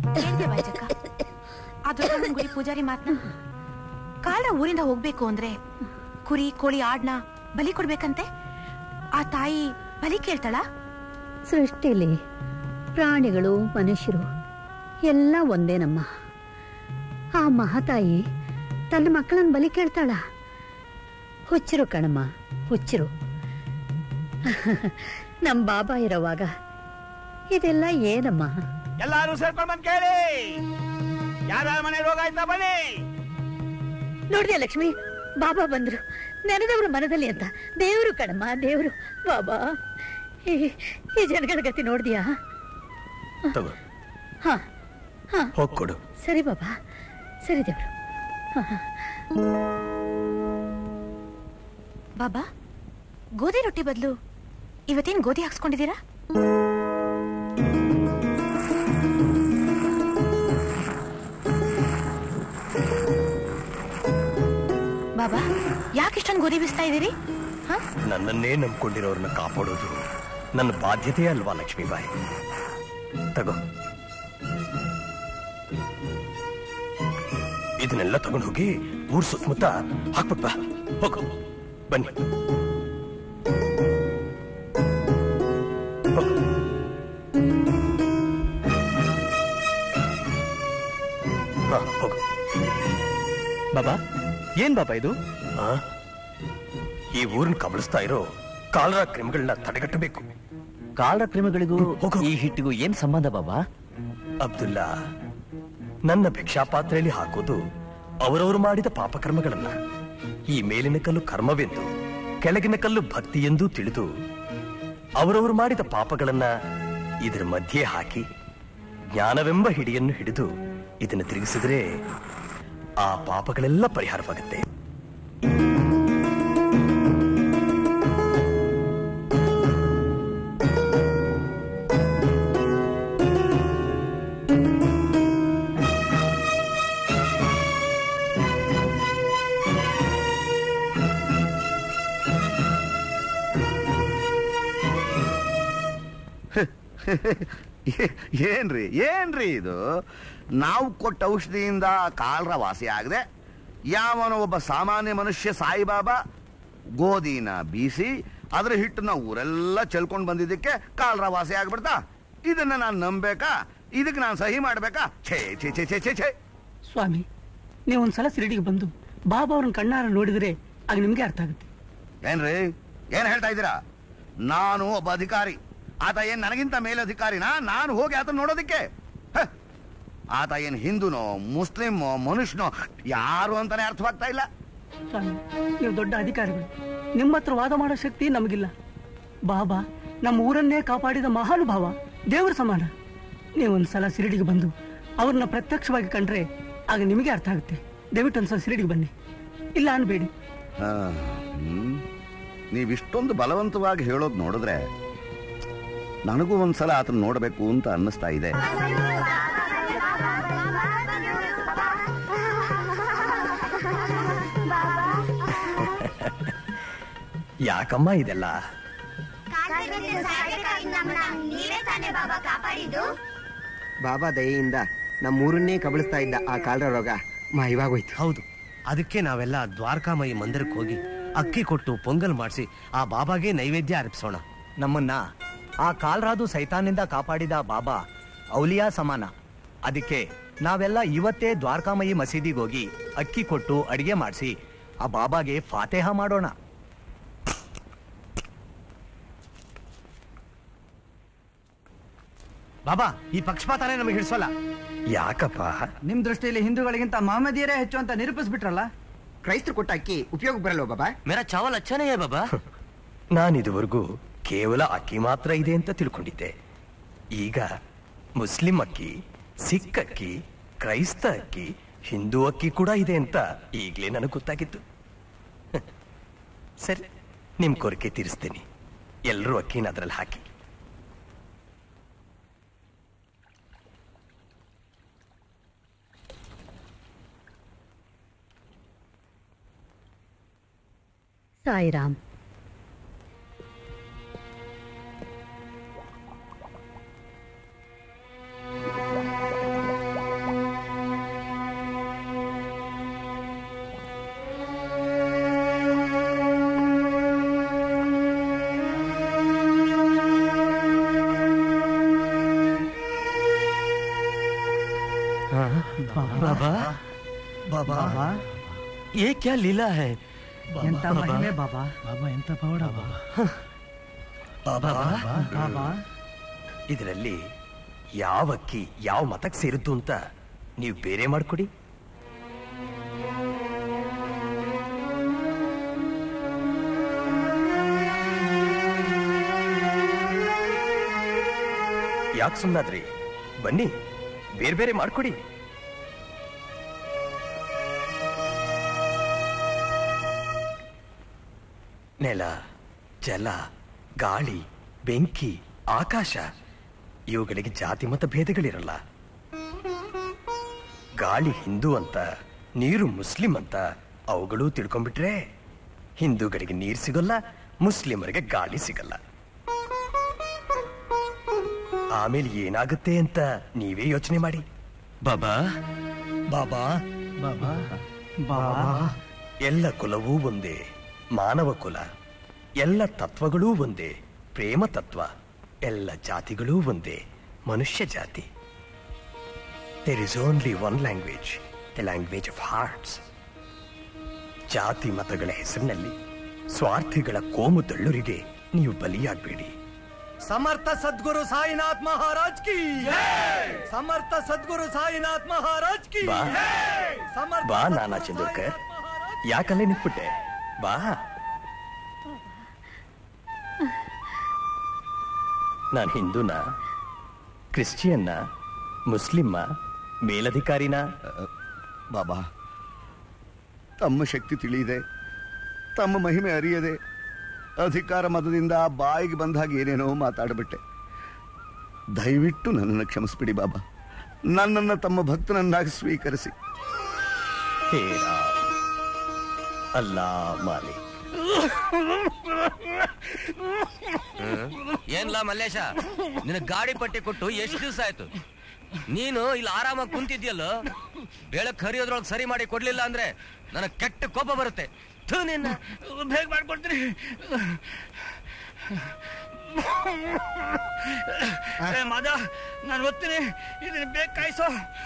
ಅದು ಗುಡಿ ಪೂಜಾರಿ ಮಾತ್ನ ಕಾಳ ಊರಿಂದ ಹೋಗ್ಬೇಕು ಅಂದ್ರೆ ಕುರಿ ಕೋಳಿ ಆಡ್ನ ಬಲಿ ಕೊಡ್ಬೇಕಂತೆ. ಆ ತಾಯಿ ಬಲಿ ಕೇಳ್ತಾಳ? ಸೃಷ್ಟಿಲಿ ಪ್ರಾಣಿಗಳು ಮನುಷ್ಯರು ಎಲ್ಲ ಒಂದೇನಮ್ಮ. ಆ ಮಹಾತಾಯಿ ತನ್ನ ಮಕ್ಕಳನ್ನ ಬಲಿ ಕೇಳ್ತಾಳ? ಹುಚ್ಚರು ಕಣಮ್ಮ, ಹುಚ್ಚರು. ನಮ್ ಬಾಬಾ ಇರೋವಾಗ ಇದೆಲ್ಲ ಏನಮ್ಮ? ಎಲ್ಲಾರು ಸೇರ್ಕೊಂಡ್ ಬಂದ್ ಕೇಳಿ. ಯಾರ ಮನೆ ರೋಗ ಆಯ್ತಾ ಬನ್ನಿ. ನೋಡ್ದ್ಯಾ ಲಕ್ಷ್ಮಿ, ಬಾಬಾ ಬಂದ್ರು. ನೆನೆದವ್ರ ಮನದಲ್ಲಿ ಅಂತ. ದೇವ್ರು ಕಣಮ್ಮ, ದೇವ್ರು. ಬಾಬಾ, ಈ ಈ ಜನಗಳ ಗತಿ ನೋಡ್ದ್ಯಾ? ತಗೋ, ಹಾ ಹಾ ಹೋಗ್ಕೊಡು. ಸರಿ ಬಾಬಾ, ಸರಿ ದೇವ್ರು. ಬಾಬಾ, ಗೋಧಿ ರೊಟ್ಟಿ ಬದಲು ಇವತ್ತೇನ್ ಗೋಧಿ ಹಾಕ್ಸ್ಕೊಂಡಿದ್ದೀರಾ? ಬಾಬಾ, ಯಾಕೆ ಇಷ್ಟೊಂದು ಗೋಧಿ ಬಿಸ್ತಾ ಇದ್ದೀರಿ? ನನ್ನನ್ನೇ ನಂಬ್ಕೊಂಡಿರೋರ್ನ ಕಾಪಾಡೋದು ನನ್ನ ಬಾಧ್ಯತೆ ಅಲ್ವಾ ಲಕ್ಷ್ಮೀಬಾಯಿ? ತಗೋ, ಇದನ್ನೆಲ್ಲ ತಗೊಂಡು ಹೋಗಿ ಊರ್ ಸುತ್ತಮುತ್ತ ಹಾಕ್ಬಿಟ್ ಬಾ. ಹೋಗು, ಬನ್ನಿ. ಹೋಗು. ಬಾಬಾ, ಏನ್ ಬಾಬಾ ಇದು? ಈ ಊರನ್ನ ಕಬಳಿಸ್ತಾ ಇರೋ ಕಾಲರಾ ಕ್ರಿಮಿಗಳನ್ನ ತಡೆಗಟ್ಟಬೇಕು. ಕಾಲರಾ ಕ್ರಿಮಿಗಳಿಗೂ ಈ ಹಿಟ್ಟಿಗೂ ಏನ್ ಸಂಬಂಧ ಬಾಬಾ? ಅಬ್ದುಲ್ಲಾ, ನನ್ನ ಭಿಕ್ಷಾಪಾತ್ರೆಯಲ್ಲಿ ಹಾಕೋದು ಅವರವರು ಮಾಡಿದ ಪಾಪಕರ್ಮಗಳನ್ನ. ಈ ಮೇಲಿನ ಕಲ್ಲು ಕರ್ಮವೆಂದು, ಕೆಳಗಿನ ಕಲ್ಲು ಭಕ್ತಿ ಎಂದು ತಿಳಿದು ಅವರವರು ಮಾಡಿದ ಪಾಪಗಳನ್ನ ಇದರ ಮಧ್ಯೆ ಹಾಕಿ ಜ್ಞಾನವೆಂಬ ಹಿಡಿಯನ್ನು ಹಿಡಿದು ಇದನ್ನು ತಿರುಗಿಸಿದ್ರೆ ಆ ಪಾಪಗಳೆಲ್ಲ ಪರಿಹಾರವಾಗುತ್ತೆ. ಏನ್ರಿ ಏನ್ರಿ ಇದು? ನಾವು ಕೊಟ್ಟ ಔಷಧಿಯಿಂದ ಕಾಲರ ವಾಸಿ ಆಗದೆ ಯಾವನೋ ಒಬ್ಬ ಸಾಮಾನ್ಯ ಮನುಷ್ಯ ಸಾಯಿಬಾಬಾ ಗೋಧಿನ ಬೀಸಿ ಅದರ ಹಿಟ್ಟನ್ನ ಊರೆಲ್ಲ ಚೆಲ್ಕೊಂಡು ಬಂದಿದ್ದಕ್ಕೆ ಕಾಲರ ವಾಸಿ ಆಗ್ಬಿಡ್ತಾ? ಇದನ್ನ ನಾನು ನಂಬೇಕಾ? ಇದಕ್ಕೆ ನಾನು ಸಹಿ ಮಾಡ್ಬೇಕಾ? ಛೇ ಛೇ ಛೇ ಛೇ ಛೇ ಛೇ. ಸ್ವಾಮಿ, ನೀವು ಒಂದ್ಸಲ ಶಿರಡಿಗೆ ಬಂದು ಬಾಬಾ ಅವ್ರನ್ನ ಕಣ್ಣಾರ ನೋಡಿದ್ರೆ ಆಗ ನಿಮ್ಗೆ ಅರ್ಥ ಆಗುತ್ತೆ. ಏನ್ರಿ ಏನ್ ಹೇಳ್ತಾ ಇದ್ದೀರಾ? ನಾನು ಒಬ್ಬ ಅಧಿಕಾರಿ, ಆತ ಏನ್ ನನಗಿಂತ ಮೇಲಧಿಕಾರಿನಾ ನಾನು ಹೋಗಿ ಆತ ನೋಡೋದಿಕ್ಕೆ? ಆತ ಏನ್ ಹಿಂದೂನೋ ಮುಸ್ಲಿಮೋ ಮನುಷ್ಯನೋ ಯಾರು ಅಂತಾನೆ ಅರ್ಥವಾಗ್ತಾ ಇಲ್ಲ. ಸ್ವಾಮಿ, ನೀವು ದೊಡ್ಡ ಅಧಿಕಾರಿಗಳು, ನಿಮ್ಮ ಹತ್ರ ವಾದ ಮಾಡೋ ಶಕ್ತಿ ನಮಗಿಲ್ಲ. ಬಾಬಾ ನಮ್ಮ ಊರನ್ನೇ ಕಾಪಾಡಿದ ಮಹಾನುಭಾವ, ದೇವರ ಸಮಾನ. ನೀವೊಂದ್ಸಲ ಶಿರಡಿಗೆ ಬಂದು ಅವ್ರನ್ನ ಪ್ರತ್ಯಕ್ಷವಾಗಿ ಕಂಡ್ರೆ ಆಗ ನಿಮಗೆ ಅರ್ಥ ಆಗುತ್ತೆ. ದಯವಿಟ್ಟು ಒಂದ್ಸಲ ಶಿರಡಿಗೆ ಬನ್ನಿ, ಇಲ್ಲ ಅನ್ಬೇಡಿ. ನೀವಿಷ್ಟೊಂದು ಬಲವಂತವಾಗಿ ಹೇಳೋದು ನೋಡಿದ್ರೆ ನನಗೂ ಒಂದ್ಸಲ ಆತನ ನೋಡಬೇಕು ಅಂತ ಅನ್ನಿಸ್ತಾ ಇದೆ. ಯಾಕಮ್ಮ ಇದೆಲ್ಲ? ಬಾಬಾ ದಯೆಯಿಂದ ನಮ್ಮೂರನ್ನೇ ಕಬಳಿಸ್ತಾ ಇದ್ದ ಆ ಕಾಲರ ರೋಗ ಮಾಯವಾಗೋಯ್ತು. ಹೌದು, ಅದಕ್ಕೆ ನಾವೆಲ್ಲ ದ್ವಾರಕಾಮಯಿ ಮಂದಿರಕ್ಕೆ ಹೋಗಿ ಅಕ್ಕಿ ಕೊಟ್ಟು ಪೊಂಗಲ್ ಮಾಡಿಸಿ ಆ ಬಾಬಾಗೆ ನೈವೇದ್ಯ ಅರ್ಪಿಸೋಣ. ನಮ್ಮನ್ನ ಆ ಕಾಲ್ರಾದು ಸೈತಾನಿಂದ ಕಾಪಾಡಿದ ಬಾಬಾ ಔಲಿಯಾ ಸಮಾನ. ಅದಕ್ಕೆ ನಾವೆಲ್ಲ ಇವತ್ತೇ ದ್ವಾರಕಾಮಯಿ ಮಸೀದಿಗೆ ಹೋಗಿ ಅಕ್ಕಿ ಕೊಟ್ಟು ಅಡಿಗೆ ಮಾಡಿಸಿ ಆ ಬಾಬಾಗೆ ಫಾತೆಹ ಮಾಡೋಣ. ಬಾಬಾ, ಈ ಪಕ್ಷಪಾತನೇ ನಮಗೆ ಹಿಡಿಸೋಲ್ಲ. ಯಾಕಪ್ಪ? ನಿಮ್ ದೃಷ್ಟಿಯಲ್ಲಿ ಹಿಂದೂಗಳಿಗಿಂತ ಮಹಮ್ಮದಿಯರೇ ಹೆಚ್ಚು ಅಂತ ನಿರೂಪಿಸ್ಬಿಟ್ರಲ್ಲ. ಕ್ರೈಸ್ತರು ಕೊಟ್ಟ ಅಕ್ಕಿ ಉಪಯೋಗ ಬರಲ್ವ ಬಾಬಾ? ಮೇರಾ ಚಾವಲ್ ಅಚ್ಚನೇ ಬಾಬಾ. ನಾನಿದುವರೆಗೂ ಕೇವಲ ಅಕ್ಕಿ ಮಾತ್ರ ಇದೆ ಅಂತ ತಿಳ್ಕೊಂಡಿದ್ದೆ. ಈಗ ಮುಸ್ಲಿಂ ಅಕ್ಕಿ, ಸಿಖ್ ಅಕ್ಕಿ, ಕ್ರೈಸ್ತ ಅಕ್ಕಿ, ಹಿಂದೂ ಅಕ್ಕಿ ಕೂಡ ಇದೆ ಅಂತ ಈಗಲೇ ನನಗೆ ಗೊತ್ತಾಗಿತ್ತು. ಸರಿ, ನಿಮ್ ಕೋರಿಕೆ ತೀರಿಸ್ತೀನಿ. ಎಲ್ಲರೂ ಅಕ್ಕಿನ ಅದ್ರಲ್ಲಿ ಹಾಕಿ. ಸಾಯಿರಾಮ್. बाबा बाबा ये क्या लीला है? ಎಂತ ಮಹಿಮೆ ಬಾಬಾ. ಬಾಬಾ ಎಂತ ಪವಾಡ ಬಾಬಾ. ಬಾಬಾ, ಇದರಲ್ಲಿ ಯಾವ ಅಕ್ಕಿ ಯಾವ ಮತಕ್ಕೆ ಸೇರಿದ್ದು ಅಂತ ನೀವು ಬೇರೆ ಮಾಡ್ಕೊಡಿ. ಯಾಕೆ ಸುಮ್ಮನಾದ್ರಿ? ಬನ್ನಿ, ಬೇರೆ ಬೇರೆ ಮಾಡ್ಕೊಡಿ. ನೆಲ, ಜಲ, ಗಾಳಿ, ಬೆಂಕಿ, ಆಕಾಶ ಇವುಗಳಿಗೆ ಜಾತಿ ಮತ ಭೇದಗಳಿರಲ್ಲ. ಗಾಳಿ ಹಿಂದೂ ಅಂತ, ನೀರು ಮುಸ್ಲಿಂ ಅಂತ ಅವುಗಳು ತಿಳ್ಕೊಂಡ್ಬಿಟ್ರೆ ಹಿಂದೂಗಳಿಗೆ ನೀರು ಸಿಗಲ್ಲ, ಮುಸ್ಲಿಮರಿಗೆ ಗಾಳಿ ಸಿಗಲ್ಲ. ಆಮೇಲೆ ಏನಾಗುತ್ತೆ ಅಂತ ನೀವೇ ಯೋಚನೆ ಮಾಡಿ. ಬಾಬಾ ಬಾಬಾ ಬಾಬಾ ಬಾಬಾ ಎಲ್ಲ ಕುಲವೂ ಒಂದೇ, ಮಾನವ ಕುಲ. ಎಲ್ಲ ತತ್ವಗಳೂ ಒಂದೇ, ಪ್ರೇಮ ತತ್ವ. ಎಲ್ಲ ಜಾತಿಗಳೂ ಒಂದೇ, ಮನುಷ್ಯ ಜಾತಿ. There is only one language, the language of hearts. ಜಾತಿ ಮತಗಳ ಹೆಸರಿನಲ್ಲಿ ಸ್ವಾರ್ಥಿಗಳ ಕೋಮು ದಳ್ಳುರಿಗೆ ನೀವು ಬಲಿಯಾಗಬೇಡಿ. ಸಮರ್ಥ ಸದ್ಗುರು ಸಾಯಿನಾಥ್ ಮಹಾರಾಜ್ ಕಿ, ಸಮರ್ಥ ಸದ್ಗುರು ಸಾಯಿನಾಥ್ ಮಹಾರಾಜ್ ಕಿ. ಬಾ ಬಾ ನಾನಾ ಚಂದ್ರಕರ್, ಯಾಕಲ್ಲೇ ನಿಂತ್ಬಿಟ್ಟೆ? ಬಾ. ನಾನು ಹಿಂದೂನ, ಕ್ರಿಶ್ಚಿಯನ್ನ, ಮುಸ್ಲಿಮ್ಮ ಮೇಲಧಿಕಾರಿನ? ಬಾಬಾ, ತಮ್ಮ ಶಕ್ತಿ ತಿಳಿಯದೆ, ತಮ್ಮ ಮಹಿಮೆ ಅರಿಯದೆ, ಅಧಿಕಾರ ಮದದಿಂದ ಬಾಯಿಗೆ ಬಂದ ಹಾಗೆ ಏನೇನೋ ಮಾತಾಡ್ಬಿಟ್ಟೆ. ದಯವಿಟ್ಟು ನನ್ನನ್ನು ಕ್ಷಮಿಸ್ಬಿಡಿ ಬಾಬಾ. ನನ್ನನ್ನು ತಮ್ಮ ಭಕ್ತನನ್ನಾಗಿ ಸ್ವೀಕರಿಸಿ. ಹೇ ರಾಮ್, ಅಲ್ಲಾ ಮಾಲಿಕ್. ಏನ್ಲ ಮಲ್ಲೇಶ, ನಿನ್ನ ಗಾಡಿ ಪಟ್ಟಿ ಕೊಟ್ಟು ಎಷ್ಟು ದಿವಸ ಆಯ್ತು? ನೀನು ಇಲ್ಲಿ ಆರಾಮಾಗಿ ಕುಂತಿದ್ಯಲ್ಲ, ಬೆಳಕ್ ಹರಿಯೋದ್ರೊಳಗೆ ಸರಿ ಮಾಡಿ ಕೊಡ್ಲಿಲ್ಲ ಅಂದ್ರೆ ನನಗೆ ಕೆಟ್ಟ ಕೋಪ ಬರುತ್ತೆ. ನಿನ್ನ ಬೇಗ ಮಾಡ್ಕೊಡ್ತೀನಿ. ಮಾದ, ನಾನು ಓದ್ತೀನಿ, ಇದನ್ನ ಬೇಗ ಕಾಯಿಸೋ.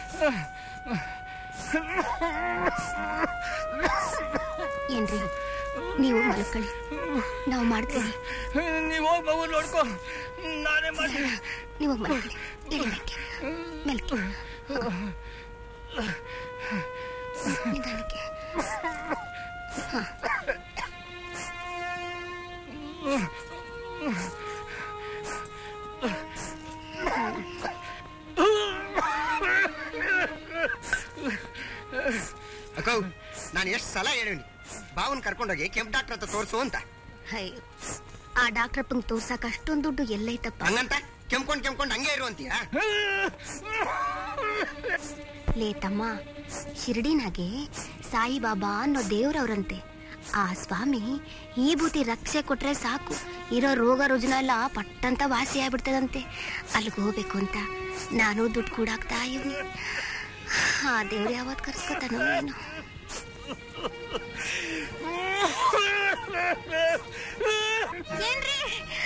ಏನ್ರಿ, ನೀವು ಮಲ್ಕೊಳ್ಳಿ, ನಾವು ಮಾಡ್ತೀವಿ. ನೀವು ಹೋಗಿ ಮಗು ನೋಡ್ಕೊ, ನಾನೇ ಮಾಡ್ತೀನಿ. ನೀವು ಮಲ್ಕೊಳ್ಳಿ, ಇಳಿ ಮೇಲ್ಕೆ ಮೇಲ್ಕೆ ನಿಧಾನಕ್ಕೆ. ಹಾಂ, ಅಕ್ಕ, ನಾನು ಎಷ್ಟು ಸಲ ಹೇಳಿನಿ ಬಾವನ್ ಕರ್ಕೊಂಡೋಗಿ ಕೆಂಪ್ ಡಾಕ್ಟರ್ ಹತ್ರ ತೋರ್ಸು ಅಂತ. ಅಯ್ಯೋ, ಆ ಡಾಕ್ಟರ್ ಅಪ್ಪಂಗೆ ತೋರ್ಸಕ್ ಅಷ್ಟೊಂದು ದುಡ್ಡು ಎಲ್ಲೈತಪ್ಪ. ಹಂಗಂತ ಕೆಂಪ್ಕೊಂಡ್ ಕೆಂಪ್ಕೊಂಡ್ ಹಂಗೆ ಇರುವಂತೀಯ? ಲೇ ತಮ್ಮ, ಶಿರ್ಡಿನಾಗೆ ಸಾಯಿಬಾಬಾ ಅನ್ನೋ ದೇವ್ರವ್ರಂತೆ. ಆ ಸ್ವಾಮಿ ಈ ಬೂತಿ ರಕ್ಷೆ ಕೊಟ್ರೆ ಸಾಕು, ಇರೋ ರೋಗ ರುಜಿನ ಎಲ್ಲ ಪಟ್ಟಂತ ವಾಸಿ ಆಗ್ಬಿಡ್ತದಂತೆ. ಅಲ್ಲಿಗೆ ಹೋಗ್ಬೇಕು ಅಂತ ನಾನು ದುಡ್ಡು ಕೂಡಾಕ್ತಾ ಇವ್ನಿ. ಆ ದೇವ್ರು ಯಾವತ್ ಕರ್ಸ್ಕೊತಾನೋ ಏನೋ. ಏನ್ರಿ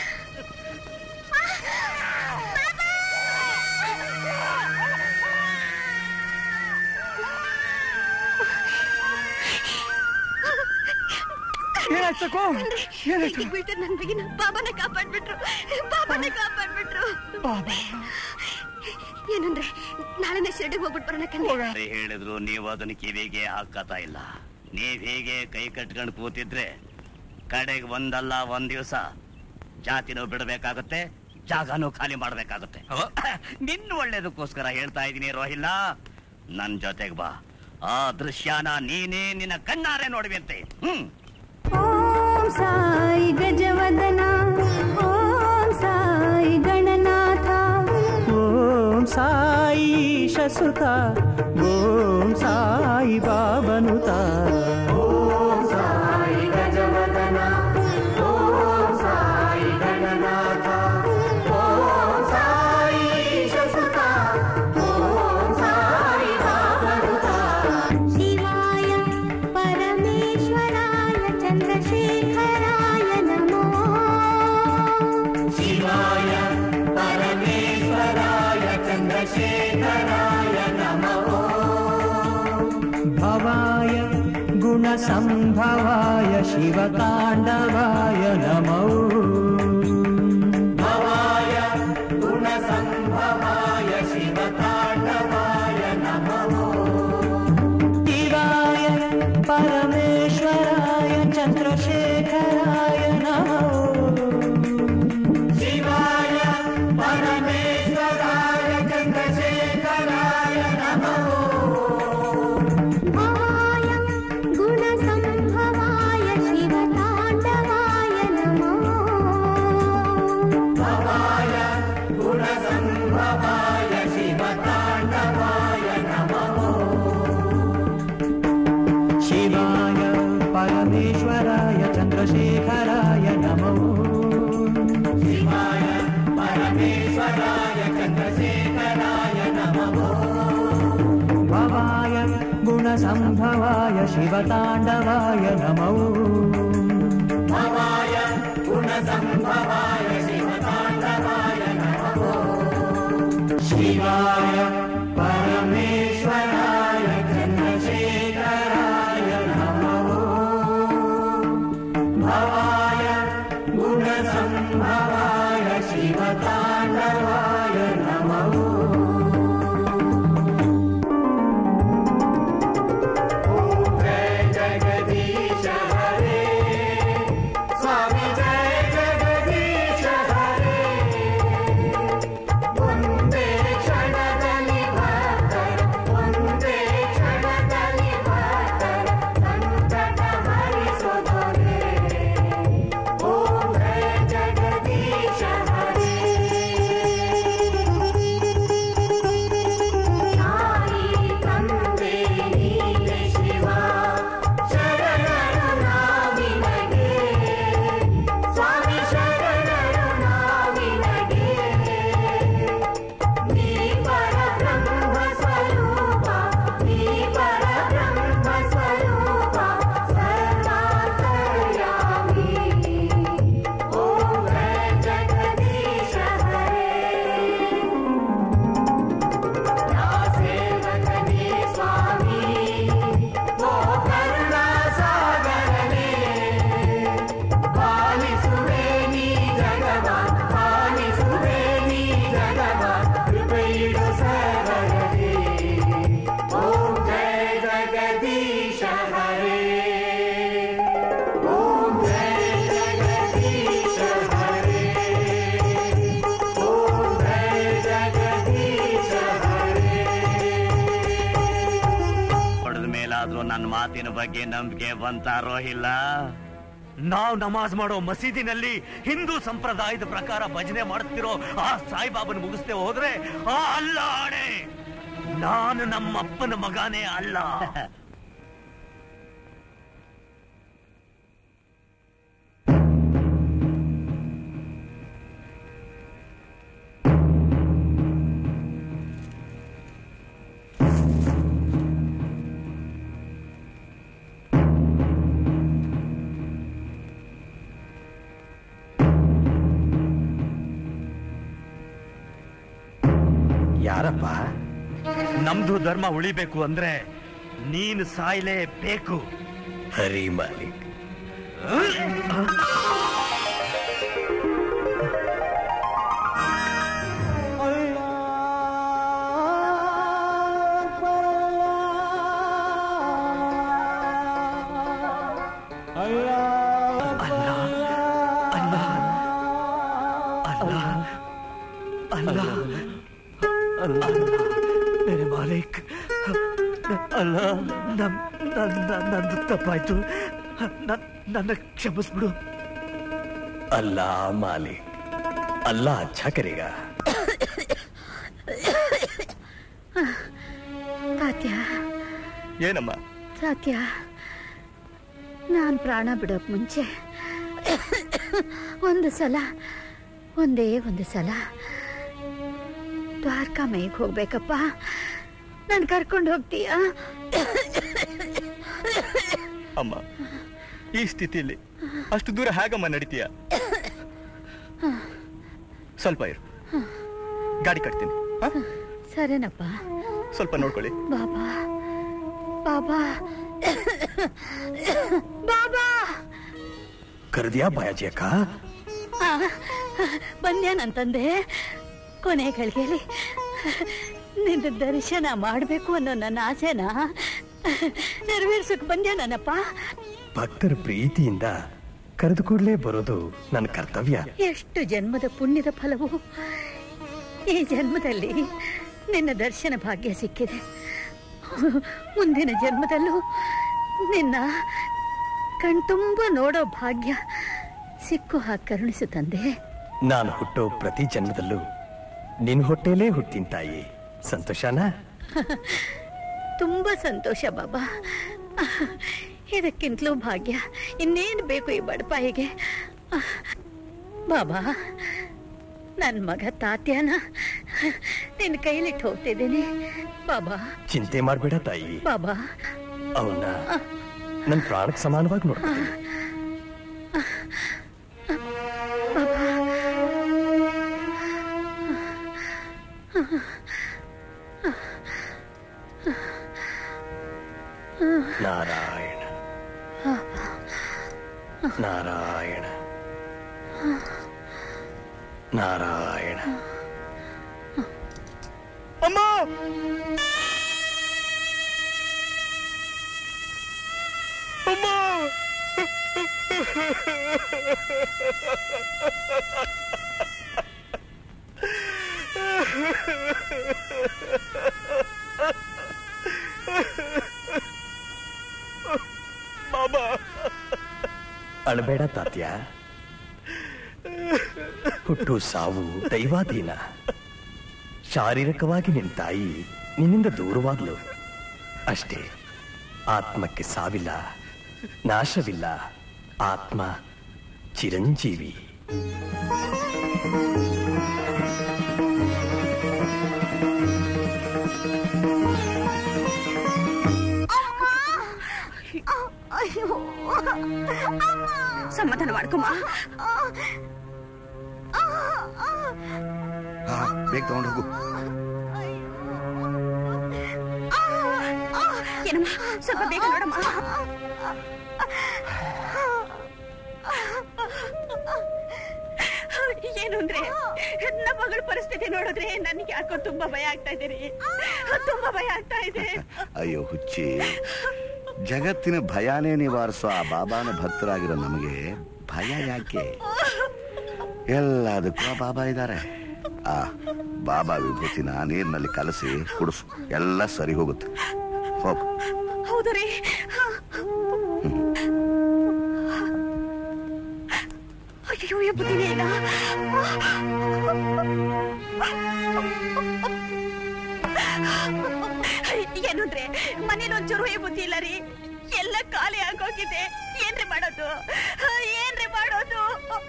ಏನಾಯ್ತಕ್ಕೋ? ಏನಾಯ್ತು? ನನ್ನ ಬಗಿನ ಬಾಬಾನ ಕಾಪಾಡ್ಬಿಟ್ರು, ಬಾಬಾನ ಕಾಪಾಡ್ಬಿಟ್ರು. ಏನಂದ್ರೆ ನಾಳೆನೇ ಶಿರ್ಡಿಗೆ ಹೋಗ್ಬಿಟ್ಟು ಬರೋಣ ಕಣ್ಣ. ಹೇಳಿದ್ರು ನೀವು ಅದನ್ನ ಕಿವಿಗೆ ಹಾಕತಾ ಇಲ್ಲ. ನೀವ್ ಹೀಗೆ ಕೈ ಕಟ್ಕೊಂಡು ಕೂತಿದ್ರೆ ಕಡೆಗೆ ಒಂದಲ್ಲ ಒಂದ್ ದಿವಸ ಜಾತಿನೂ ಬಿಡಬೇಕಾಗುತ್ತೆ, ಜಾಗನೂ ಖಾಲಿ ಮಾಡ್ಬೇಕಾಗುತ್ತೆ. ನಿನ್ನ ಒಳ್ಳೇದಕ್ಕೋಸ್ಕರ ಹೇಳ್ತಾ ಇದ್ದೀನಿ ರೋಹಿಲ್ಲ, ನನ್ ಜೊತೆಗೆ ಬಾ. ಆ ದೃಶ್ಯನ ನೀನೇ ನಿನ್ನ ಕಣ್ಣಾರೆ ನೋಡ್ಬೇಂತೆ. ಹ್ಮ್. ಓಂ ಸಾಯಿ ಗಜವದನ, ಓಂ ಸಾಯಿ ಗಣನಾಥ, ಓಂ ಸಾಯಿ ಶಸುತ, ಓಂ ಸಾಯಿ ಬಾಬನುತ. ಓಂ ಸಾಯಿ ಗಜವದನ, ಓಂ ಸಾಯಿ ಗಣನಾಥ, ಓಂ ಸಾಯಿ ಶಸುತ, ಓಂ ಸಾಯಿ ಬಾಬನುತ. ಶಿವಾಯ ಪರಮೇಶ್ವರಾಯ ಚಂದ್ರಶೇಖರಾಯ ನಮೋ. ಶಿವಾಯ ಪರಮೇಶ್ವರಾಯ ಚಂದ್ರಶೇಖರಾಯ ನಮೋ. ಭವಾಯ ಗುಣಸಂಭವಾಯ ಶಿವತಾಂಡವಾಯ ನಮೋ. ಭವಾಯ ಗುಣಸಂಭವಾಯ ಶಿವತಾಂಡವಾಯ ನಮೋ. ಶಿವಾಯ ಪರಮೇಶ್ವರಾಯ ಚಂದ್ರಶೇಖರಾಯ ನಮೋ. ಶಿವಾಯ ಪರಮೇಶ್ವರಾಯ ಚಂದ್ರಶೇಖರಾಯ ನಮೋ. ಭವಾಯ ಗುಣಸಂಭವಾಯ ಶಿವತಾಂಡವಾಯ ನಮೋ. ಭವಾಯ ಗುಣಸಂಭವಾಯ ಶಿವತಾಂಡವಾಯ ನಮೋ. ಶಿವಾಯ ಪರಮೇಶ್ವರಾಯ ಚಂದ್ರಶೇಖರಾಯ ನಮೋ. ಶಿವಾಯ ಪರಮೇಶ್ವರಾಯ ಚಂದ್ರಶೇಖರಾಯ ನಮೋ. ಭವಾಯ ಗುಣಸಂಭವಾಯ ಶಿವತಾಂಡವಾಯ ನಮೋ. ಭವಾಯ ಗುಣಸಂಭವಾಯ ಶಿವತಾಂಡವಾಯ ನಮೋ. ಶಿವಾಯ ಪರಮೇಶ್ವರಾಯ ಚಂದ್ರಶೇಖರಾಯ ನಮೋ. ಭವಾಯ ಗುಣಸಂಭವಾಯ ಶಿವತಾಂಡವಾಯ ನಮೋ. ಓಂ ಜಯ ಜಗದೀಶ ಹರೇ, ಸ್ವಾಮಿ ಜಯ ಜಗದೀಶ ಹರೇ. ಒಂದೇ ಕ್ಷಣದಲ್ಲಿ ಮಾತಿನ ಬಗ್ಗೆ ನಂಬಿಕೆ ಬಂತಾರೋ ಇಲ್ಲ? ನಾವು ನಮಾಜ್ ಮಾಡೋ ಮಸೀದಿನಲ್ಲಿ ಹಿಂದೂ ಸಂಪ್ರದಾಯದ ಪ್ರಕಾರ ಭಜನೆ ಮಾಡುತ್ತಿರೋ ಆ ಸಾಯಿಬಾಬನ್ ಮುಗಿಸ್ದೆ ಹೋದ್ರೆ ಆ ಅಲ್ಲ ಆಣೆ, ನಾನು ನಮ್ಮಪ್ಪನ ಮಗನೇ ಅಲ್ಲ. ಯಾರಪ್ಪ? ನಮ್ದು ಧರ್ಮ ಉಳಿಬೇಕು ಅಂದ್ರೆ ನೀನು ಸಾಯ್ಲೇಬೇಕು. ಹರಿ ಮಾಲಿಕ್. ಮೇರೆ ಮಾಲಿಕ್, ಅಲ್ಲ ನಂದು ತಪ್ಪಾಯ್ತು, ನನ್ನ ಕ್ಷಮಿಸ್ಬಿಡು. ಅಲ್ಲಾ ಮಾಲಿಕ್, ಅಲ್ಲಾ ಅಚ್ಚಾ ಕರೆಗಾ. ತಾತ್ಯ, ಏನಮ್ಮ? ತಾತ್ಯ, ನಾನ್ ಪ್ರಾಣ ಬಿಡೋಕ್ ಮುಂಚೆ ಒಂದು ಸಲ, ಒಂದೇ ಒಂದು ಸಲ ದ್ವಾರಕಾ ಮೈಗೆ ಹೋಗ್ಬೇಕಪ್ಪ. ನನ್ ಕರ್ಕೊಂಡು ಹೋಗ್ತೀಯಾ? ಅಮ್ಮ, ಈ ಸ್ಥಿತಿಯಲ್ಲಿ ಅಷ್ಟು ದೂರ ಹೇಗಮ್ಮ ನಡೀತೀಯ? ಸ್ವಲ್ಪ ಇರು, ಗಾಡಿ ಕಟ್ತೀನಿ. ಸರಿನಪ್ಪ, ಸ್ವಲ್ಪ ನೋಡ್ಕೊಳ್ಳಿ. ಬಾಬಾ ಬಾಬಾ ಬಾಬಾ. ಕರೆದ್ಯಾ ಬಾಯಾಜಿ ಅಕ್ಕ? ಬಂದ್ಯಾನಂತಂದೆ. ಕೊನೆ ಗಳಿಗೆಯಲ್ಲಿ ನಿನ್ನ ದರ್ಶನ ಮಾಡಬೇಕು ಅನ್ನೋ ನನ್ನ ಆಸೆನ ನೆರವೇರ್ಸಕ್ ಬಂದ್ಯಾನಪ್ಪ. ಭಕ್ತರ ಪ್ರೀತಿಯಿಂದ ಕರೆದು ಕೂಡಲೇ ಬರೋದು ನನ್ನ ಕರ್ತವ್ಯ. ಎಷ್ಟು ಜನ್ಮದ ಪುಣ್ಯದ ಫಲವು ಈ ಜನ್ಮದಲ್ಲಿ ನಿನ್ನ ದರ್ಶನ ಭಾಗ್ಯ ಸಿಕ್ಕಿದೆ. ಮುಂದಿನ ಜನ್ಮದಲ್ಲೂ ನಿನ್ನ ಕಣ್ತುಂಬ ನೋಡೋ ಭಾಗ್ಯ ಸಿಕ್ಕು ಹಾಕಿ ಕರುಣಿಸು ತಂದೆ. ನಾನು ಹುಟ್ಟೋ ಪ್ರತಿ ಜನ್ಮದಲ್ಲೂ ನಿನ್ ಹೊಟ್ಟೆಲೇ ಹುಟ್ಟಿನ ತಾಯಿ. ಸಂತೋಷನಾ? ತುಂಬಾ ಸಂತೋಷ ಬಾಬಾ. ಇದಕ್ಕಿಂತಲೂ ಭಾಗ್ಯ ಇನ್ನೇನು ಬೇಕು ಈ ಬಡಪಾಯಿಗೆ? ಬಾಬಾ, ನನ್ ಮಗ ತಾತ್ಯಾನ ನಿನ್ನ ಕೈಲಿಟ್ಟು ಹೋಗ್ತಿದ್ದೀನಿ ಬಾಬಾ. ಚಿಂತೆ ಮಾಡ್ಬೇಡ ತಾಯಿ. ಬಾಬಾ, ಅವನ್ನ ನನ್ ಪ್ರಾಣಕ್ಕೆ ಸಮಾನವಾಗಿ ನೋಡ್ತೀನಿ. ನಾರಾಯಣ ನಾರಾಯಣ ನಾರಾಯಣ. ಅಮ್ಮ, ಅಮ್ಮ, ಬಾಬಾ. ಅಳಬೇಡ ತಾತ್ಯ, ಹುಟ್ಟು ಸಾವು ದೈವಾಧೀನ. ಶಾರೀರಿಕವಾಗಿ ನಿನ್ನ ತಾಯಿ ನಿನ್ನಿಂದ ದೂರವಾದ್ಲು ಅಷ್ಟೇ. ಆತ್ಮಕ್ಕೆ ಸಾವಿಲ್ಲ, ನಾಶವಿಲ್ಲ. ಆತ್ಮ ಚಿರಂಜೀವಿ. ಸಮಾಧಾನ ಮಾಡ್ಕೊಮ್ಮ. ಬೇಗ ತಗೊಂಡು ಹೋಗು. ಏನಮ್ಮ, ಸ್ವಲ್ಪ ಬೇಗ ನೋಡಮ್ಮ. ಏನು ಅಂದ್ರೆ ನಮ್ಮ ಮಗಳ ಪರಿಸ್ಥಿತಿ ನೋಡಿದ್ರೆ ನನಗೆ ಯಾಕೋ ತುಂಬಾ ಭಯ ಆಗ್ತಾ ಇದೆ ರೀ. ತುಂಬಾ ಭಯ ಆಗ್ತಾ ಇದೆ. ಅಯ್ಯೋ ಹುಚ್ಚಿ, ಜಗತ್ತಿನ ಭಯಾನೇ ನಿವಾರಿಸೋ ಆ ಬಾಬಾನ ಭಕ್ತರಾಗಿರೋ ನಮಗೆ ಭಯ ಯಾಕೆ? ಎಲ್ಲದಕ್ಕೂ ಆ ಬಾಬಾ ಇದ್ದಾರೆ. ಆ ಬಾಬಾ ವಿಭೂತಿನ ನೀರಿನಲ್ಲಿ ಕಲಸಿ ಕುಡಿಸು, ಎಲ್ಲ ಸರಿ ಹೋಗುತ್ತೆ. ಹೋಗು. ಹೌದು ರೀ. ಅಯ್ಯೋ ಬುದ್ಧಿನೇ ಇಲ್ಲ. ಏನು ಅಂದ್ರೆ ಮನೇಲಿ ಒಂಚೂರು ಬುದ್ಧಿ ಇಲ್ಲ ರೀ. ಎಲ್ಲ ಖಾಲಿ ಆಗೋಗಿದೆ. ಏನ್ರಿ ಮಾಡೋದು ಏನ್ರಿ ಮಾಡೋದು?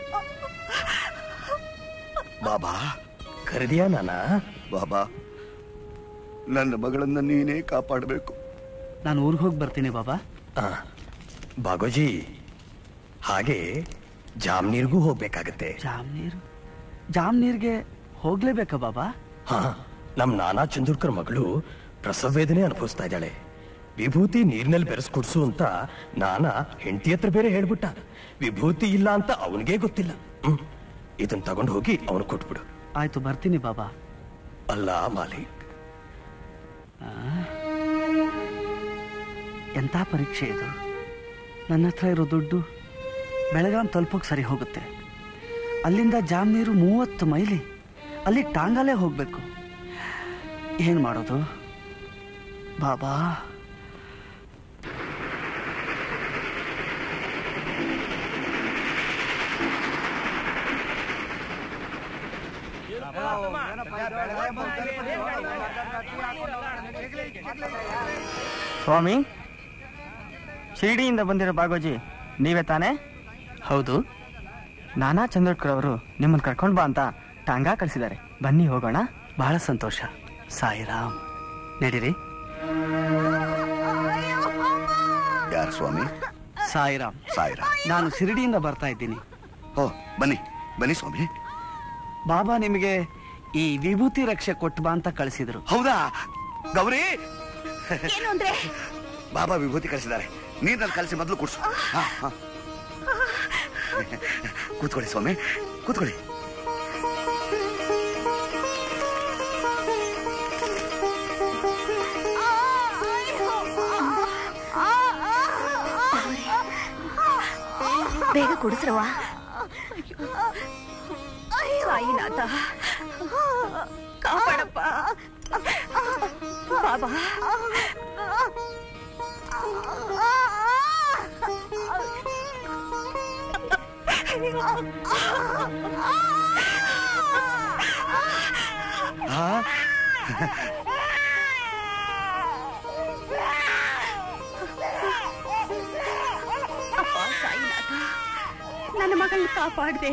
ಬಾಬಾ ಕರೆದಿಯಾ ನಾನ? ಬಾಬಾ ನನ್ನ ಮಗಳನ್ನ ನೀನೇ ಕಾಪಾಡಬೇಕು. ನಾನು ಊರಿಗೆ ಹೋಗಿ ಬರ್ತೀನಿ ಬಾಬಾ. ಬಾಗೋಜಿ, ಹಾಗೆ ಜಾಮ್ನೀರ್ಗೂ ಹೋಗ್ಬೇಕಾಗತ್ತೆ. ಜಾಮ್ನೀರು ಜಾಮ್ನೀರ್ಗೆ ಹೋಗ್ಲೇಬೇಕಾ ಬಾಬಾ? ಹಾ, ನಮ್ ನಾನಾ ಚಂದೂರ್ಕರ್ ಮಗಳು ಪ್ರಸವ ವೇದನೆ ಅನುಭವಿಸ್ತಾ ಇದ್ದಾಳೆ. ವಿಭೂತಿ ನೀರಿನಲ್ಲಿ ಬೆರೆಸ್ ಕುಡ್ಸು ಅಂತ ನಾನಾ ಹೆಂಡತಿ ಹತ್ರ ಬೇರೆ ಹೇಳ್ಬಿಟ್ಟ. ವಿಭೂತಿ ಇಲ್ಲ ಅಂತ ಅವನಿಗೆ ಗೊತ್ತಿಲ್ಲ. ಹ್ಮ್ ಇದನ್ನ ತಗೊಂಡು ಹೋಗಿ ಅವನು ಕೊಟ್ಬಿಡು. ಆಯ್ತು, ಬರ್ತೀನಿ ಬಾಬಾ. ಅಲ್ಲ ಮಾಲಿಕ್, ಎಂಥ ಪರೀಕ್ಷೆ ಇದು. ನನ್ನ ಹತ್ರ ಇರೋ ದುಡ್ಡು ಬೆಳಗಾಂ ತಲುಪೋಕೆ ಸರಿ ಹೋಗುತ್ತೆ. ಅಲ್ಲಿಂದ ಜಾಮ್ನೀರು ಮೂವತ್ತು ಮೈಲಿ, ಅಲ್ಲಿ ಟಾಂಗಾಲೇ ಹೋಗ್ಬೇಕು. ಏನ್ ಮಾಡೋದು ಬಾಬಾ? ಸ್ವಾಮಿ, ಶಿರಡಿಯಿಂದ ಬಂದಿರೋ ಬಾಗೋಜಿ ನೀವೇ ತಾನೇ? ಹೌದು. ನಾನಾ ಚಂದ್ರಕರ್ ಅವರು ನಿಮ್ಮನ್ನು ಕರ್ಕೊಂಡು ಬಾ ಅಂತ ಟಾಂಗಾ ಕಳಿಸಿದ್ದಾರೆ. ಬನ್ನಿ ಹೋಗೋಣ. ಬಹಳ ಸಂತೋಷ. ಸಾಯಿರಾಮ್. ನಡೀರಿ. ಯಾರು ಸ್ವಾಮಿ? ಸಾಯಿರಾಮ್. ಸಾಯಿರಾಮ್. ನಾನು ಶಿರಡಿಯಿಂದ ಬರ್ತಾ ಇದ್ದೀನಿ. ಓ, ಬನ್ನಿ ಬನ್ನಿ ಸ್ವಾಮಿ. ಬಾಬಾ ನಿಮಗೆ ಈ ವಿಭೂತಿ ರಕ್ಷೆ ಕೊಟ್ಟು ಬಾ ಅಂತ ಕಳಿಸಿದ್ರು. ಹೌದಾ ಗೌರಿ? ಏನು ಅಂದ್ರೆ ಬಾಬಾ ವಿಭೂತಿ ಕಳಿಸಿದ್ದಾರೆ. ನೀರಲ್ಲಿ ಕಳಿಸಿ ಮೊದಲು ಕುಡ್ಸು. ಹಾ, ಹಾ. ಕೂತ್ಕೊಳ್ಳಿ ಸ್ವಾಮಿ, ಕೂತ್ಕೊಳ್ಳಿ. ಬೇಗ ಕುಡಿಸ್ರವಾ. ಸಾಯಿನಾಥ ಕಾಪಾಡಪ್ಪ ಬಾಬಾ. ಅಪ್ಪ ಸಾಯಿನಾಥ, ನನ್ನ ಮಗಳನ್ನ ಕಾಪಾಡಿದೆ.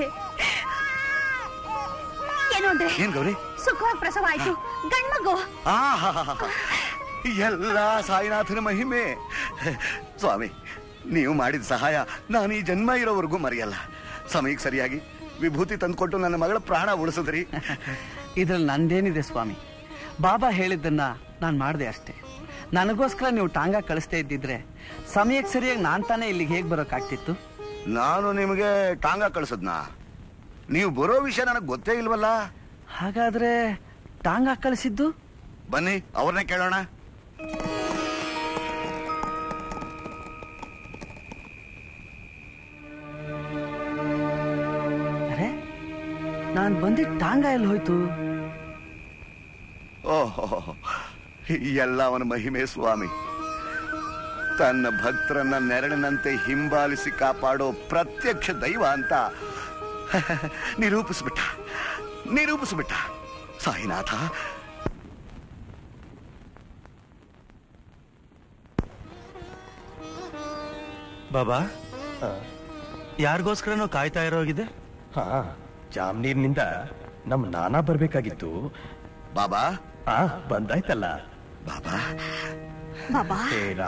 ಏನು ಅಂದ್ರೆ ಏನ್ ಗೌರಿ? ಸುಖವಾಗಿ ಪ್ರಸವ ಆಯ್ತು, ಗಂಡ್ಮಗು. ಎಲ್ಲ ಸಾಯಿನಾಥನ ಮಹಿಮೆ. ಸ್ವಾಮಿ, ನೀವು ಮಾಡಿದ ಸಹಾಯ ನಾನು ಈ ಜನ್ಮ ಇರೋವರೆಗೂ ಮರೆಯಲ್ಲ. ಸಮಯಕ್ಕೆ ಸರಿಯಾಗಿ ವಿಭೂತಿ ತಂದ್ಕೊಟ್ಟು ನನ್ನ ಮಗಳ ಪ್ರಾಣ ಉಳಿಸಿದ್ರಿ. ಇದ್ರಲ್ಲಿ ನಂದೇನಿದೆ ಸ್ವಾಮಿ? ಬಾಬಾ ಹೇಳಿದ್ದನ್ನ ನಾನು ಮಾಡಿದೆ ಅಷ್ಟೇ. ನನಗೋಸ್ಕರ ನೀವು ಟಾಂಗಾ ಕಳಿಸ್ತಾ ಇದ್ದಿದ್ರೆ ಸಮಯಕ್ಕೆ ಸರಿಯಾಗಿ ನಾನ್ ತಾನೇ ಇಲ್ಲಿಗೆ ಹೇಗೆ ಬರೋಕ್ಕಾಗ್ತಿತ್ತು? ನಾನು ನಿಮಗೆ ಟಾಂಗಾ ಕಳಿಸದ್ನ? ನೀವು ಬರೋ ವಿಷಯ ನನಗೆ ಗೊತ್ತೇ ಇಲ್ವಲ್ಲ. ಹಾಗಾದ್ರೆ ಟಾಂಗಾ ಕಳಿಸಿದ್ದು? ಬನ್ನಿ ಅವ್ರನ್ನೇ ಕೇಳೋಣ. ಅರೆ, ನಾನ್ ಬಂದಿದ್ದ ಟಾಂಗಾ ಎಲ್ಲಿ ಹೋಯ್ತು? ಓಹೋ, ಎಲ್ಲ ಅವನ ಮಹಿಮೆ ಸ್ವಾಮಿ. ತನ್ನ ಭಕ್ತರನ್ನ ನೆರಳಿನಂತೆ ಹಿಂಬಾಲಿಸಿ ಕಾಪಾಡೋ ಪ್ರತ್ಯಕ್ಷ ದೈವ ಅಂತ ನಿರೂಪಿಸ್ಬಿಟ್ಟ ನಿರೂಪಿಸ್ಬಿಟ್ಟ ಸಾಯಿನಾಥ. ಬಾಬಾ, ಯಾರಿಗೋಸ್ಕರನೋ ಕಾಯ್ತಾ ಇರೋಗಿದೆ? ಹಾ, ಜಾಮ್ನೀರ್ನಿಂದ ನಮ್ ನಾನಾ ಬರ್ಬೇಕಾಗಿತ್ತು. ಬಾಬಾ ಹಾ, ಬಂದಾಯ್ತಲ್ಲ. ಬಾಬಾ ಬಾಬಾ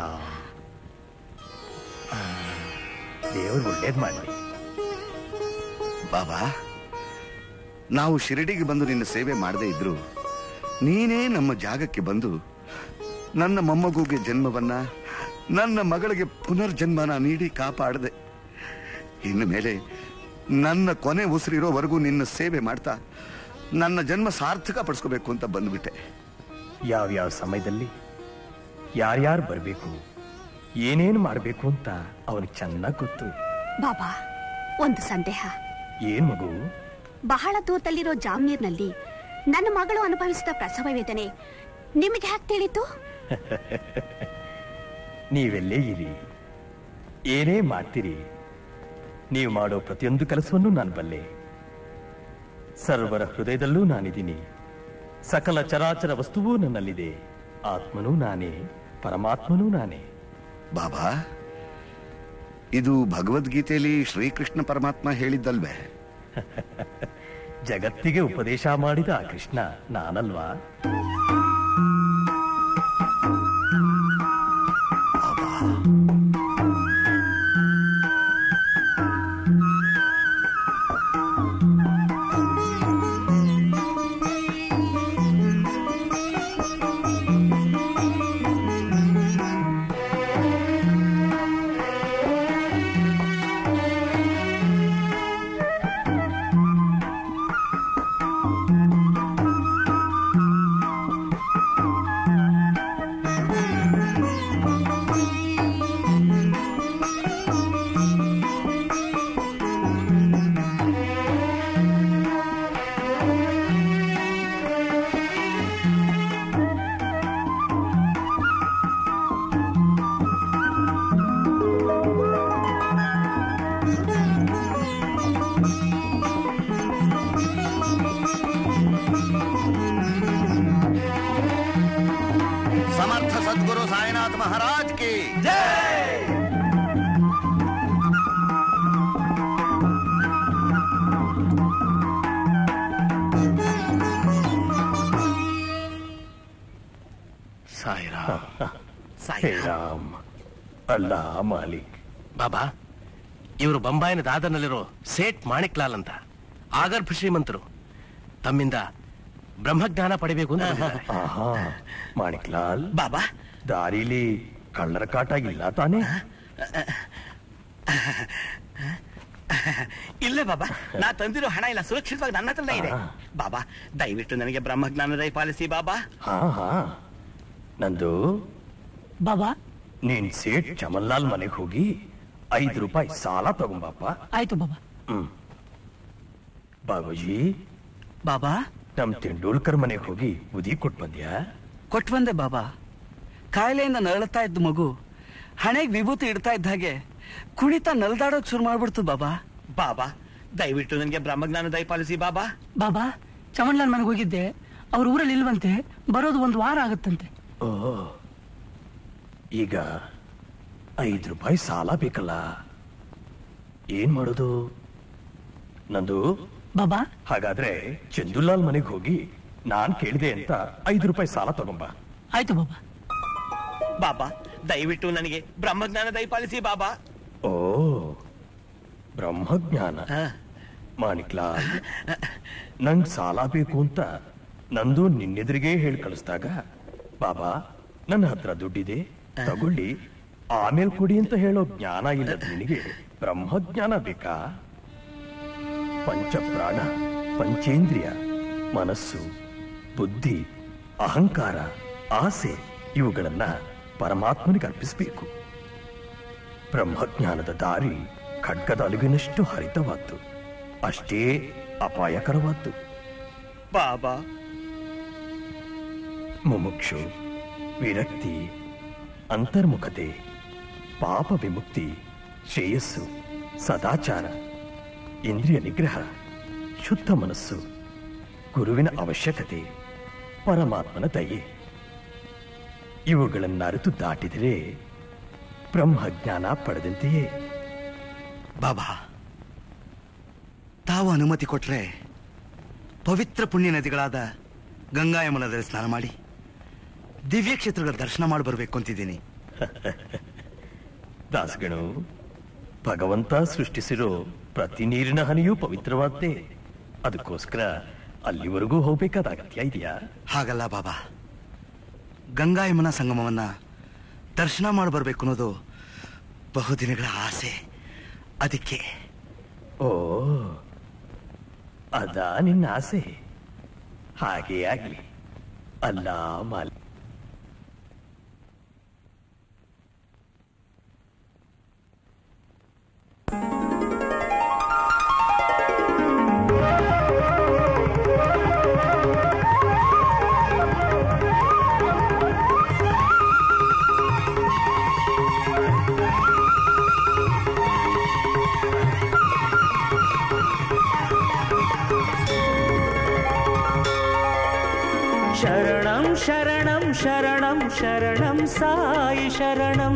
ದೇವ್ರು ಒಳ್ಳೇದ್ ಮಾಡ್ಲಿ. ಬಾಬಾ, ನಾವು ಶಿರಡಿಗೆ ಬಂದು ನಿನ್ನ ಸೇವೆ ಮಾಡದೇ ಇದ್ರು ನೀನೇ ನಮ್ಮ ಜಾಗಕ್ಕೆ ಬಂದು ನನ್ನ ಮೊಮ್ಮಗುಗೆ ಜನ್ಮವನ್ನ, ನನ್ನ ಮಗಳಿಗೆ ಪುನರ್ಜನ್ಮನ ನೀಡಿ ಕಾಪಾಡದೆ. ಇನ್ನು ಮೇಲೆ ನನ್ನ ಕೊನೆ ಉಸಿರಿರೋವರೆಗೂ ನಿನ್ನ ಸೇವೆ ಮಾಡ್ತಾ ನನ್ನ ಜನ್ಮ ಸಾರ್ಥಕ ಪಡಿಸ್ಕೋಬೇಕು ಅಂತ ಬಂದ್ಬಿಟ್ಟೆ. ಯಾವ್ಯಾವ ಸಮಯದಲ್ಲಿ ಯಾರ್ಯಾರು ಬರ್ಬೇಕು, ಏನೇನು ಮಾಡ್ಬೇಕು ಅಂತ ಅವನಿಗೆ ಚೆನ್ನಾಗಿ ಗೊತ್ತು. ಬಾಬಾ, ಒಂದು ಸಂದೇಹ. ಏನ್ ಮಗು? ಬಹಳ ದೂರದಲ್ಲಿರೋ ಜಾಮ್ನೀರ್ನಲ್ಲಿ ನನ್ನ ಮಗಳು ಅನುಭವಿಸಿದ ಪ್ರಸವ ವೇದನೆ ನಿಮಗೆ ಹ್ಯಾಕ್ ತಿಳಿತು? ನೀವೆಲ್ಲೇ ಇರಿ, ಏನೇ ಮಾಡ್ತೀರಿ, ನೀವು ಮಾಡೋ ಪ್ರತಿಯೊಂದು ಕೆಲಸವನ್ನು ನಾನು ಬಲ್ಲೆ. ಸರ್ವರ ಹೃದಯದಲ್ಲೂ ನಾನಿದ್ದೀನಿ. ಸಕಲ ಚರಾಚರ ವಸ್ತುವೂ ನನ್ನಲ್ಲಿದೆ. ಆತ್ಮನೂ ನಾನೇ, ಪರಮಾತ್ಮನೂ ನಾನೇ. ಬಾಬಾ, ಇದು ಭಗವದ್ಗೀತೆಯಲ್ಲಿ ಶ್ರೀಕೃಷ್ಣ ಪರಮಾತ್ಮ ಹೇಳಿದ್ದಲ್ವೇ? ಜಗತ್ತಿಗೆ ಉಪದೇಶ ಮಾಡಿದ ಆ ಕೃಷ್ಣ ನಾನಲ್ವಾ? समर्थ सद्गुरु साईनाथ महाराज की जय। ಸಾಯಿರಾಮ್ ಸಾಯಿರಾಮ್. ಅಲ್ಲಾ ಮಾಲಿಕ್. ಬಾಬಾ, ಇವರು ಬೊಂಬಾಯಿನ ದಾದರ್ನಲ್ಲಿರೋ ಸೇಠ್ ಮಾಣಿಕ್ ಲಾಲ್ ಅಂತ ಆಗರ್ಭ ಶ್ರೀಮಂತರು. ತಮ್ಮಿಂದ ಬ್ರಹ್ಮಜ್ಞಾನ ಪಡಿಬೇಕು ಅಂತ ಬಂದಿದ್ದಾರೆ. ಆಹಾ, ಮಾಣಿಕ್ ಲಾಲ್ ಬಾಬಾ, ದಾರಿಲಿ ಕಳ್ಳರ ಕಾಟ ಇಲ್ಲ ತಾನೇ? ಇಲ್ಲ ಬಾಬಾ, ನಾ ತಂದಿರೋ ಹಣ ಇಲ್ಲ, ಸುರಕ್ಷಿತವಾಗಿ ನನ್ನ ಹತ್ರನೇ ಇದೆ. ಬಾಬಾ, ದಯವಿಟ್ಟು ನನಗೆ ಬ್ರಹ್ಮಜ್ಞಾನ ದಯಪಾಲಿಸಿ ಬಾಬಾ. ಹಾ ಹಾ ನಂದು ಬಾಬಾ, ನೀನ್ ಸೇಠ್ ಚಮನ್ಲಾಲ್ ಮನೆಗೆ ಹೋಗಿ ಐದು ರೂಪಾಯಿ ಸಾಲ ತಗೊಂಬಾಪ. ಆಯ್ತು ಬಾಬಾ. ಹ್ಮ್. ಬಾಬೂಜಿ ಬಾಬಾ, ನಮ್ ತೆಂಡೂಲ್ಕರ್ ಮನೆಗೆ ಹೋಗಿ ಬುದಿ ಕೊಟ್ ಬಂದ್ಯಾ? ಕೊಟ್ಟು ಬಂದೆ ಬಾಬಾ. ಕಾಯಿಲೆಯಿಂದ ನರಳುತ್ತಾ ಇದ್ದ ಮಗು ಹಣೆಗೆ ವಿಭೂತಿ ಇಡ್ತಾ ಇದ್ದ ಹಾಗೆ ಕುಣಿತ ನಲ್ದಾಡೋಕ್ ಶುರು ಮಾಡ್ಬಿಡ್ತು ಬಾಬಾ. ಬಾಬಾ, ದಯವಿಟ್ಟು ನನಗೆ ಬ್ರಹ್ಮಜ್ಞಾನ ದಯಪಾಲಿಸಿ ಬಾಬಾ. ಬಾಬಾ, ಚಮನ್ಲಾಲ್ ಮನೆಗೆ ಹೋಗಿದ್ದೆ, ಅವ್ರ ಊರಲ್ಲಿ ಇಲ್ವಂತೆ, ಬರೋದು ಒಂದು ವಾರ ಆಗುತ್ತಂತೆ. ಓ, ಈಗ ಐದು ರೂಪಾಯಿ ಸಾಲ ಬೇಕಲ್ಲ, ಏನ್ ಮಾಡೋದು? ನಂದು ಬಾಬಾ, ಹಾಗಾದ್ರೆ ಚಂದುಲಾಲ್ ಮನೆಗೆ ಹೋಗಿ ನಾನ್ ಕೇಳಿದೆ ಅಂತ ಐದು ರೂಪಾಯಿ ಸಾಲ ತಗೊಂಬ. ಆಯ್ತು ಬಾಬಾ. ಬಾಬಾ, ದಯವಿಟ್ಟು ನನಗೆ ಬ್ರಹ್ಮಜ್ಞಾನ ದಯಪಾಲಿಸಿ ಬಾಬಾ. ಓ, ಬ್ರಹ್ಮಜ್ಞಾನ. ಮಾಣಿಕ್ಲಾಲ್, ನಂಗ್ ಸಾಲ ಬೇಕು ಅಂತ ನಂದು ನಿನ್ನೆದುರಿಗೆ ಹೇಳಿ ಕಳಿಸ್ದಾಗ, ಬಾಬಾ ನನ್ನ ಹತ್ರ ದುಡ್ಡಿದೆ ತಗೊಳ್ಳಿ ಆಮೇಲೆ ಕೊಡಿ ಅಂತ ಹೇಳೋ ಜ್ಞಾನ ಇಲ್ಲ ನಿನಗೆ ಬ್ರಹ್ಮಜ್ಞಾನ ಬೇಕಾ? ಪಂಚಪ್ರಾಣ, ಪಂಚೇಂದ್ರಿಯ, ಮನಸ್ಸು, ಬುದ್ಧಿ, ಅಹಂಕಾರ, ಆಸೆ ಇವುಗಳನ್ನ ಪರಮಾತ್ಮನಿಗೆ ಅರ್ಪಿಸಬೇಕು. ಬ್ರಹ್ಮಜ್ಞಾನದ ದಾರಿ ಖಡ್ಗದ ಅಲುವಿನಷ್ಟು ಹರಿತವಾದ್ದು, ಅಷ್ಟೇ ಅಪಾಯಕರವಾದ್ದು. ಬಾಬಾ, ಮುಮುಕ್ಷು, ವಿರಕ್ತಿ, ಅಂತರ್ಮುಖತೆ, ಪಾಪ ವಿಮುಕ್ತಿ, ಶ್ರೇಯಸ್ಸು, ಸದಾಚಾರ, ಇಂದ್ರಿಯ ನಿಗ್ರಹ, ಶುದ್ಧ ಮನಸ್ಸು, ಗುರುವಿನ ಅವಶ್ಯಕತೆ, ಪರಮಾತ್ಮನ ದಯೆ ಇವುಗಳನ್ನು ಅರಿತು ದಾಟಿದರೆ ಬ್ರಹ್ಮಜ್ಞಾನ ಪಡೆದಂತೆಯೇ. ಬಾಬಾ, ತಾವು ಅನುಮತಿ ಕೊಟ್ರೆ ಪವಿತ್ರ ಪುಣ್ಯ ನದಿಗಳಾದ ಗಂಗಾ ಯಮುನಾದಲ್ಲಿ ಸ್ನಾನ ಮಾಡಿ ದಿವ್ಯ ಕ್ಷೇತ್ರಗಳ ದರ್ಶನ ಮಾಡಿ ಬರಬೇಕು ಅಂತಿದ್ದೀನಿ. ದಾಸಗಣು, ಭಗವಂತ ಸೃಷ್ಟಿಸಿರೋ ಪ್ರತಿ ನೀರಿನ ಹನಿಯೂ ಪವಿತ್ರವಾದ್ದೇ. ಅದಕ್ಕೋಸ್ಕರ ಅಲ್ಲಿವರೆಗೂ ಹೋಗ್ಬೇಕಾದ ಅಗತ್ಯ ಇದೆಯಾ? ಹಾಗಲ್ಲ ಬಾಬಾ, ಗಂಗಾ ಯಮುನಾ ಸಂಗಮವನ್ನ ದರ್ಶನ ಮಾಡಿ ಬರ್ಬೇಕು ಅನ್ನೋದು ಬಹುದಿನಗಳ ಆಸೆ. ಅದಕ್ಕೆ. ಓ, ಅದಾ ನಿನ್ನ ಆಸೆ? ಹಾಗೇ ಆಗ್ಲಿ. ಅಲ್ಲ ಮಾಲಿ. ಶರಣಂ ಶರಣಂ ಶರಣಂ ಶರಣಂ ಸಾಯಿ ಶರಣಂ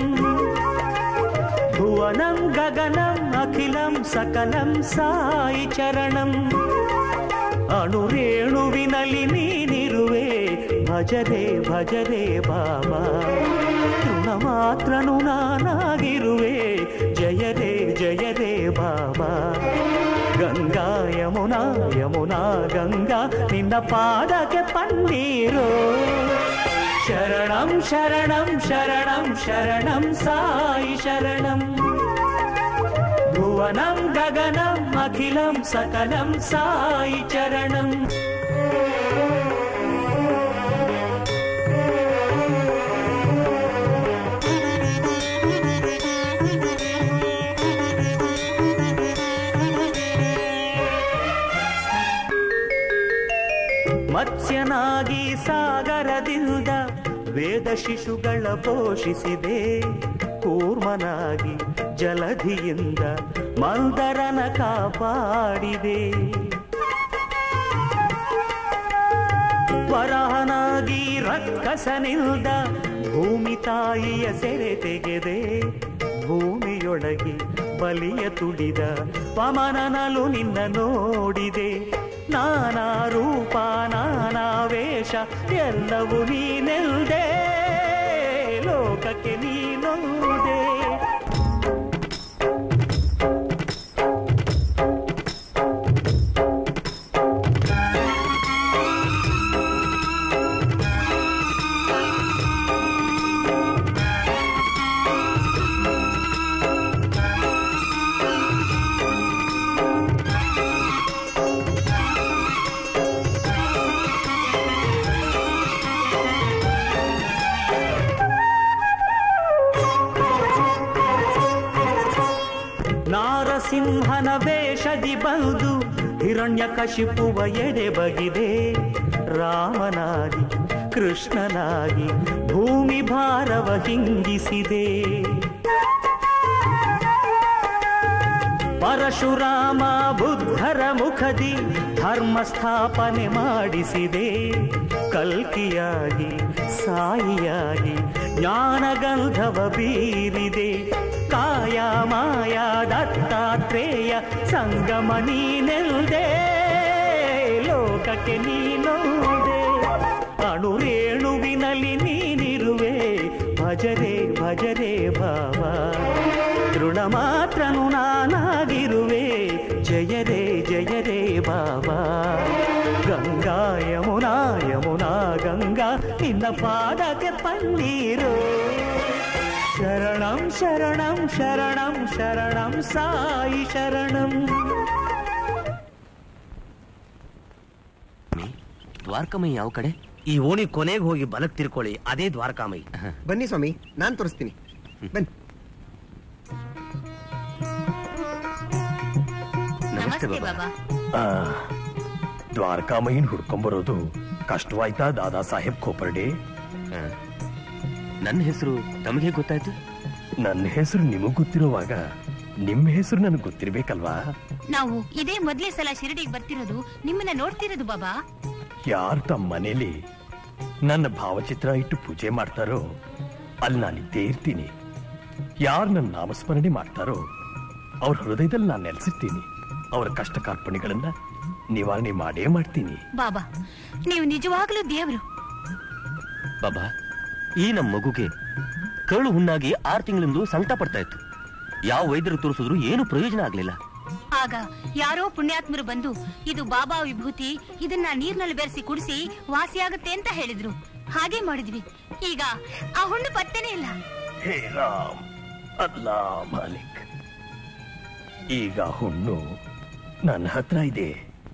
ಭುವನಂ ಗಗನಂ ಅಖಿಲಂ ಸಕಲಂ ಸಾಯಿ ಚರಣಂ ಅಣುರೇಣುವಿನಲ್ಲಿ ನೀನಿರುವೆ ಭಜರೆ ಭಜರೆ ಬಾಬಾ ತೃಣ ಮಾತ್ರನು ನಾನಾಗಿರುವೆ ಜಯರೇ ಜಯರೇ ಬಾಬಾ ಗಂಗಾ ಯಮುನಾ ಯಮುನಾ ಗಂಗಾ ನಿನ್ನ ಪಾದಕ್ಕೆ ಪನ್ನೀರು ಶರಣಂ ಶರಣಂ ಶರಣಂ ಶರಣಂ ಸಾಯಿ ಶರಣಂ ಭುವನಂ ಗಗನಂ ಅಖಿಲಂ ಸಕಲಂ ಸಾಯಿ ಚರಣಂ ಮತ್ಸ್ಯನಾಗಿ ಸಾಗರದಿಂದ ವೇದ ಶಿಶುಗಳ ಪೋಷಿಸಿದೆ ಕೂರ್ಮನಾಗಿ ಜಲಧಿಯಿಂದ ಮಂದರನ ಕಾಪಾಡಿದೆ ವರಹನಾಗಿ ರಕ್ಕಸನಿಲ್ದ ಭೂಮಿ ತಾಯಿಯ ಸೆರೆ ತೆಗೆದೆ ಭೂಮಿಯೊಳಗೆ ಬಲಿಯ ತುಡಿದ ಪಮನನಲು ನಿನ್ನ ನೋಡಿದೆ ನಾನಾ ರೂಪ ನಾನಾ ವೇಷ ಎಲ್ಲವೂ ನೀನೆಲ್ದೆ ಲೋಕಕ್ಕೆ ನೀನೊಂದೆ ನಾರಸಿಂಹನ ವೇಷದಿ ಬಂದು ಹಿರಣ್ಯಕಶಿಪುವ ಎಡೆ ಬಗಿದೆ ರಾಮನಾಗಿ ಕೃಷ್ಣನಾಗಿ ಭೂಮಿ ಭಾರವ ಹಿಂಗಿಸಿದೆ ಪರಶುರಾಮ ಬುದ್ಧರ ಮುಖದಿ ಧರ್ಮ ಸ್ಥಾಪನೆ ಮಾಡಿಸಿದೆ ಕಲ್ಕಿಯಾಗಿ ಸಾಯಿಯಾಗಿ ಜ್ಞಾನಗಂಧವ ಬೀರಿದೆ ಕಾಯ ಮಾಯ ದತ್ತಾತ್ರೇಯ ಸಂಗಮ ನೀನೆಲ್ದೆ ಲೋಕಕ್ಕೆ ನೀನೋದೆ ಅಣುರೇಣುವಿನಲ್ಲಿ ನೀನಿರುವೆ ಭಜರೆ ಭಜರೆ ಬಾಬಾ ತೃಣ ಮಾತ್ರನು ನಾನಾಗಿರುವೆ ಜಯರೇ ಜಯರೇ ಬಾಬಾ ಗಂಗಾ ಯಮುನಾ ಯಮುನಾ ಗಂಗಾ ನಿನ್ನ ಪಾದಕ್ಕೆ ಪನ್ನೀರು ಶರಣಂ ಶರಣಂ ಶರಣಂ ಶರಣಂ ಸಾಯಿ ಶರಣಂ ದ್ವಾರಕಾಮಯಿ ಯಾವ ಕಡೆ? ಈ ಓಣಿ ಕೊನೆಗೆ ಹೋಗಿ ಬಲಕ್ ತಿರ್ಕೊಳ್ಳಿ, ಅದೇ ದ್ವಾರಕಾಮಯಿ. ಬನ್ನಿ ಸ್ವಾಮಿ, ನಾನ್ ತೋರಿಸ್ತೀನಿ. ಬನ್ನಿ. ನಮಸ್ತೆ ಬಾಬಾ. ದ್ವಾರಕಾಮಯಿನ್ ಹುಡ್ಕೊಂಬರೋದು ಕಷ್ಟವಾಯ್ತಾ ದಾದಾ ಸಾಹೇಬ್ ಖೋಪರ್ಡೆ? ನನ್ನ ಹೆಸರು ತಮಗೆ ಗೊತ್ತಾಯ್ತು? ನನ್ನ ಹೆಸರು ನಿಮಗ್ ಗೊತ್ತಿರುವಾಗ ನಿಮ್ಮ ಹೆಸರು ನನಗೆ ಗೊತ್ತಿರ್ಬೇಕಲ್ವಾ? ನಾವು ಇದೇ ಮೊದಲೇ ಸಲ ಶಿರಡಿಗೆ ಬರ್ತಿರೋದು, ನಿಮ್ಮನ್ನ ನೋಡ್ತಿರೋದು ಬಾಬಾ. ಯಾರು ತಮ್ಮ ಮನೇಲಿ ನನ್ನ ಭಾವಚಿತ್ರ ಇಟ್ಟು ಪೂಜೆ ಮಾಡ್ತಾರೋ ಅಲ್ಲಿ ನಾನಿದ್ದೇ ಇರ್ತೀನಿ. ಯಾರು ನನ್ನ ನಾಮಸ್ಮರಣೆ ಮಾಡ್ತಾರೋ ಅವ್ರ ಹೃದಯದಲ್ಲಿ ನಾನು ನೆಲೆಸಿರ್ತೀನಿ. ಅವರ ಕಷ್ಟ ಕಾರ್ಪಣೆಗಳನ್ನ ನಿವಾರಣೆ ಮಾಡೇ ಮಾಡ್ತೀನಿ. ಬಾಬಾ, ನೀವು ನಿಜವಾಗ್ಲೂ ದೇವರು. ಬಾಬಾ, ಈ ನಮ್ಮ ಮಗುಗೆ ಕರಳು ಹುಣ್ಣಾಗಿ ಆರು ತಿಂಗಳಿಂದ ಸಂಕಟ ಪಡ್ತಾ ಇತ್ತು. ಯಾವ ವೈದ್ಯರು ತೋರಿಸಿದ್ರು ಏನು ಪ್ರಯೋಜನ ಆಗ್ಲಿಲ್ಲ. ಆಗ ಯಾರೋ ಪುಣ್ಯಾತ್ಮರು ಬಂದು ಇದು ಬಾಬಾ ವಿಭೂತಿ, ಇದನ್ನ ನೀರ್ನಲ್ಲಿ ಬೆರೆಸಿ ಕುಡಿಸಿ ವಾಸಿಯಾಗುತ್ತೆ ಅಂತ ಹೇಳಿದ್ರು. ಹಾಗೆ ಮಾಡಿದ್ವಿ. ಈಗ ಆ ಹುಣ್ಣು ಪತ್ತೆನೇ ಇಲ್ಲ. ಹೇ ರಾಮ್, ಅಲ್ಲಾ ಮಾಲಿಕ್, ಈಗ ಹುಣ್ಣು ನನ್ನ ಹತ್ರ ಇದೆ.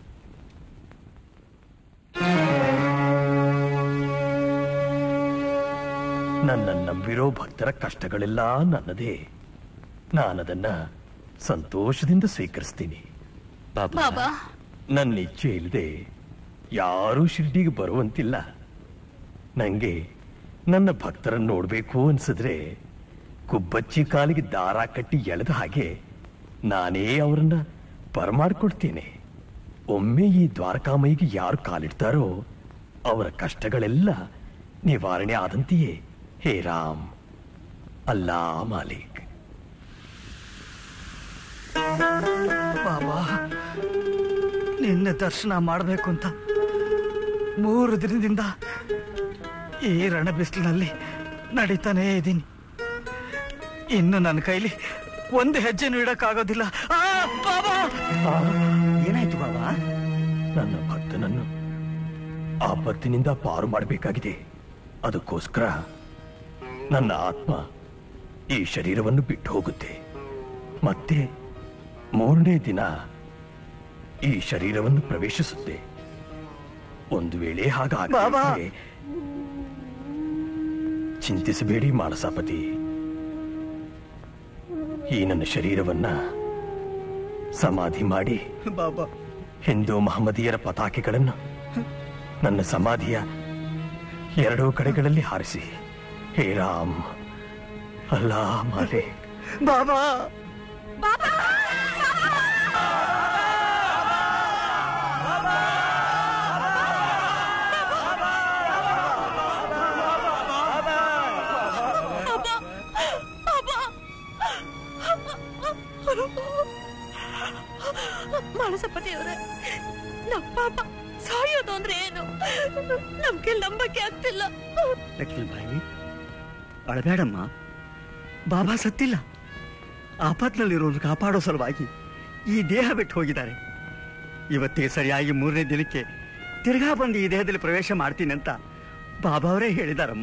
ನನ್ನ ನಂಬಿರೋ ಭಕ್ತರ ಕಷ್ಟಗಳೆಲ್ಲ ನನ್ನದೇ. ನಾನದನ್ನ ಸಂತೋಷದಿಂದ ಸ್ವೀಕರಿಸ್ತೀನಿ. ಬಾಬಾ, ನನ್ನ ಇಚ್ಛೆ ಇಲ್ಲದೆ ಯಾರೂ ಶಿರ್ಡಿಗೆ ಬರುವಂತಿಲ್ಲ. ನಂಗೆ ನನ್ನ ಭಕ್ತರನ್ನು ನೋಡ್ಬೇಕು ಅನ್ಸಿದ್ರೆ ಕುಬ್ಬಚ್ಚಿ ಕಾಲಿಗೆ ದಾರ ಕಟ್ಟಿ ಎಳೆದ ಹಾಗೆ ನಾನೇ ಅವರನ್ನ ಬರಮಾಡ್ಕೊಡ್ತೇನೆ. ಒಮ್ಮೆ ಈ ದ್ವಾರಕಾಮಯಿಗೆ ಯಾರು ಕಾಲಿಡ್ತಾರೋ ಅವರ ಕಷ್ಟಗಳೆಲ್ಲ ನಿವಾರಣೆ ಆದಂತೆಯೇ. ಹೇ ರಾಮ್, ಅಲ್ಲಾ ಮಾಲಿಕ್. ಬಾಬಾ, ನಿನ್ನ ದರ್ಶನ ಮಾಡಬೇಕು ಅಂತ ಮೂರು ದಿನದಿಂದ ಈ ರಣ ಬಿಸಿಲಿನಲ್ಲಿ ನಡೀತಾನೇ ಇದ್ದೀನಿ. ಇನ್ನು ನನ್ನ ಕೈಲಿ ಒಂದು ಹೆಜ್ಜೆನೂ ಇಡಕ್ಕಾಗೋದಿಲ್ಲ. ಆ, ಬಾಬಾ! ಏನಾಯ್ತು ಬಾಬಾ? ನನ್ನ ಭಕ್ತನನ್ನು ಆಪತ್ತಿನಿಂದ ಪಾರು ಮಾಡಬೇಕಾಗಿದೆ. ಅದಕ್ಕೋಸ್ಕರ ನನ್ನ ಆತ್ಮ ಈ ಶರೀರವನ್ನು ಬಿಟ್ಟು ಹೋಗುತ್ತೆ. ಮತ್ತೆ ಮೂರನೇ ದಿನ ಈ ಶರೀರವನ್ನು ಪ್ರವೇಶಿಸುತ್ತೆ. ಒಂದು ವೇಳೆ ಹಾಗಾದರೆ ಚಿಂತಿಸಬೇಡಿ ಮಾನಸಾಪತಿ. ಈ ನನ್ನ ಶರೀರವನ್ನ ಸಮಾಧಿ ಮಾಡಿ ಬಾಬಾ ಹಿಂದೂ ಮಹಮ್ಮದಿಯರ ಪತಾಕೆಗಳನ್ನು ನನ್ನ ಸಮಾಧಿಯ ಎರಡೂ ಕಡೆಗಳಲ್ಲಿ ಹಾರಿಸಿ. ಹೇ ರಾಮ್, ಅಲ್ಲಾ ಮಾಲಿಕ್. ಬಾಬಾ ಮಾನಸಪತಿಯವರೇ, ನಮ್ಮ ಪಾಪ ಸಾಯೋದು ಅಂದ್ರೆ ಏನು ನಮ್ಗೆ ನಂಬಕ್ಕೆ ಆಗ್ತಿಲ್ಲ. ಲಕ್ಷ್ಮೀಬಾಯಿ, ಅಳಬೇಡಮ್ಮ. ಬಾಬಾ ಸತ್ತಿಲ್ಲ. ಆಪತ್ನಲ್ಲಿರೋರು ಕಾಪಾಡೋ ಸಲುವಾಗಿ ಈ ದೇಹ ಬಿಟ್ಟು ಹೋಗಿದ್ದಾರೆ. ಇವತ್ತೇ ಸರಿಯಾಗಿ ಮೂರನೇ ದಿನಕ್ಕೆ ತಿರ್ಗಾ ಬಂದು ಈ ದೇಹದಲ್ಲಿ ಪ್ರವೇಶ ಮಾಡ್ತೀನಿ ಅಂತ ಬಾಬಾ ಅವರೇ ಹೇಳಿದಾರಮ್ಮ.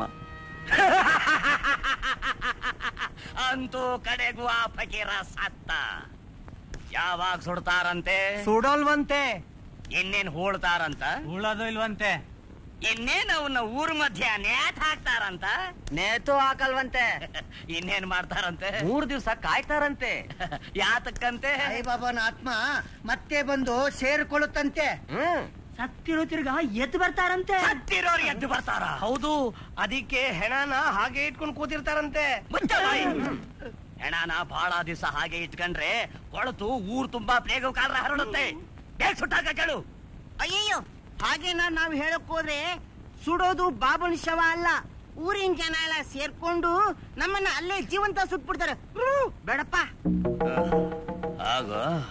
ಅಂತೂ ಕಡೆಗೂ ಆ ಫಕೀರ ಸತ್ತ. ಯಾವಾಗ ಸುಡ್ತಾರಂತೆ? ಸುಡೋಲ್ವಂತೆ. ಇನ್ನೇನ್ ಹೂಳ್ತಾರಂತ? ಉಳೋದು ಇಲ್ವಂತೆ. ಇನ್ನೇನ್ ಅವನ್ನ ಊರ್ ಮಧ್ಯ ನೇತ್ ಹಾಕ್ತಾರಂತ? ನೇತು ಹಾಕಲ್ವಂತೆ. ಇನ್ನೇನ್ ಮಾಡ್ತಾರಂತೆ? ಮೂರ್ ದಿವ್ಸ ಕಾಯ್ತಾರಂತೆ. ಯಾತಕ್ಕಂತೆ? ಬಾಬಾನ ಆತ್ಮ ಮತ್ತೆ ಬಂದು ಸೇರ್ಕೊಳ್ಳುತ್ತಂತೆ. ಸತ್ತಿರೋ ತಿರ್ಗಾ ಎದ್ದು ಬರ್ತಾರಂತೆ. ಸತ್ತಿರೋರು ಎದ್ದು ಬರ್ತಾರ? ಹೌದು, ಅದಕ್ಕೆ ಹೆಣನ ಹಾಗೆ ಇಟ್ಕೊಂಡು ಕೂತಿರ್ತಾರಂತೆ. ಹೆಣನ ಬಹಳ ದಿವಸ ಹಾಗೆ ಇಟ್ಕೊಂಡ್ರೆ ಕೊಳತು ಊರ್ ತುಂಬಾ ಪ್ಲೇಗು ಕಾಲ ಹರಡುತ್ತೆ. ಬೇಗ ಸುಟ್ಟಾಕ ಕೇಳು. ಅಯ್ಯಯ್ಯೋ, ಹಾಗೇನ ನಾವ್ ಹೇಳಕ್ ಹೋದ್ರೆ ಸುಡೋದು ಬಾಬುನ ಶವ ಅಲ್ಲ, ಊರಿನ ಜನ ಎಲ್ಲ ಸೇರ್ಕೊಂಡು ನಮ್ಮನ್ನ ಅಲ್ಲೇ ಜೀವಂತ ಸುಟ್ಬಿಡ್ತಾರೆ. ಬೇಡಪ್ಪ. ಆಗ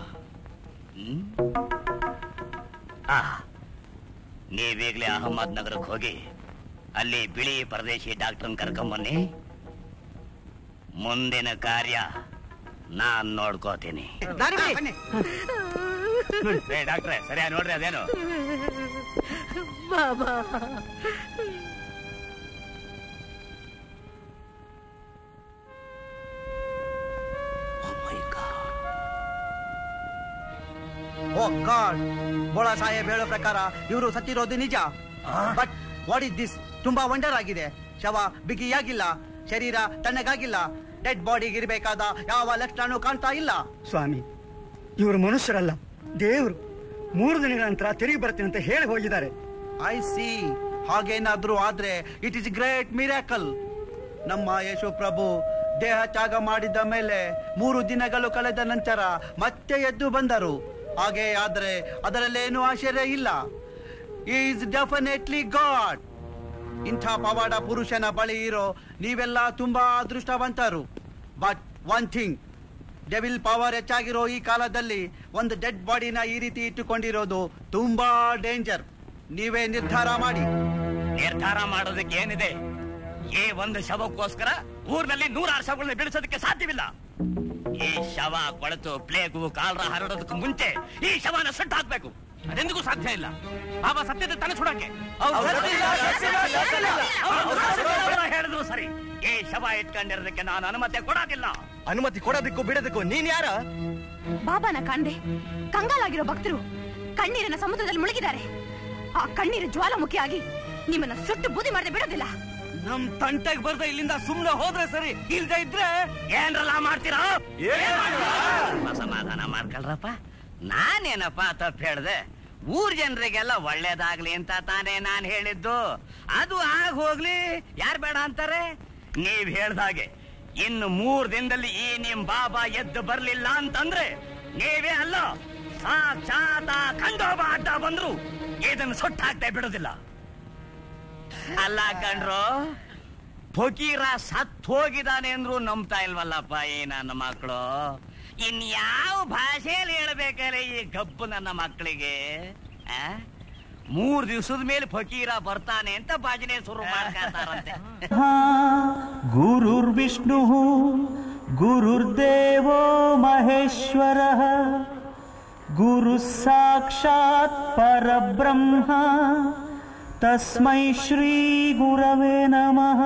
ನೀವೀಗ್ಲೇ ಅಹಮದ್ ನಗರಕ್ಕೆ ಹೋಗಿ ಅಲ್ಲಿ ಬಿಳಿ ಪರದೇಶಿ ಡಾಕ್ಟರ್ನ ಕರ್ಕೊಂಬನ್ನಿ. ಮುಂದಿನ ಕಾರ್ಯ ನಾನ್ ನೋಡ್ಕೋತೀನಿ. ಡಾಕ್ಟ್ರೆ, ಸರಿಯಾ ನೋಡ್ರಿ ಅದೇನು. ಬಾಬಾ ಓ ಗಾಡ್, ಬೋಳಾ ಸಾಹೇಬ್ ಹೇಳೋ ಪ್ರಕಾರ ಇವರು ಸತ್ತಿರೋದು ನಿಜ. But what is this? ತುಂಬಾ ವಂಡರ್ ಆಗಿದೆ. ಶವ ಬಿಗಿಯಾಗಿಲ್ಲ, ಶರೀರ ತಣ್ಣಗಾಗಿಲ್ಲ, ಡೆಡ್ ಬಾಡಿಗೆ ಇರಬೇಕಾದ ಯಾವ ಲಕ್ಷಣ ಕಾಣ್ತಾ ಇಲ್ಲ. ಸ್ವಾಮಿ, ಇವರು ಮನುಷ್ಯರಲ್ಲ, ದೇವರು. ಮೂರು ದಿನಗಳ ನಂತರ ತಿರುಗಿ ಬರ್ತೀನಿ ಅಂತ ಹೇಳಿ ಹೋಗಿದ್ದಾರೆ. I C. ಹಾಗೇನಾದ್ರೂ ಆದ್ರೆ ಇಟ್ ಇಸ್ ಗ್ರೇಟ್ ಮಿರಾಕಲ್. ನಮ್ಮ ಯೇಸು ಪ್ರಭು ದೇಹ ತ್ಯಾಗ ಮಾಡಿದ ಮೇಲೆ ಮೂರು ದಿನಗಳು ಕಳೆದ ನಂತರ ಮತ್ತೆ ಎದ್ದು ಬಂದರು. ಹಾಗೆ ಆದ್ರೆ ಅದರಲ್ಲೇನು ಆಶ್ಚರ್ಯ ಇಲ್ಲ. Is definitely god. ಇಂಥ ಪವಾಡ ಪುರುಷನ ಬಳಿ ಇರೋ ನೀವೆಲ್ಲ ತುಂಬಾ ಅದೃಷ್ಟವಂತರು. But one thing, devil power ಹೆಚ್ಚಾಗಿರೋ ಈ ಕಾಲದಲ್ಲಿ ಒಂದು ಡೆಡ್ ಬಾಡಿನ ಈ ರೀತಿ ಇಟ್ಟುಕೊಂಡಿರೋದು ತುಂಬಾ ಡೇಂಜರ್. ನೀವೇ ನಿರ್ಧಾರ ಮಾಡಿ. ನಿರ್ಧಾರ ಮಾಡೋದಕ್ಕೆ ಏನಿದೆ? ಈ ಒಂದು ಶವಕ್ಕೋಸ್ಕರ ಊರಿನಲ್ಲಿ ನೂರಾರು ಶವಗಳನ್ನ ಬಿಡಿಸೋದಕ್ಕೆ ಸಾಧ್ಯವಿಲ್ಲ. ಈ ಶವ ಕೊಳೆತು ಪ್ಲೇಗು ಕಾಲ್ರ ಹರಡೋದಕ್ಕೆ ಮುಂಚೆ ಈ ಶವನ ಸುಟ್ಟು ಹಾಕ್ಬೇಕು. ಅದೆಂದಿಗೂ ಸಾಧ್ಯ ಇಲ್ಲ. ಬಾಬಾ ಸತ್ಯದ ತಲೆ ಸುಡಕ್ಕೆ ಹೇಳಿದ್ರು ಸರಿ. ಈ ಶವ ಇಟ್ಕೊಂಡಿರೋದಕ್ಕೆ ನಾನು ಅನುಮತಿ ಕೊಡೋದಿಲ್ಲ. ಅನುಮತಿ ಕೊಡೋದಕ್ಕೂ ಬಿಡೋದಕ್ಕೂ ನೀನ್ ಯಾರ? ಬಾಬಾನ ಕಾಣ್ದೆ ಕಂಗಾಲಾಗಿರೋ ಭಕ್ತರು ಕಣ್ಣೀರಿನ ಸಮುದ್ರದಲ್ಲಿ ಮುಳುಗಿದ್ದಾರೆ. ಆ ಕಣ್ಣೀರು ಜ್ವಾಲಾಮುಖಿಯಾಗಿ ನಿಮ್ಮನ್ನ ಸುಟ್ಟು ಬೂದಿ ಮಾಡದೆ ಬಿಡೋದಿಲ್ಲ. ನಮ್ ತಂಟೆಗೆ ಬರ್ದ ಇಲ್ಲಿಂದ ಸುಮ್ನೆ ಹೋದ್ರೆ ಸರಿ, ಇಲ್ದೇ ಇದ್ರೆ ಏನ್ರಲ್ಲ ಮಾಡ್ತೀರಾ? ಸಮಾಧಾನ ಮಾಡ್ಕೊಳ್ರಪ್ಪ. ನಾನೇನಪ್ಪ ತಪ್ಪು ಹೇಳ್ದೆ? ಊರ್ ಜನರಿಗೆಲ್ಲ ಒಳ್ಳೇದಾಗ್ಲಿ ಅಂತ ತಾನೇ ನಾನ್ ಹೇಳಿದ್ದು. ಅದು ಆಗ ಹೋಗ್ಲಿ, ಯಾರ್ ಬೇಡ ಅಂತಾರೆ? ನೀವ್ ಹೇಳ್ದಾಗೆ ಇನ್ನು ಮೂರ್ ದಿನದಲ್ಲಿ ಈ ನಿಮ್ ಬಾಬಾ ಎದ್ದು ಬರ್ಲಿಲ್ಲ ಅಂತಂದ್ರೆ ನೀವೇ ಅಲ್ಲ, ಸಾಕ್ಷಾತ್ ಖಂಡೋಬ ಅಡ್ಡ ಬಂದ್ರು ಇದನ್ನು ಸುಟ್ಟಾಕ್ತಾ ಬಿಡೋದಿಲ್ಲ. ಅಲ್ಲ ಕಣ್ರು, ಫಕೀರ ಸತ್ ಹೋಗಿದ್ದಾನೆ ಅಂದ್ರು ನಂಬ್ತಾ ಇಲ್ವಲ್ಲಪ್ಪ ಈ ನನ್ನ ಮಕ್ಕಳು. ಇನ್ಯಾವ ಭಾಷೆಯಲ್ಲಿ ಹೇಳ್ಬೇಕಾರೆ ಈ ಗಬ್ಬು ನನ್ನ ಮಕ್ಕಳಿಗೆ? ಮೂರ್ ದಿವಸದ ಮೇಲೆ ಫಕೀರ ಬರ್ತಾನೆ ಅಂತ ಭಜನೆ ಶುರು ಮಾಡ್ತಾರಂತೆ. ಗುರುರ್ ವಿಷ್ಣು ಗುರುರ್ದೇವೋ ಮಹೇಶ್ವರ ಗುರು ಸಾಕ್ಷಾತ್ ಪರಬ್ರಹ್ಮ ತಸ್ಮೈ ಶ್ರೀ ಗುರವೇ ನಮಃ.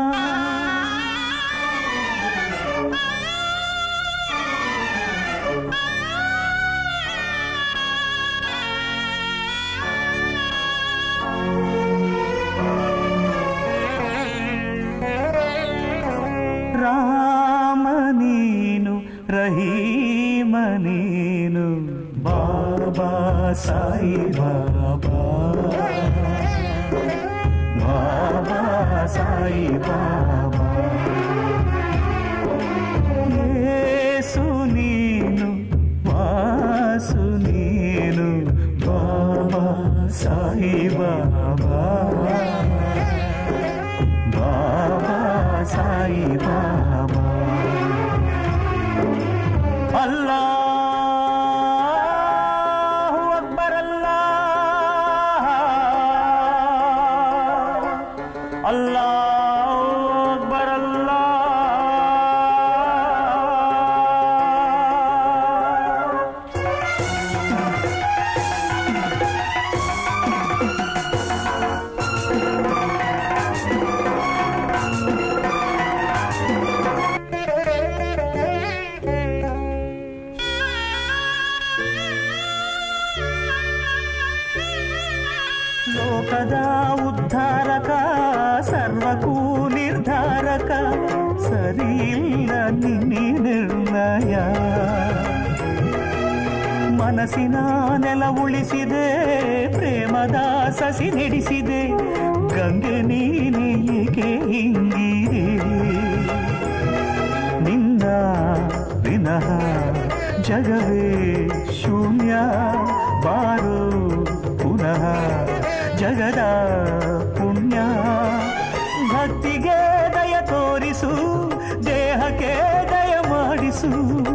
ರಾಮ ನೀನು ರಹೀಮ ನೀನು ಬಾಬಾ ಸಾಯಿ ಬಾಬಾ ಬಾಬಾ ಸಾಯಿ ಬಾಬಾ. ಯೇಸು ನೀನು ವಾಸು ನೀನು ಬಾಬಾ ಸಾಯಿ ಬಾಬಾ ಬಾಬಾ ಸಾಯಿ ಬಾಬಾ. ಅಲ್ಲಾಹು ಅಕ್ಬರ್ ಅಲ್ಲಾಹ್ ಅಲ್ಲಾಹು ಅಕ್ಬರ್ ಅಲ್ಲಾಹ್. ಲೋಕದ ಉದ್ಧಾರಕ ಸರ್ವಕೂ ನಿರ್ಧಾರಕ ಸರಿಯಿಲ್ಲ ನಿನ್ನಿ ನಿರ್ಣಯ. ಮನಸ್ಸಿನ ನೆಲ ಉಳಿಸಿದೆ ಪ್ರೇಮದ ಸಸಿ ನೆಡಿಸಿದೆ ಗಂಗೆ ನೀನೆ ಏಕೆ ಹಿಂಗಿದೆ. ನಿನ್ನ ವಿನಃ ಜಗವೇ ಶೂನ್ಯ ಬಾರೋ ಪುನಃ ಜಗದ ಪುಣ್ಯ. ಭಕ್ತಿಗೆ ದಯ ತೋರಿಸು ದೇಹಕ್ಕೆ ದಯ ಮಾಡಿಸು.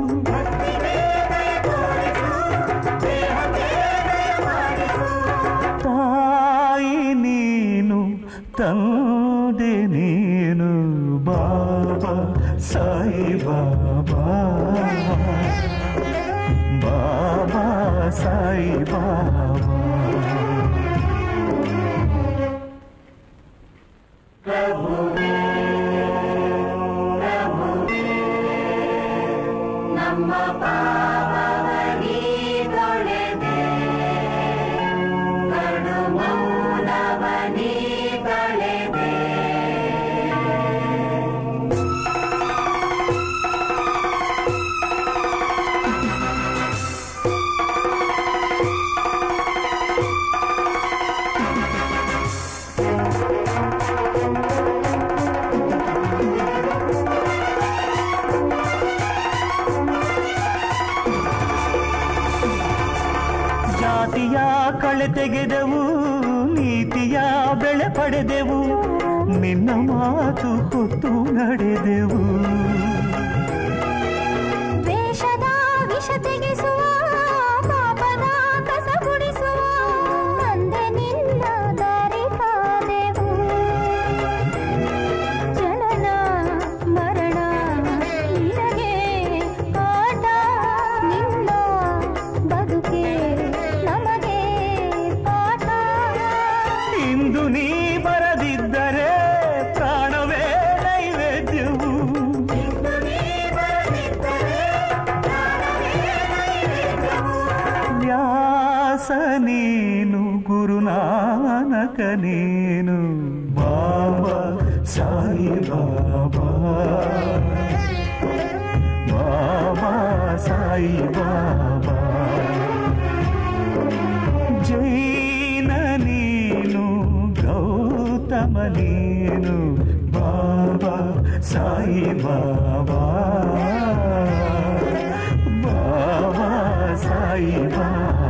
ತಾಯಿ ನೀನು ತಂದೆ ನೀನು ಬಾಬಾ ಸಾಯಿ ಬಾಬಾ ಬಾಬಾ ಸಾಯಿ ಬಾಬಾ. ನಮ್ಮ ಪಾವನಿ ತೊಳೆದೆ ಕಡು ಮೌನವನಿ ಕಳೆದೆ. ಜಾತಿಯ ಕಳೆ ತೆಗೆದೆವು ನೀತಿಯ ಬೆಳೆ ಪಡೆದೆವು ನಿನ್ನ ಮಾತು ಹೊತ್ತು ನಡೆದೆವು. ವೇಷದ ವಿಷ ತೆಗೆಸುವ ಪಾಪದ ಕಸ ಗುಡಿಸುವ ಅಂದೆ ನಿನ್ನ ದಾರಿ ಕಾದೆವು. ಜನನ ಮರಣ ನಿನಗೆ ಆಟ ನಿನ್ನ ಬದುಕೆ ನಮಗೆ ಪಾಠ. ಇಂದು ನೀ ಬರದಿದ್ದರೆ ಪ್ರಾಣವೇ ನೈವೇದ್ಯವು. ವ್ಯಾಸ ನೀನು ಗುರುನಾನಕ ನೀನು ಬಾಬಾ ಸಾಯಿ ಬಾಬಾ ಬಾಬಾ ಸಾಯಿ ಬಾಬಾ. ಜೈನ ನೀನು ಗೌತಮ ನೀನು ಬಾಬಾ ಸಾಯಿ ಬಾಬಾ ಬಾಬಾ ಸಾಯಿ ಬಾಬಾ.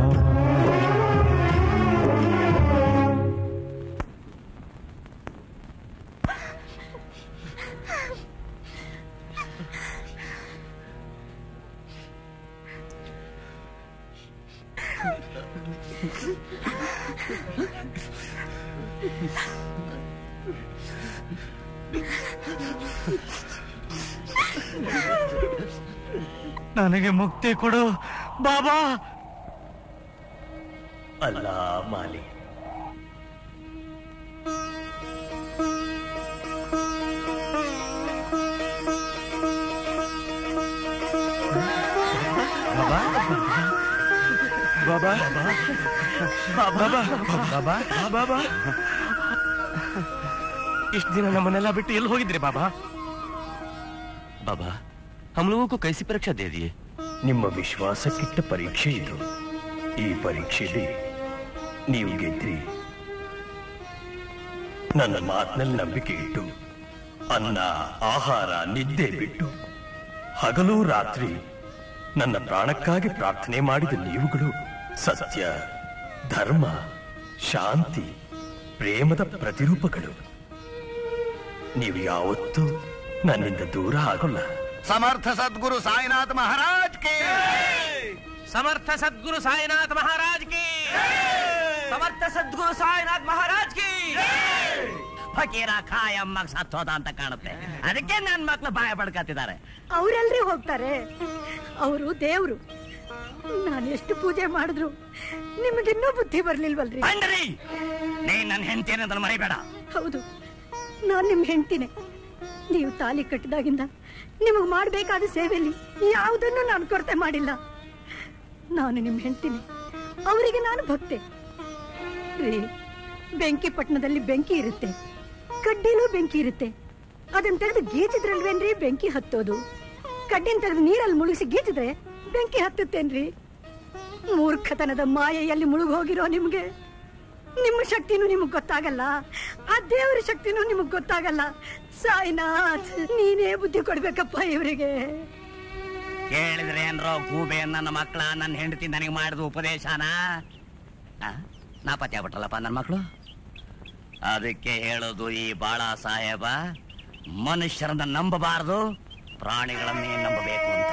ನನಗೆ ಮುಕ್ತಿ ಕೊಡು ಬಾಬಾ. ಅಲ್ಲ ಮಾಲಿ, ಬಾಬಾ ಬಾಬಾ ಬಾಬಾ ಬಾಬಾ ಬಾಬಾ ಇಷ್ಟು ದಿನ ನಮ್ಮನ್ನೆಲ್ಲ ಬಿಟ್ಟು ಎಲ್ಲಿ ಹೋಗಿದ್ರಿ ಬಾಬಾ? बाबा हम लोगों को कैसी परीक्षा दे दिए? ನಿಮ್ಮ ವಿಶ್ವಾಸಕ್ಕಿಟ್ಟ ಪರೀಕ್ಷೆ ಇದು. ಈ ಪರೀಕ್ಷೆಯಲ್ಲಿ ನೀವು ಗೆದ್ರಿ. ನನ್ನ ಮಾತಿನಲ್ಲಿ ನಂಬಿಕೆ ಇಟ್ಟು ಅನ್ನ ಆಹಾರ ನಿದ್ದೆ ಬಿಟ್ಟು ಹಗಲು ರಾತ್ರಿ ನನ್ನ ಪ್ರಾಣಕ್ಕಾಗಿ ಪ್ರಾರ್ಥನೆ ಮಾಡಿದ ನೀವುಗಳು ಸತ್ಯ, ಧರ್ಮ, ಶಾಂತಿ, ಪ್ರೇಮದ ಪ್ರತಿರೂಪಗಳು. ನೀವು ಯಾವತ್ತೂ ನನ್ನಿಂದ ದೂರ ಆಗೋಲ್ಲ. ಸಮರ್ಥ ಸದ್ಗುರು ಸಾಯಿನಾಥ ಮಹಾರಾಜ್ ಕೆ समर्थ सद्गुरु साईनाथ महाराज की समर्थ सद्गुरु साईनाथ महाराज की ಫಕೀರ ಕಾಯಮ್ಮಗ್ ಸತ್ತೋದ ಅಂತ ಕಾಣುತ್ತೆ. ಅದಕ್ಕೆ ನನ್ನ ಮಕ್ಳು ಬಾಯ ಪಡ್ಕತ್ತಿದ್ದಾರೆ. ಅವರೆಲ್ರಿ ಹೋಗ್ತಾರೆ, ಅವರು ದೇವ್ರು. ನಾನು ಎಷ್ಟು ಪೂಜೆ ಮಾಡಿದ್ರು ನಿಮಗಿನ್ನೂ ಬುದ್ಧಿ ಬರ್ಲಿಲ್ವಲ್ರಿ? ನೀನ್ ನನ್ನ ಹೆಂಡತಿ ಅನ್ನೋದನ್ನ ಮರಿಬೇಡ. ಹೌದು, ನಾನ್ ನಿಮ್ ಹೆಂಡ್ತಿನೇ. ನೀವು ತಾಲಿ ಕಟ್ಟಿದಾಗಿಂದ ನಿಮಗ್ ಮಾಡ್ಬೇಕಾದ ಸೇವೆಯಲ್ಲಿ ಯಾವುದನ್ನು ನಾನು ಕೊರತೆ ಮಾಡಿಲ್ಲ. ನಾನು ನಿಮ್ ಹೆಂಡ್ತಿನಿ, ಅವರಿಗೆ ನಾನು ಭಕ್ತೆ ರೀ. ಬೆಂಕಿ ಪಟ್ಟಣದಲ್ಲಿ ಬೆಂಕಿ ಇರುತ್ತೆ, ಕಡ್ಡಿಲೂ ಬೆಂಕಿ ಇರುತ್ತೆ. ಅದನ್ನ ತೆಗೆದು ಗೀಚಿದ್ರಲ್ವೇನ್ರಿ ಬೆಂಕಿ ಹತ್ತೋದು? ಕಡ್ಡಿನ ತೆಗೆದು ನೀರಲ್ಲಿ ಮುಳುಗಿಸಿ ಗೀಚಿದ್ರೆ ಬೆಂಕಿ ಹತ್ತುತ್ತೇನ್ರಿ? ಮೂರ್ಖತನದ ಮಾಯೆಯಲ್ಲಿ ಮುಳುಗಿ ಹೋಗಿರೋ ನಿಮ್ಗೆ ನಿಮ್ಮ ಶಕ್ತಿನೂ ನಿಮಗ್ ಗೊತ್ತಾಗಲ್ಲ, ಆ ದೇವರ ಶಕ್ತಿನೂ ನಿಮಗ್ ಗೊತ್ತಾಗಲ್ಲ. ಸಾಯಿನಾಥ್, ನೀನೇ ಬುದ್ಧಿ ಕೊಡ್ಬೇಕಪ್ಪ ಇವರಿಗೆ. ಕೇಳಿದ್ರೆ ಏನ್ರೋ ಗೂಬೆ ನನ್ನ ಮಕ್ಕಳ ನನ್ನ ಹೆಂಡತಿ ನನಗೆ ಮಾಡಿದ ಉಪದೇಶನ ನಾಪತ್ತೆ ಆಗ್ಬಿಟ್ರಲ್ಲಪ್ಪ ನನ್ನ ಮಕ್ಕಳು. ಅದಕ್ಕೆ ಹೇಳೋದು ಈ ಬಾಳ ಸಾಹೇಬ, ಮನುಷ್ಯರನ್ನ ನಂಬಬಾರದು, ಪ್ರಾಣಿಗಳನ್ನೇ ನಂಬಬೇಕು ಅಂತ.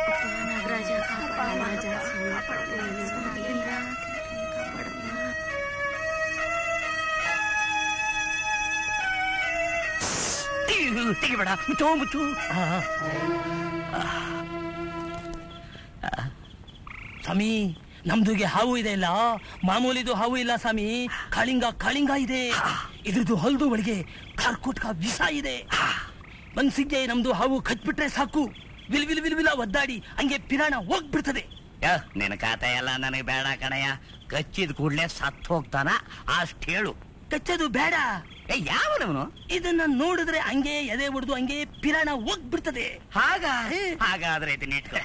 ತೆಗಿಬೇಡ, ಮುಚ್ಚೋ ಮುಚ್ಚು. ಸ್ವಾಮಿ, ನಮ್ದುಗೆ ಹಾವು ಇದೆ ಇಲ್ಲ, ಮಾಮೂಲಿದು ಹಾವು ಇಲ್ಲ ಸ್ವಾಮಿ. ಕಾಳಿಂಗ ಕಾಳಿಂಗ ಇದೆ. ಇದ್ರದ್ದು ಹೊಲದು ಒಳಗೆ ಕಾರ್ಕೋಟ್ಕ ವಿಷ ಇದೆ. ಮನ್ಸಿಗೆ ನಮ್ದು ಹಾವು ಕಚ್ಬಿಟ್ರೆ ಸಾಕು, ವಿಲ್ ವಿಲ್ ವಿಲ್ ವಿಲ ಒದ್ದಾಡಿ ಹಂಗೆ ಪಿರಾಣ ಹೋಗ್ಬಿಡ್ತದೆ. ನಿನ್ನ ಖಾತೆ ಎಲ್ಲ ನನಗೆ ಬೇಡ ಕಣಯ್ಯ. ಕಚ್ಚಿದ ಕೂಡ್ಲೆ ಸತ್ ಹೋಗ್ತಾನ ಅಷ್ಟ್ ಹೇಳು. ಕಚ್ಚೋದು ಬೇಡ. ಯಾವನವನು? ಇದನ್ನ ನೋಡಿದ್ರೆ ಹಂಗೆ ಎದೆ ಹೊಡೆದು ಹಂಗೆ ಪಿರಾಣ ಹೋಗ್ಬಿಡ್ತದೆ. ಹಾಗ ಹಾಗಾದ್ರೆ ಇದನ್ನ ಇಟ್ಕೊ.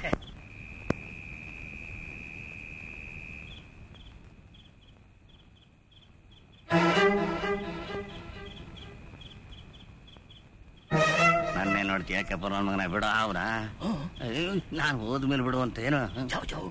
ನನ್ನೇ ನೋಡ್ತೀಯ ಕೆಪರ ಮಗನ ಬಿಡು ಅವನ. ನಾನು ಹೋದ್ಮೇಲೆ ಬಿಡು ಅಂತ ಏನು? ಜಾವ್ ಜಾವ್.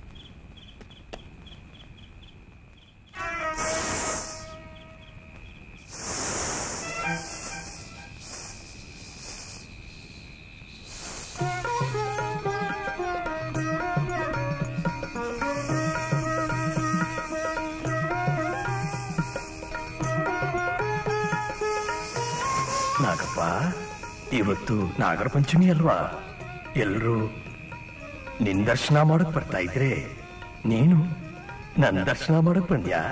ನಾಗಪ್ಪ, ಇವತ್ತು ನಾಗರ ಪಂಚಮಿ ಅಲ್ವಾ? ಎಲ್ರೂ ನಿನ್ ದರ್ಶನ ಮಾಡಕ್ ಬರ್ತಾ ಇದ್ರೆ ನೀನು ನನ್ನ ದರ್ಶನ ಮಾಡಕ್ ಬಂದ್ಯಾ?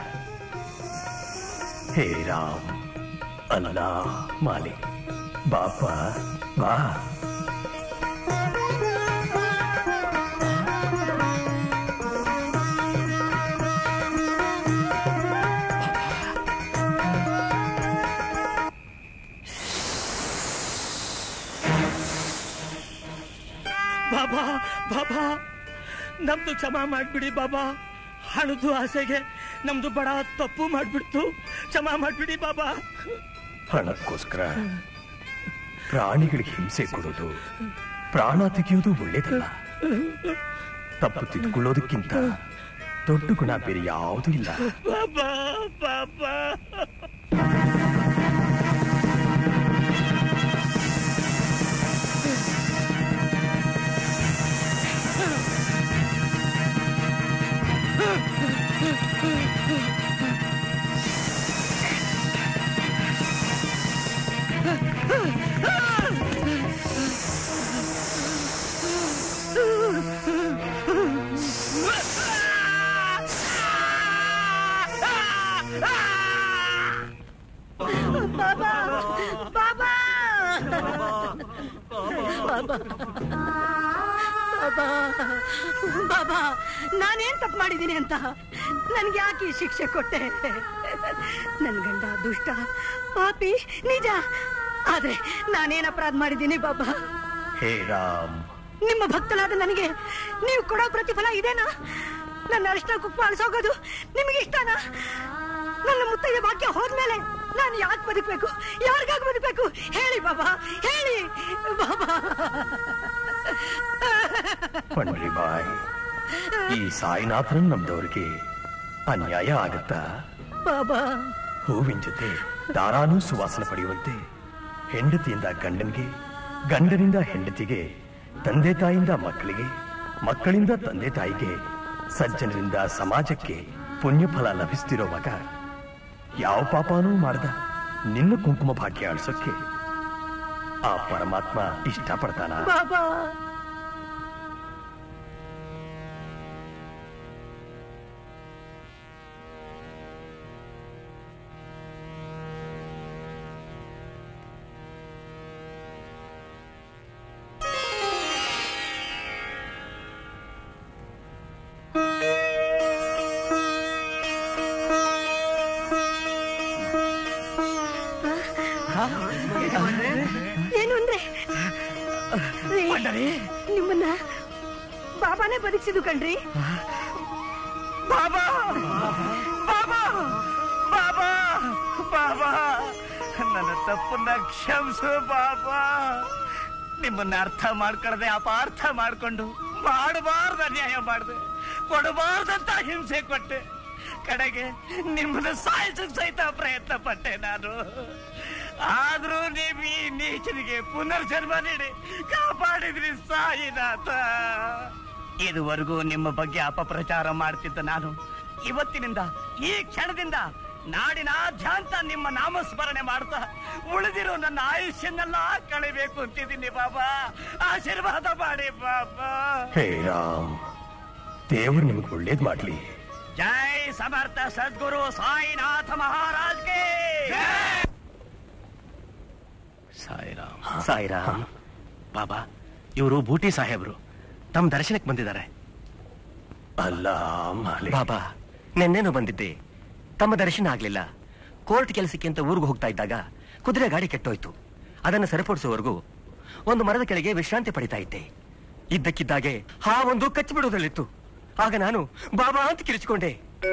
ಹೇ ರಾಮ್, ಅಲ್ಲಾ ಮಾಲಿ, ಬಾಪ ಬಾ. ಬಾಬಾ ಬಾಬಾ, ನಮ್ದು ಕ್ಷಮಾ ಮಾಡ್ಬಿಡಿ ಬಾಬಾ. ಹಣದು ಆಸೆಗೆ ನಮ್ದು ಬಡ ತಪ್ಪು ಮಾಡ್ಬಿಡ್ತು, ಕ್ಷಮಾ ಮಾಡ್ಬಿಡಿ ಬಾಬಾ. ಹಣಕ್ಕೋಸ್ಕರ ಪ್ರಾಣಿಗಳಿಗೆ ಹಿಂಸೆ ಕೊಡೋದು, ಪ್ರಾಣ ತೆಗೆಯೋದು ಒಳ್ಳೇದಲ್ಲ. ತಪ್ಪು ತಿದ್ಕೊಳ್ಳೋದಕ್ಕಿಂತ ದೊಡ್ಡ ಗುಣ ಬೇರೆ ಯಾವುದೂ ಇಲ್ಲ. ಬಾಬಾ ಬಾಬಾ. ಬಾಬಾ ಬಾಬಾ ಬಾಬಾ ಬಾಬಾ ನಾನೇನ್ ತಪ್ಪು ಮಾಡಿದ್ದೀನಿ ಅಂತ ನನ್ಗೆ ಯಾಕೆ ಈ ಶಿಕ್ಷೆ ಕೊಟ್ಟೆ? ನನ್ ಗಂಡ ದುಷ್ಟ ಪಾಪಿ ನಿಜ, ಆದ್ರೆ ನಾನೇನ್ ಅಪರಾಧ ಮಾಡಿದ್ದೀನಿ ಬಾಬಾ? ಹೇ ರಾಮ್, ನಿಮ್ಮ ಭಕ್ತನಾದ ನನಗೆ ನೀವು ಕೊಡೋ ಪ್ರತಿಫಲ ಇದೇನಾ? ನನ್ನ ಅರಿಶಿನ ಕುಕ್ಕು ಅಳಿಸೋಗೋದು ನಿಮಗೆ ಇಷ್ಟನಾ? ನನ್ನ ಮುತ್ತೈದೆ ಭಾಗ್ಯ ಹೋದ್ಮೇಲೆ ನಾನು ಯಾಕೆ ಬದುಕಬೇಕು? ಯಾರಿಗಾಗಿ ಬದುಕಬೇಕು ಹೇಳಿ ಬಾಬಾ, ಹೇಳಿ ಬಾಬಾ. ಪಂಡ್ರಿ ಬಾಯ್, ಈ ಸಾಯಿನಾಥನ್ ನಮ್ದವ್ರಿಗೆ ಅನ್ಯಾಯ ಆಗತ್ತಾ? ಬಾಬಾ, ಹೂವಿನ ಜೊತೆ ದಾರಾನು ಸುವಾಸನೆ ಪಡೆಯುವಂತೆ ಹೆಂಡತಿಯಿಂದ ಗಂಡನಿಗೆ, ಗಂಡನಿಂದ ಹೆಂಡತಿಗೆ, ತಂದೆ ತಾಯಿಯಿಂದ ಮಕ್ಕಳಿಗೆ, ಮಕ್ಕಳಿಂದ ತಂದೆ ತಾಯಿಗೆ, ಸಜ್ಜನರಿಂದ ಸಮಾಜಕ್ಕೆ ಪುಣ್ಯಫಲ ಲಭಿಸ್ತಿರೋವಾಗ ಯಾವ ಪಾಪನೂ ಮಾಡದ ನಿನ್ನ ಕುಂಕುಮ ಭಾಗ್ಯ ಅಳಿಸೋಕ್ಕೆ ಆ ಪರಮಾತ್ಮ ಇಷ್ಟಪಡ್ತಾನ? ಬಾಬಾ ಏನು ಅಂದ್ರೆ ನಿಮ್ಮನ್ನ ಬಾಬಾನೇ ಬದುಕಿಸಿದು ಕಣ್ರಿ. ಬಾಬಾ ಬಾಬಾ ಬಾಬಾ ಬಾಬಾ, ನನ್ನ ತಪ್ಪನ್ನ ಕ್ಷಮಿಸು ಬಾಬಾ. ನಿಮ್ಮನ್ನ ಅರ್ಥ ಮಾಡ್ಕೊಳ್ಳದೆ ಅಪಾರ್ಥ ಮಾಡ್ಕೊಂಡು ಮಾಡಬಾರ್ದು ಅನ್ಯಾಯ ಮಾಡಿದೆ, ಕೊಡಬಾರ್ದಂತ ಹಿಂಸೆ ಕೊಟ್ಟೆ. ಕಡೆಗೆ ನಿಮ್ಮನ್ನ ಸಾಯಿಸಕ್ ಸಹಿತ ಪ್ರಯತ್ನ ಪಟ್ಟೆ ನಾನು. ಆದ್ರೂ ನೀವು ಈ ನೀಚನಿಗೆ ಪುನರ್ಜನ್ಮ ನೀಡಿ ಕಾಪಾಡಿದ್ರಿ ಸಾಯಿನಾಥ. ಇದುವರೆಗೂ ನಿಮ್ಮ ಬಗ್ಗೆ ಅಪಪ್ರಚಾರ ಮಾಡ್ತಿದ್ದ ನಾನು ಇವತ್ತಿನಿಂದ, ಈ ಕ್ಷಣದಿಂದ ನಾಡಿನಾದ್ಯಂತ ನಿಮ್ಮ ನಾಮಸ್ಮರಣೆ ಮಾಡ್ತಾ ಉಳಿದಿರೋ ನನ್ನ ಆಯುಷ್ಯನ್ನೆಲ್ಲ ಕಳಿಬೇಕು ಅಂತಿದ್ದೀನಿ ಬಾಬಾ. ಆಶೀರ್ವಾದ ಮಾಡಿ ಬಾಬಾ. ಹೇ ರಾಮ್, ದೇವರು ನಿಮ್ಗೆ ಒಳ್ಳೇದ್ ಮಾಡ್ಲಿ. ಜೈ ಸಮರ್ಥ ಸದ್ಗುರು ಸಾಯಿನಾಥ ಮಹಾರಾಜ್ಗೆ. ಸಾಯಿರಾಮ್ ಸಾಯಿರಾಮ್. ಬಾಬಾ, ಇವರು ಬೂಟಿ ಸಾಹೇಬ್ರು ತಮ್ಮ ದರ್ಶನಕ್ಕೆ ಬಂದಿದ್ದಾರೆ. ಅಲ್ಲ ಬಾಬಾ, ನೆನ್ನೇನು ಬಂದಿದ್ದೆ, ತಮ್ಮ ದರ್ಶನ ಆಗ್ಲಿಲ್ಲ. ಕೋರ್ಟ್ ಕೆಲಸಕ್ಕೆ ಅಂತ ಊರಿಗೆ ಹೋಗ್ತಾ ಇದ್ದಾಗ ಕುದುರೆ ಗಾಡಿ ಕೆಟ್ಟೋಯ್ತು. ಅದನ್ನು ಸರಿಪಡಿಸುವವರೆಗೂ ಒಂದು ಮರದ ಕೆಳಗೆ ವಿಶ್ರಾಂತಿ ಪಡಿತಾ ಇದ್ದೆ. ಇದ್ದಕ್ಕಿದ್ದಾಗೆ ಹಾವೊಂದು ಕಚ್ಚಿಬಿಡುವುದರಲ್ಲಿತ್ತು. ಆಗ ನಾನು ಬಾಬಾ ಅಂತ ಕಿರಿಚಿಕೊಂಡೆ.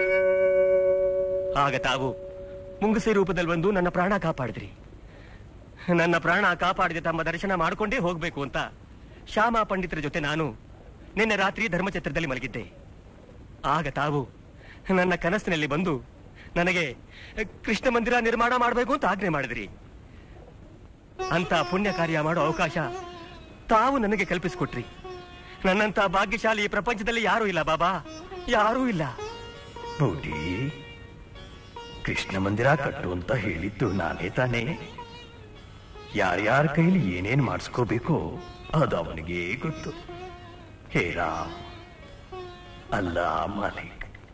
ಆಗ ತಾವು ಮುಂಗುಸೆ ರೂಪದಲ್ಲಿ ಬಂದು ನನ್ನ ಪ್ರಾಣ ಕಾಪಾಡಿದ್ರಿ. ನನ್ನ ಪ್ರಾಣ ಕಾಪಾಡಿದ ತಮ್ಮ ದರ್ಶನ ಮಾಡಿಕೊಂಡೇ ಹೋಗ್ಬೇಕು ಅಂತ ಶ್ಯಾಮ ಪಂಡಿತರ ಜೊತೆ ನಾನು ನಿನ್ನೆ ರಾತ್ರಿ ಧರ್ಮಛತ್ರದಲ್ಲಿ ಮಲಗಿದ್ದೆ. ಆಗ ತಾವು ನನ್ನ ಕನಸಿನಲ್ಲಿ ಬಂದು ನನಗೆ ಕೃಷ್ಣ ಮಂದಿರ ನಿರ್ಮಾಣ ಮಾಡಬೇಕು ಅಂತ ಆಜ್ಞೆ ಮಾಡಿದ್ರಿ. ಅಂತ ಪುಣ್ಯ ಕಾರ್ಯ ಮಾಡೋ ಅವಕಾಶ ತಾವು ನನಗೆ ಕಲ್ಪಿಸಿಕೊಟ್ರಿ. ನನ್ನಂತ ಭಾಗ್ಯಶಾಲಿ ಈ ಪ್ರಪಂಚದಲ್ಲಿ ಯಾರೂ ಇಲ್ಲ ಬಾಬಾ, ಯಾರೂ ಇಲ್ಲ. ಬೂಟಿ, ಕೃಷ್ಣ ಮಂದಿರ ಕಟ್ಟು ಅಂತ ಹೇಳಿದ್ದು ನಾನೇ ತಾನೇ. ಯಾರ್ಯಾರ ಕೈಲಿ ಏನೇನ್ ಮಾಡಿಸ್ಕೋಬೇಕೋ ಅದು ಅವನಿಗೆ ಗೊತ್ತು. ಹೇ ರಾಮ್, ಅಲ್ಲ ಮಾಲಿಕ್.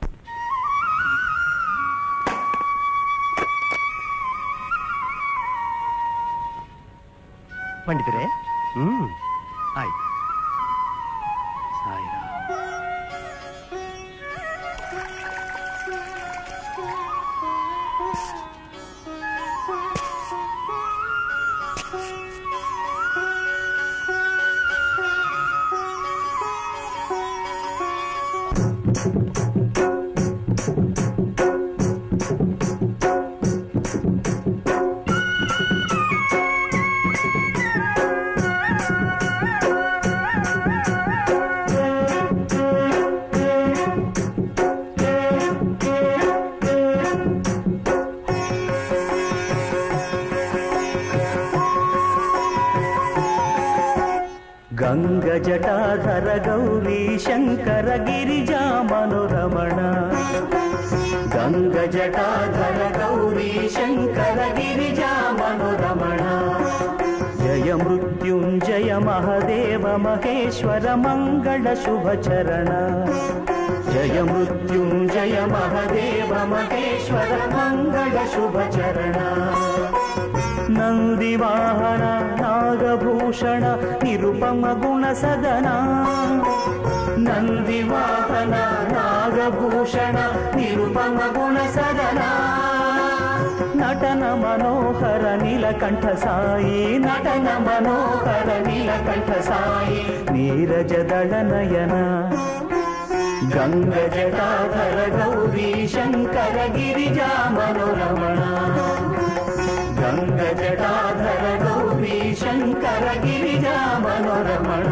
ಪಂಡಿತರೇ, ಹ್ಮ್ ಆಯ್ತು. ಸಾಯಿರಾಮ್. ಗಂಗ ಜಟಾಧರ ಗೌರಿ ಶಂಕರ ಗಿರಿಜಾ ಮನೋರಮಣ. ಗಂಗ ಜಟಾಧರ ಗೌರಿ ಶಂಕರ ಗಿರಿಜಾ ಮನೋರಮಣ. ಜಯ ಮೃತ್ಯುಂಜಯ ಮಹದೇವ ಮಹೇಶ್ವರ ಮಂಗಳ ಶುಭ ಚರಣ. ಜಯ ಮೃತ್ಯುಂಜಯ ಮಹದೇವ ಮಹೇಶ್ವರ ಮಂಗಳ ಶುಭ ಚರಣ ನಂದಿವಾಹನ ನಾಗಭೂಷಣ ನಿರುಪಮ ಗುಣ ಸದನ ನಂದಿವಾಹನ ನಾಗಭೂಷಣ ನಿರುಪಮ ಗುಣ ಸದನ ನಟನ ಮನೋಹರ ನೀಲಕಂಠ ಸಾಯಿ ನಟನ ಮನೋಹರ ನೀಲಕಂಠ ಸಾಯಿ ನೀರಜದಳ ನಯನ ಗಂಗ ಜಟಾಧರ ಗೌರಿ ಶಂಕರ ಗಿರಿಜಾ ಮನೋರಮಣ ಗಂಗ ಜಟಾಧರ ಗೌರಿ ಶಂಕರ ಗಿರಿಜಾ ಮನೋರಮಣ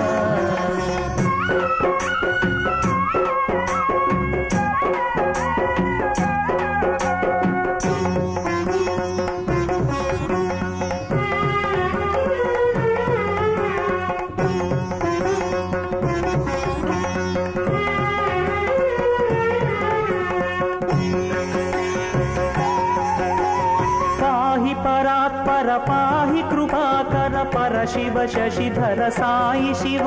परात्पर पाहि कृपाकर पर शिव शशिधर साई शिव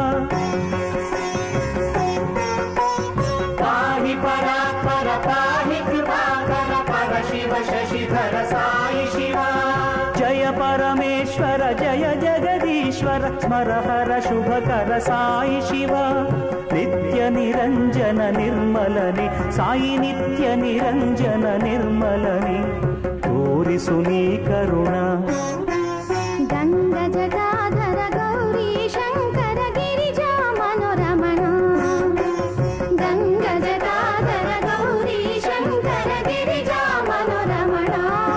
पाहि परात्पर पाहि कृपाकर पर शिव शशिधर साई शिव जय परमेश्वर जय जगदीश्वर स्मर हर शुभकर साई शिव नित्य निरंजन निर्मलने साई नित्य निरंजन निर्मलने तोरिसुनी करुणा गंग जटाधर गौरी शंकर गिरिजा मनोरमण गंग जटाधर गौरी शंकर गिरिजा मनोरमण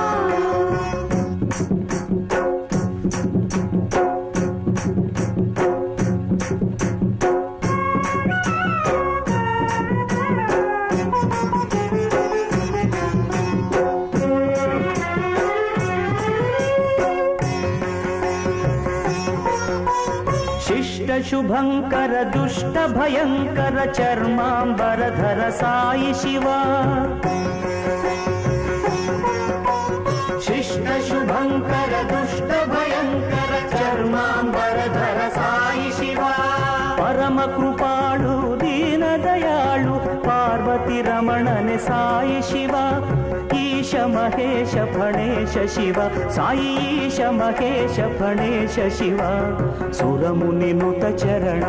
शुभंकर दुष्ट भयंकर चर्मांबरधर साई शिवा शिष्ट शुभंकर दुष्ट भयंकर चर्मांबरधर साई शिवा परम कृपाळु दीन दयाळु पार्वती रमणने साई शिवा ईश महेश फणेश शिव साई ईश महेश फणेश शिव सुरमुनि नुत चरण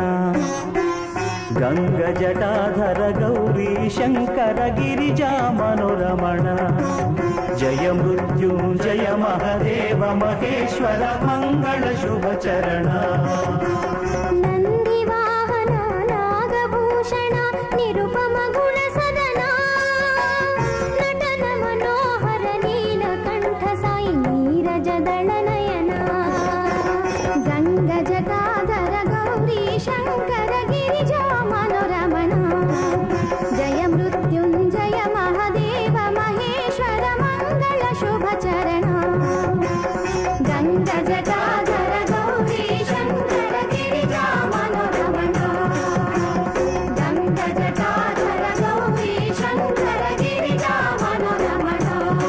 गंग जटाधर गौरी शंकर गिरिजा मनोरमण जय मृत्युंजय महदेव महेश्वर मंगल शुभ चरण नंदिवाहन नागभूषण निरुपम गुण सदन नटन मनोहर नीलकंठ साई नीरजदಳ नयन गंग जटाधर गौरी शंकर गिरिजा मनोरमण जय मृत्युंजय महदेव महेश्वर मंगल शुभ चरण गंग जटाधर गौरी शंकर गिरिजा मनोरमण गंग जटाधर गौरी शंकर गिरिजा मनोरमण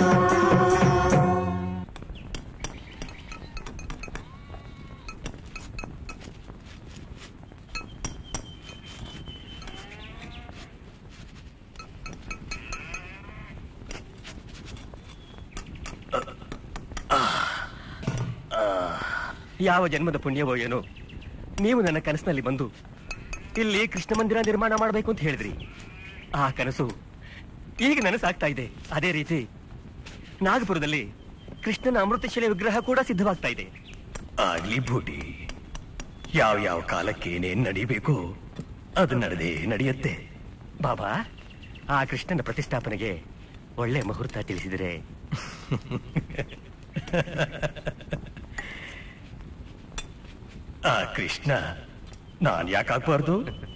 ಯಾವ ಜನ್ಮದ ಪುಣ್ಯವೋ ಏನೋ ನೀವು ನನ್ನ ಕನಸಿನಲ್ಲಿ ಬಂದು ಇಲ್ಲಿ ಕೃಷ್ಣ ಮಂದಿರ ನಿರ್ಮಾಣ ಮಾಡಬೇಕು ಅಂತ ಹೇಳಿದ್ರಿ. ಆ ಕನಸು ಈಗ ನನಸಾಗ್ತಾ ಇದೆ. ಅದೇ ರೀತಿ ನಾಗಪುರದಲ್ಲಿ ಕೃಷ್ಣನ ಅಮೃತಶಿಲೆ ವಿಗ್ರಹ ಕೂಡ ಸಿದ್ಧವಾಗ್ತಾ ಇದೆ. ಆಗ್ಲಿ ಬೂಟಿ, ಯಾವ ಯಾವ ಕಾಲಕ್ಕೆ ಏನೇನ್ ನಡಿಬೇಕು ಅದು ನಡೆದೇ ನಡೆಯುತ್ತೆ. ಬಾಬಾ, ಆ ಕೃಷ್ಣನ ಪ್ರತಿಷ್ಠಾಪನೆಗೆ ಒಳ್ಳೆ ಮುಹೂರ್ತ ತಿಳಿಸಿದರೆ. ಆ ಕೃಷ್ಣ ನಾನ್ ಯಾಕಾಗ್ಬಾರ್ದು?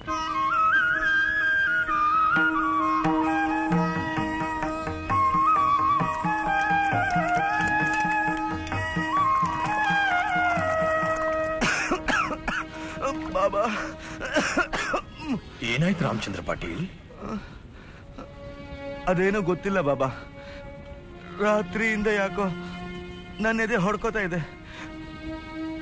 ಬಾಬಾ, ಏನಾಯ್ತು ರಾಮಚಂದ್ರ ಪಾಟೀಲ್? ಅದೇನೋ ಗೊತ್ತಿಲ್ಲ ಬಾಬಾ, ರಾತ್ರಿಯಿಂದ ಯಾಕೋ ನನ್ನ ಎದೆ ಹೊಡ್ಕೋತಾ ಇದೆ.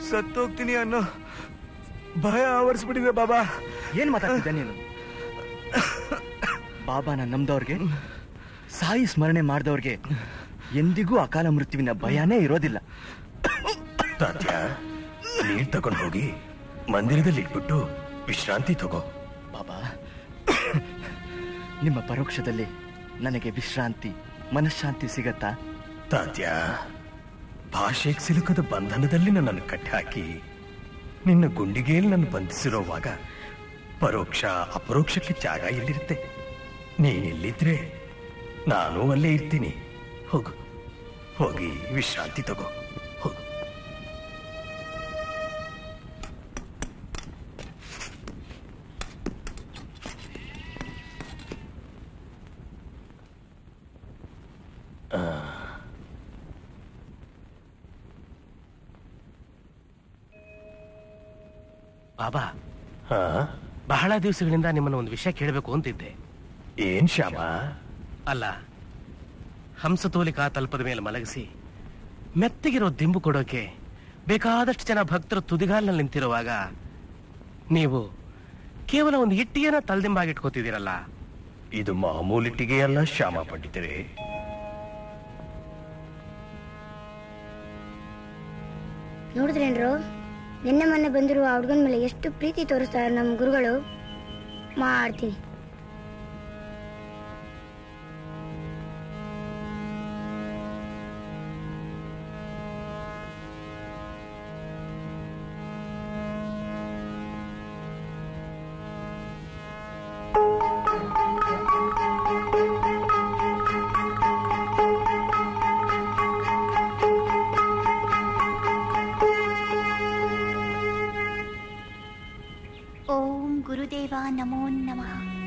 ಸತ್ತೋಗ್ತೀನಿ ಅನ್ನೋ ಭಯ ಆವರಿಸ್ಬಿಟ್ಟಿದೆ ಬಾಬಾ. ಏನ್ ಮಾತಾಡ್ತಿದ್ದೆ ನೀನು? ಬಾಬಾನ ನಂಬ್ದವ್ರಿಗೆ, ಸಾಯಿ ಸ್ಮರಣೆ ಮಾಡಿದವ್ರಿಗೆ ಎಂದಿಗೂ ಅಕಾಲ ಮೃತ್ಯುವಿನ ಭಯನೇ ಇರೋದಿಲ್ಲ. ತಾತ್ಯ, ನೀರ್ ತಗೊಂಡು ಹೋಗಿ ಮಂದಿರದಲ್ಲಿ ಇಟ್ಬಿಟ್ಟು ವಿಶ್ರಾಂತಿ ತಗೋ. ಬಾಬಾ, ನಿಮ್ಮ ಪರೋಕ್ಷದಲ್ಲಿ ನನಗೆ ವಿಶ್ರಾಂತಿ, ಮನಃಶಾಂತಿ ಸಿಗತ್ತಾ? ತಾತ್ಯ, ಭಾಷೆಗೆ ಸಿಲುಕದ ಬಂಧನದಲ್ಲಿ ನನ್ನನ್ನು ಕಟ್ಟಿ ಹಾಕಿ ನಿನ್ನ ಗುಂಡಿಗೆಯಲ್ಲಿ ನನ್ನ ಬಂಧಿಸಿರೋವಾಗ ಪರೋಕ್ಷ ಅಪರೋಕ್ಷಕ್ಕೆ ಜಾಗ ಎಲ್ಲಿರುತ್ತೆ? ನೀನಿಲ್ಲಿದ್ರೆ ನಾನು ಅಲ್ಲೇ ಇರ್ತೀನಿ. ಹೋಗು, ಹೋಗಿ ವಿಶ್ರಾಂತಿ ತಗೋ. ಹೋಗು. ಬಾಬಾ, ಬಹಳ ದಿವಸಗಳಿಂದ ನಿಮ್ಮನ್ನು ಒಂದು ವಿಷಯ ಕೇಳಬೇಕು ಅಂತಿದ್ದೆ. ಏನ್ ಶ್ಯಾಮ? ಅಲ್ಲ, ಹಂಸತೋಲಿಕಾ ತಲ್ಪದ ಮೇಲೆ ಮಲಗಿಸಿ ಮೆತ್ತಗಿರೋ ದಿಂಬು ಕೊಡೋಕೆ ಬೇಕಾದಷ್ಟು ಜನ ಭಕ್ತರು ತುದಿಗಾಲಿನಲ್ಲಿ ನಿಂತಿರುವಾಗ ನೀವು ಕೇವಲ ಒಂದು ಇಟ್ಟಿಗೆನ ತಲೆದಿಂಬಾಗಿಟ್ಕೋತಿದ್ದೀರಲ್ಲ, ಇದು ಮಾಮೂಲಿಟ್ಟಿಗೆ ಅಲ್ಲ ಶ್ಯಾಮ ಪಂಡಿತರೇ. ನೋಡಿದ್ರೇನ್ರು, ನಿನ್ನೆ ಮೊನ್ನೆ ಬಂದಿರುವ ಹುಡುಗನ ಮೇಲೆ ಎಷ್ಟು ಪ್ರೀತಿ ತೋರಿಸ್ತಾರೆ ನಮ್ಮ ಗುರುಗಳು. ಮಾಡ್ತೀನಿ. ಓಂ ಗುರುದೇವ ನಮೋ ನಮಃ.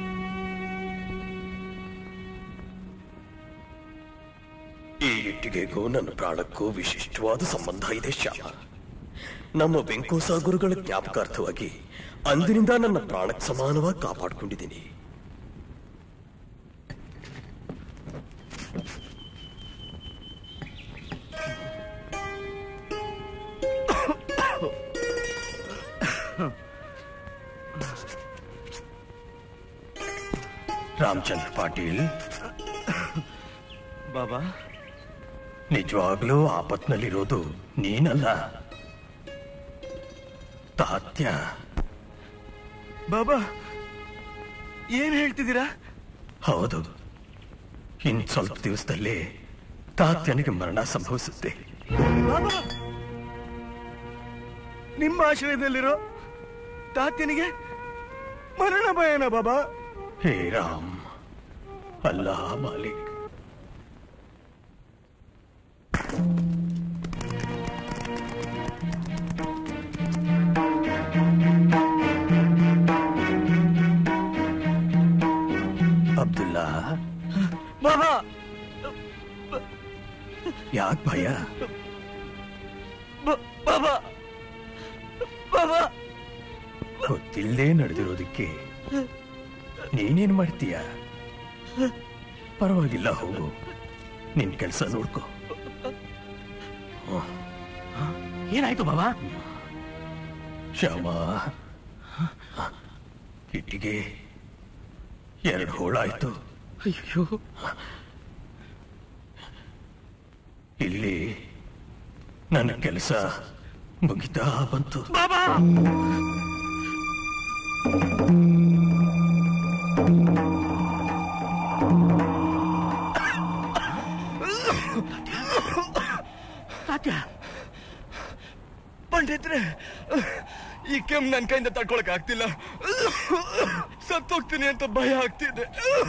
ಈ ಇಟ್ಟಿಗೆಗೂ ನನ್ನ ಪ್ರಾಣಕ್ಕೂ ವಿಶಿಷ್ಟವಾದ ಸಂಬಂಧ ಇದೆ ಶ್ಯಾಮ. ನಮ್ಮ ವೆಂಕೋಸ ಗುರುಗಳ ಜ್ಞಾಪಕಾರ್ಥವಾಗಿ ಅಂದಿನಿಂದ ನನ್ನ ಪ್ರಾಣಕ್ಕೆ ಸಮಾನವಾಗಿ ಕಾಪಾಡಿಕೊಂಡಿದ್ದೀನಿ. ರಾಮಚಂದ್ರ ಪಾಟೀಲ್ ಬಾಬಾ, ನಿಜವಾಗ್ಲೂ ಆಪತ್ನಲ್ಲಿರೋದು ನೀನಲ್ಲ, ತಾತ್ಯ. ಬಾಬಾ, ಏನ್ ಹೇಳ್ತಿದ್ದೀರಾ? ಹೌದು, ಇನ್ ಸ್ವಲ್ಪ ದಿವಸದಲ್ಲೇ ತಾತ್ಯನಿಗೆ ಮರಣ ಸಂಭವಿಸುತ್ತೆ. ಬಾಬಾ, ನಿಮ್ಮ ಆಶ್ರಯದಲ್ಲಿರೋ ತಾತ್ಯನಿಗೆ ಮರಣ ಭಯನ ಬಾಬಾ? ಹೇ ರಾಮ್, ಅಲ್ಲಾ ಮಾಲಿಕ್. ಅಬ್ದುಲ್ಲಾ, ಬಾಬಾ, ಯಾಕೆ ಭಯ? ಬಾಬಾ, ಬಾಬಾ, ಗೊತ್ತಿಲ್ಲದೆ ನಡೆದಿರೋದಕ್ಕೆ ನೀನೇನ್ ಮಾಡ್ತೀಯ? ಪರವಾಗಿಲ್ಲ, ಹೋಗು, ನಿನ್ ಕೆಲಸ ನೋಡ್ಕೋ. ಏನಾಯ್ತು ಬಾಬಾ? ಶ್ಯಾಮ, ಇಟ್ಟಿಗೆ ಎರಡು ಹೋಳಾಯ್ತು. ಅಯ್ಯೋ, ಇಲ್ಲಿ ನನ್ನ ಕೆಲಸ ಮುಗಿತಾ ಬಂತು. ಬಾಬಾ, ತಾತ್ಯ, ಪಂಡಿತ್ರೆ, ಈ ಕೆಮ್ಮು ನನ್ನ ಕೈಯಿಂದ ತಡ್ಕೊಳಕ್ ಆಗ್ತಿಲ್ಲ. ಸತ್ತೋಗ್ತೀನಿ ಅಂತ ಭಯ ಆಗ್ತಿದೆ.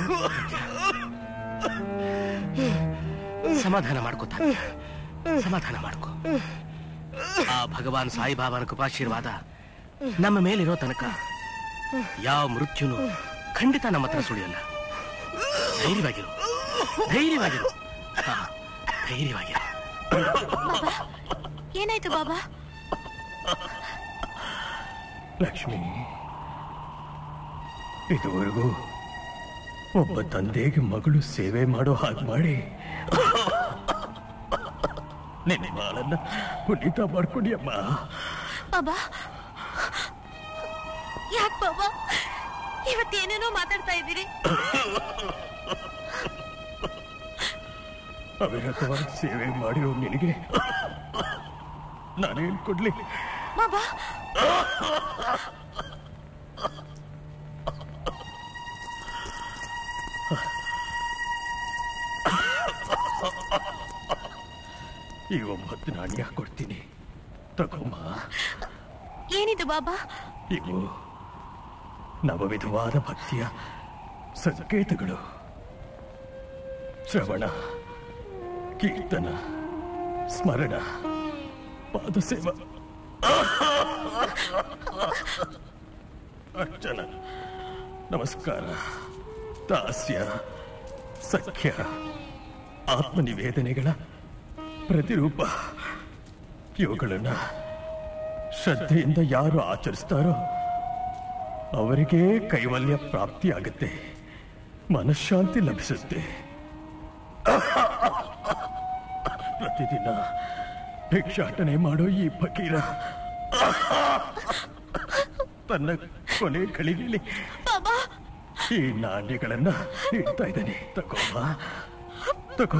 ಸಮಾಧಾನ ಮಾಡ್ಕೋ ತಾತ್ಯ, ಸಮಾಧಾನ ಮಾಡ್ಕೋ. ಆ ಭಗವಾನ್ ಸಾಯಿಬಾಬಾನ ಕೃಪಾಶೀರ್ವಾದ ನಮ್ಮ ಮೇಲಿರೋ ತನಕ ಯಾವ ಮೃತ್ಯುನು ಖಂಡಿತ ನಮ್ಮ ಹತ್ರ ಸುಳಿಯಲ್ಲ. ಧೈರ್ಯವಾಗಿರು, ಧೈರ್ಯವಾಗಿರು, ಹಾ, ಧೈರ್ಯವಾಗಿರು. ಏನಾಯ್ತು ಬಾಬಾ? ಲಕ್ಷ್ಮಿ, ಇದುವರೆಗೂ ಒಬ್ಬ ತಂದೆಗೆ ಮಗಳು ಸೇವೆ ಮಾಡೋ ಹಾಗೆ ಮಾಡಿ ನಿನ್ನ ಬಾಳನ್ನ ಪುನೀತ ಮಾಡ್ಕೊಂಡಿಯಮ್ಮ. ಬಾಬಾ, ಯಾಕೆ ಬಾಬಾ ಇವತ್ತೇನೇನೋ ಮಾತಾಡ್ತಾ ಇದ್ದೀರಿ. ಅವಿರತವಾಗಿ ಸೇವೆ ಮಾಡಿರೋ ನಿನಗೆ ನಾನೇನ್ ಕೊಡ್ಲಿ? ಬಾಬಾ ಈ ಒಂಬತ್ತು ನಾಣ್ಯ ಕೊಡ್ತೀನಿ, ತಗೊಮ್ಮ. ಏನಿದು ಬಾಬಾ? ಇವು ನವವಿಧವಾದ ಭಕ್ತಿಯ ಸಂಕೇತಗಳು. ಶ್ರವಣ, ಕೀರ್ತನ, ಸ್ಮರಣ, ಪಾದಸೇವ, ಅರ್ಚನ, ನಮಸ್ಕಾರ, ದಾಸ್ಯ, ಸಖ್ಯ, ಆತ್ಮನಿವೇದನೆಗಳ ಪ್ರತಿರೂಪ. ಇವುಗಳನ್ನ ಶ್ರದ್ಧೆಯಿಂದ ಯಾರು ಆಚರಿಸ್ತಾರೋ ಅವರಿಗೆ ಕೈವಲ್ಯ ಪ್ರಾಪ್ತಿಯಾಗುತ್ತೆ, ಮನಃಶಾಂತಿ ಲಭಿಸುತ್ತೆ. ಪ್ರತಿದಿನ ಭಿಕ್ಷಾಟನೆ ಮಾಡೋ ಈ ಫಕೀರ ತನ್ನ ಕೊನೆ ಗಳಿಗೆಯಲ್ಲಿ ಈ ನಾಣ್ಯಗಳನ್ನ ಇಡ್ತಾ ಇದ್ದಾನೆ. ತಗೋಮ್ಮ, ತಗೋ.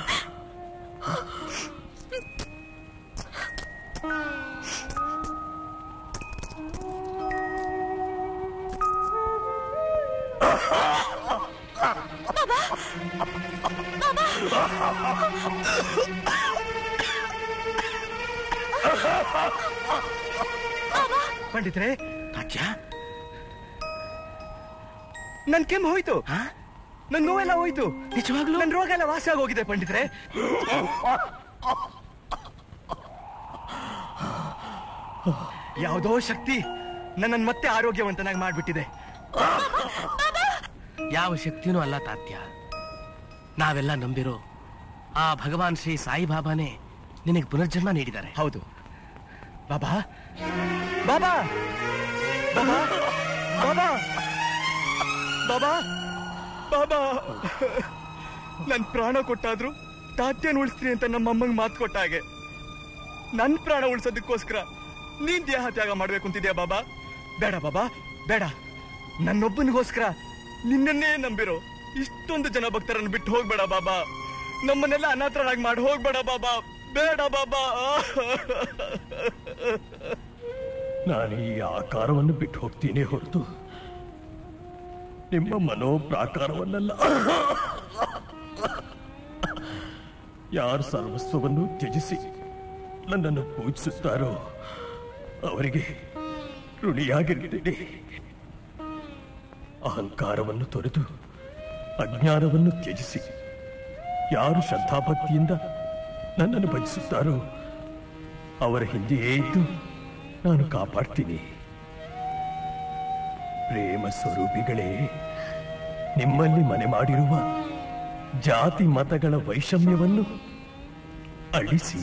ಪಂಡಿತ್ರೆ, ಅಜ್ಜ, ನನ್ ಕೆಮ್ಮು ಹೋಯ್ತು, ನನ್ ನೋವೆಲ್ಲ ಹೋಯ್ತು, ನಿಜವಾಗ್ಲೂ ನನ್ ರೋಗ ಎಲ್ಲ ವಾಸಿ ಆಗೋಗಿದೆ ಪಂಡಿತ್ರೆ. ಯಾವುದೋ ಶಕ್ತಿ ನನ್ನನ್ನು ಮತ್ತೆ ಆರೋಗ್ಯವಂತನಾಗಿ ಮಾಡ್ಬಿಟ್ಟಿದೆ. ಯಾವ ಶಕ್ತಿನೂ ಅಲ್ಲ ತಾತ್ಯ, ನಾವೆಲ್ಲ ನಂಬಿರೋ ಆ ಭಗವಾನ್ ಶ್ರೀ ಸಾಯಿಬಾಬಾನೇ ನಿನಗೆ ಪುನರ್ಜನ್ಮ ನೀಡಿದ್ದಾರೆ. ಹೌದು ಬಾಬಾ, ಬಾಬಾ, ಬಾಬಾ, ಬಾಬಾ, ಬಾಬಾ, ಬಾಬಾ. ನನ್ ಪ್ರಾಣ ಕೊಟ್ಟಾದ್ರು ತಾತ್ಯನ ಉಳಿಸ್ತೀನಿ ಅಂತ ನಮ್ಮಮ್ಮಂಗ್ ಮಾತು ಕೊಟ್ಟ ಹಾಗೆ ನನ್ ಪ್ರಾಣ ಉಳಿಸೋದಕ್ಕೋಸ್ಕರ ನೀನ್ ದೇಹ ತ್ಯಾಗ ಮಾಡ್ಬೇಕು ಅಂತಿದ್ಯಾ ಬಾಬಾ? ಬೇಡ ಬಾಬಾ, ಬೇಡ. ನನ್ನೊಬ್ಬನಿಗೋಸ್ಕರ ನಿನ್ನನ್ನೇ ನಂಬಿರೋ ಇಷ್ಟೊಂದು ಜನ ಭಕ್ತರನ್ನು ಬಿಟ್ಟು ಹೋಗ್ಬೇಡ ಬಾಬಾ. ನಮ್ಮನ್ನೆಲ್ಲ ಅನಾಥರಾಗಿ ಮಾಡಿ ಹೋಗ್ಬೇಡ ಬಾಬಾ, ಬೇಡ ಬಾಬಾ. ನಾನು ಈ ಆಕಾರವನ್ನು ಬಿಟ್ಟು ಹೋಗ್ತೀನಿ ಹೊರತು ನಿಮ್ಮ ಮನೋಪ್ರಾಕಾರವನ್ನಲ್ಲ. ಯಾರು ಸರ್ವಸ್ವವನ್ನು ತ್ಯಜಿಸಿ ನನ್ನನ್ನು ಪೂಜಿಸುತ್ತಾರೋ ಅವರಿಗೆ ಋಣಿಯಾಗಿರ್ತೀನಿ. ಅಹಂಕಾರವನ್ನು ತೊರೆದು ಅಜ್ಞಾನವನ್ನು ತ್ಯಜಿಸಿ ಯಾರು ಶ್ರದ್ಧಾಭಕ್ತಿಯಿಂದ ನನ್ನನ್ನು ಭಜಿಸುತ್ತಾರೋ ಅವರ ಹಿಂದೆಯೇ ಇದ್ದು ನಾನು ಕಾಪಾಡ್ತೀನಿ. ಪ್ರೇಮ ಸ್ವರೂಪಿಗಳೇ, ನಿಮ್ಮಲ್ಲಿ ಮನೆ ಮಾಡಿರುವ ಜಾತಿ ಮತಗಳ ವೈಷಮ್ಯವನ್ನು ಅಳಿಸಿ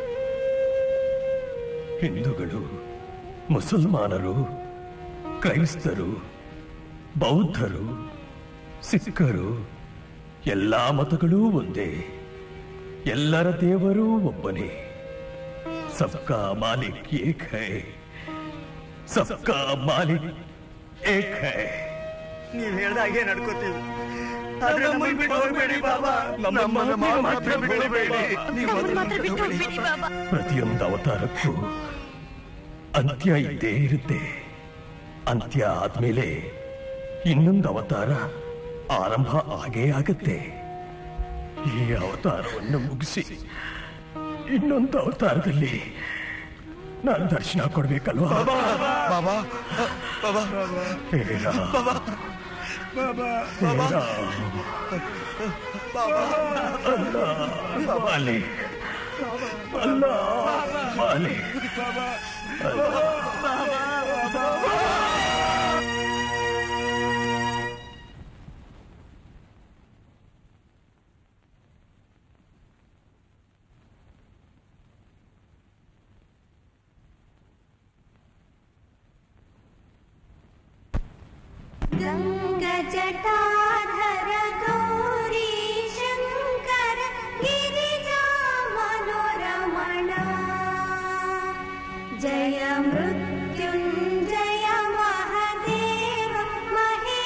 ಹಿಂದೂಗಳು, ಮುಸಲ್ಮಾನರು, ಕ್ರೈಸ್ತರು, ಬೌದ್ಧರು, ಸಿಖ್ಖರು, ಎಲ್ಲಾ ಮತಗಳೂ ಒಂದೇ, ಎಲ್ಲರ ದೇವರು ಒಬ್ಬನೇ. ಸಬ್ಕಾ ಮಾಲಿಕ್ ಏಕ್ ಹೈ, ಸಬ್ಕಾ ಮಾಲಿಕ್ ಏಕ್ ಹೈ. ನೀವ್ ಹೇಳ್ದಾಗೆ ನಡ್ಕೋತೀವಿ, ಆದ್ರೆ ನಮ್ಮನ್ನ ಬಿಟ್ಟು ಹೋಗ್ಬೇಡಿ ಬಾಬಾ. ನಮ್ಮನ್ನ ಮಾತ್ರ ಬಿಡಬೇಡಿ, ಪ್ರತಿಯೊಂದು ಅವತಾರಕ್ಕೂ ಅಂತ್ಯ ಇದ್ದೇ ಇರುತ್ತೆ. ಅಂತ್ಯ ಆದ್ಮೇಲೆ ಇನ್ನೊಂದು ಅವತಾರ ಆರಂಭ ಆಗೇ ಆಗತ್ತೆ. ಈ ಅವತಾರವನ್ನು ಮುಗಿಸಿ ಇನ್ನೊಂದು ಅವತಾರದಲ್ಲಿ ನಾನು ದರ್ಶನ ಕೊಡ್ಬೇಕಲ್ವಾ? ಬಾಬಾ, ಬಾಬಾ, ಹೇ ರಾಮ್, ಹೇ ರಾಮ್, ಅಲ್ಲಾ ಮಾಲಿಕ್, ಅಲ್ಲಾ ಮಾಲಿಕ್, गंगजटाधर गौरी शंकर गिरिजा मनोरमणा जय मृत्युंजय महादेव महे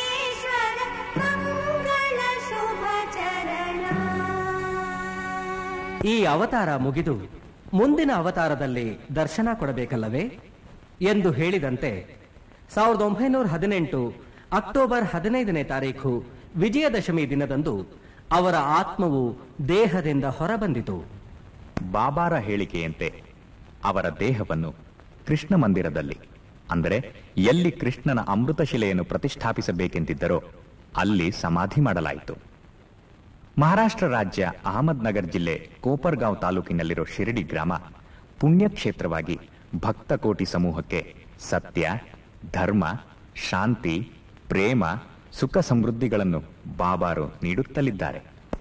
ಈ ಅವತಾರ ಮುಗಿದು ಮುಂದಿನ ಅವತಾರದಲ್ಲಿ ದರ್ಶನ ಕೊಡಬೇಕಲ್ಲವೇ ಎಂದು ಹೇಳಿದಂತೆ ಸಾವಿರದ ಒಂಬೈನೂರ ಹದಿನೆಂಟು ಅಕ್ಟೋಬರ್ ಹದಿನೈದನೇ ತಾರೀಖು ವಿಜಯದಶಮಿ ದಿನದಂದು ಅವರ ಆತ್ಮವು ದೇಹದಿಂದ ಹೊರಬಂದಿತು. ಬಾಬಾರ ಹೇಳಿಕೆಯಂತೆ ಅವರ ದೇಹವನ್ನು ಕೃಷ್ಣ ಮಂದಿರದಲ್ಲಿ, ಅಂದರೆ ಎಲ್ಲಿ ಕೃಷ್ಣನ ಅಮೃತಶಿಲೆಯನ್ನು ಪ್ರತಿಷ್ಠಾಪಿಸಬೇಕೆಂದಿದ್ದರೋ ಅಲ್ಲಿ ಸಮಾಧಿ ಮಾಡಲಾಯಿತು. ಮಹಾರಾಷ್ಟ್ರ ರಾಜ್ಯ ಅಹಮದ್ನಗರ್ ಜಿಲ್ಲೆ ಕೋಪರ್ಗಾಂವ್ ತಾಲೂಕಿನಲ್ಲಿರೋ ಶಿರಡಿ ಗ್ರಾಮ ಪುಣ್ಯಕ್ಷೇತ್ರವಾಗಿ ಭಕ್ತ ಕೋಟಿ ಸಮೂಹಕ್ಕೆ ಸತ್ಯ, ಧರ್ಮ, ಶಾಂತಿ, ಪ್ರೇಮ, ಸುಖ ಸಮೃದ್ಧಿಗಳನ್ನು ಬಾಬಾರು ನೀಡುತ್ತಲಿದ್ದಾರೆ.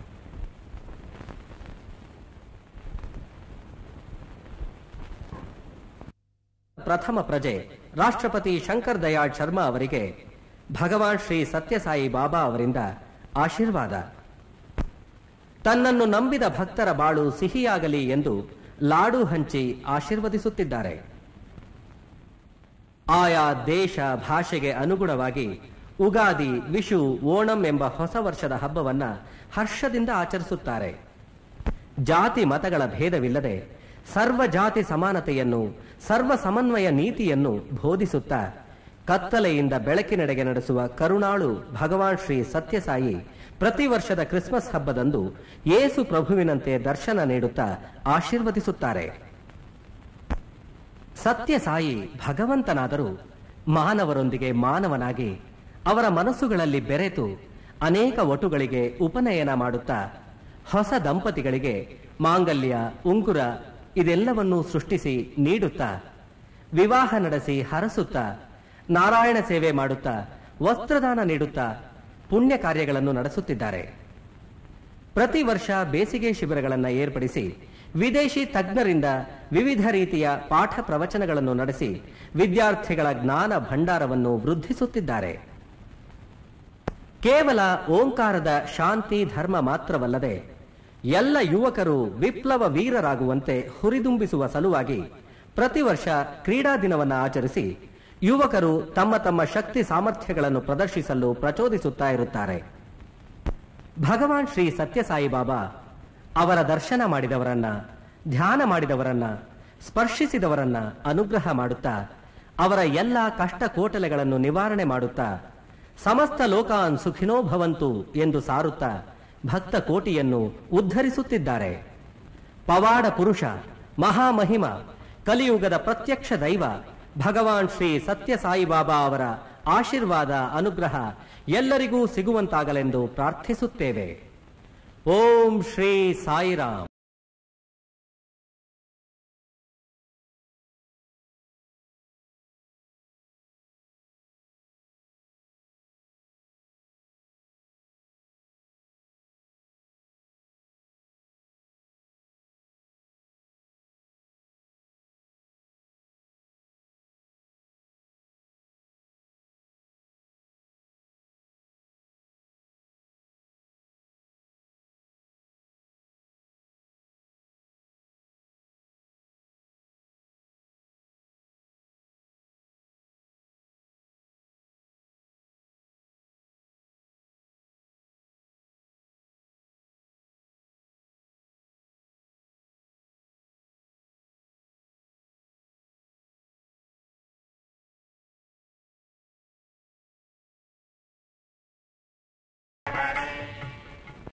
ಪ್ರಥಮ ಪ್ರಜೆ ರಾಷ್ಟ್ರಪತಿ ಶಂಕರ್ ದಯಾಳ್ ಶರ್ಮಾ ಅವರಿಗೆ ಭಗವಾನ್ ಶ್ರೀ ಸತ್ಯಸಾಯಿ ಬಾಬಾ ಅವರಿಂದ ಆಶೀರ್ವಾದ. ತನ್ನನ್ನು ನಂಬಿದ ಭಕ್ತರ ಬಾಳು ಸಿಹಿಯಾಗಲಿ ಎಂದು ಲಾಡು ಹಂಚಿ ಆಶೀರ್ವದಿಸುತ್ತಿದ್ದಾರೆ. ಆಯಾ ದೇಶ ಭಾಷೆಗೆ ಅನುಗುಣವಾಗಿ ಉಗಾದಿ, ವಿಷು, ಓಣಂ ಎಂಬ ಹೊಸ ವರ್ಷದ ಹಬ್ಬವನ್ನ ಹರ್ಷದಿಂದ ಆಚರಿಸುತ್ತಾರೆ. ಜಾತಿ ಮತಗಳ ಭೇದವಿಲ್ಲದೆ ಸರ್ವ ಜಾತಿ ಸಮಾನತೆಯನ್ನು, ಸರ್ವ ಸಮನ್ವಯ ನೀತಿಯನ್ನು ಬೋಧಿಸುತ್ತಾ ಕತ್ತಲೆಯಿಂದ ಬೆಳಕಿನೆಡೆಗೆ ನಡೆಸುವ ಕರುಣಾಳು ಭಗವಾನ್ ಶ್ರೀ ಸತ್ಯಸಾಯಿ ಪ್ರತಿ ವರ್ಷದ ಕ್ರಿಸ್ಮಸ್ ಹಬ್ಬದಂದು ಯೇಸು ಪ್ರಭುವಿನಂತೆ ದರ್ಶನ ನೀಡುತ್ತಾ ಆಶೀರ್ವದಿಸುತ್ತಾರೆ. ಸತ್ಯಸಾಯಿ ಭಗವಂತನಾದರೂ ಮಾನವರೊಂದಿಗೆ ಮಾನವನಾಗಿ ಅವರ ಮನಸ್ಸುಗಳಲ್ಲಿ ಬೆರೆತು ಅನೇಕ ಒಟುಗಳಿಗೆ ಉಪನಯನ ಮಾಡುತ್ತಾ ಹೊಸ ದಂಪತಿಗಳಿಗೆ ಮಾಂಗಲ್ಯ, ಉಂಗುರ ಇದೆಲ್ಲವನ್ನೂ ಸೃಷ್ಟಿಸಿ ನೀಡುತ್ತಾ, ವಿವಾಹ ನಡೆಸಿ ಹರಸುತ್ತಾ, ನಾರಾಯಣ ಸೇವೆ ಮಾಡುತ್ತಾ, ವಸ್ತ್ರದಾನ ನೀಡುತ್ತಾ ಪುಣ್ಯ ಕಾರ್ಯಗಳನ್ನು ನಡೆಸುತ್ತಿದ್ದಾರೆ. ಪ್ರತಿ ವರ್ಷ ಬೇಸಿಗೆ ಶಿಬಿರಗಳನ್ನು ಏರ್ಪಡಿಸಿ ವಿದೇಶಿ ತಜ್ಞರಿಂದ ವಿವಿಧ ರೀತಿಯ ಪಾಠ ಪ್ರವಚನಗಳನ್ನು ನಡೆಸಿ ವಿದ್ಯಾರ್ಥಿಗಳ ಜ್ಞಾನ ಭಂಡಾರವನ್ನು ವೃದ್ಧಿಸುತ್ತಿದ್ದಾರೆ. ಕೇವಲ ಓಂಕಾರದ ಶಾಂತಿ ಧರ್ಮ ಮಾತ್ರವಲ್ಲದೆ ಎಲ್ಲ ಯುವಕರು ವಿಪ್ಲವ ವೀರರಾಗುವಂತೆ ಹುರಿದುಂಬಿಸುವ ಸಲುವಾಗಿ ಪ್ರತಿ ವರ್ಷ ಕ್ರೀಡಾ ದಿನವನ್ನು ಆಚರಿಸಿ ಯುವಕರು ತಮ್ಮ ತಮ್ಮ ಶಕ್ತಿ ಸಾಮರ್ಥ್ಯಗಳನ್ನು ಪ್ರದರ್ಶಿಸಲು ಪ್ರಚೋದಿಸುತ್ತಾ ಇರುತ್ತಾರೆ. ಭಗವಾನ್ ಶ್ರೀ ಸತ್ಯಸಾಯಿ ಬಾಬಾ ಅವರ ದರ್ಶನ ಮಾಡಿದವರನ್ನ, ಧ್ಯಾನ ಮಾಡಿದವರನ್ನ, ಸ್ಪರ್ಶಿಸಿದವರನ್ನ ಅನುಗ್ರಹ ಮಾಡುತ್ತಾ ಅವರ ಎಲ್ಲ ಕಷ್ಟ ಕೋಟಲೆಗಳನ್ನು ನಿವಾರಣೆ ಮಾಡುತ್ತಾ ಸಮಸ್ತ ಲೋಕಾನ್ ಸುಖಿನೋ ಭವಂತು ಎಂದು ಸಾರುತ್ತಾ ಭಕ್ತ ಕೋಟಿಯನ್ನು ಉದ್ಧರಿಸುತ್ತಿದ್ದಾರೆ. ಪವಾಡ ಪುರುಷ, ಮಹಾಮಹಿಮ, ಕಲಿಯುಗದ ಪ್ರತ್ಯಕ್ಷ ದೈವ ಭಗವಾನ್ ಶ್ರೀ ಸತ್ಯಸಾಯಿ ಬಾಬಾ ಅವರ ಆಶೀರ್ವಾದ, ಅನುಗ್ರಹ ಎಲ್ಲರಿಗೂ ಸಿಗುವಂತಾಗಲೆಂದು ಪ್ರಾರ್ಥಿಸುತ್ತೇವೆ. ಓಂ ಶ್ರೀ ಸಾಯಿರಾಮ್.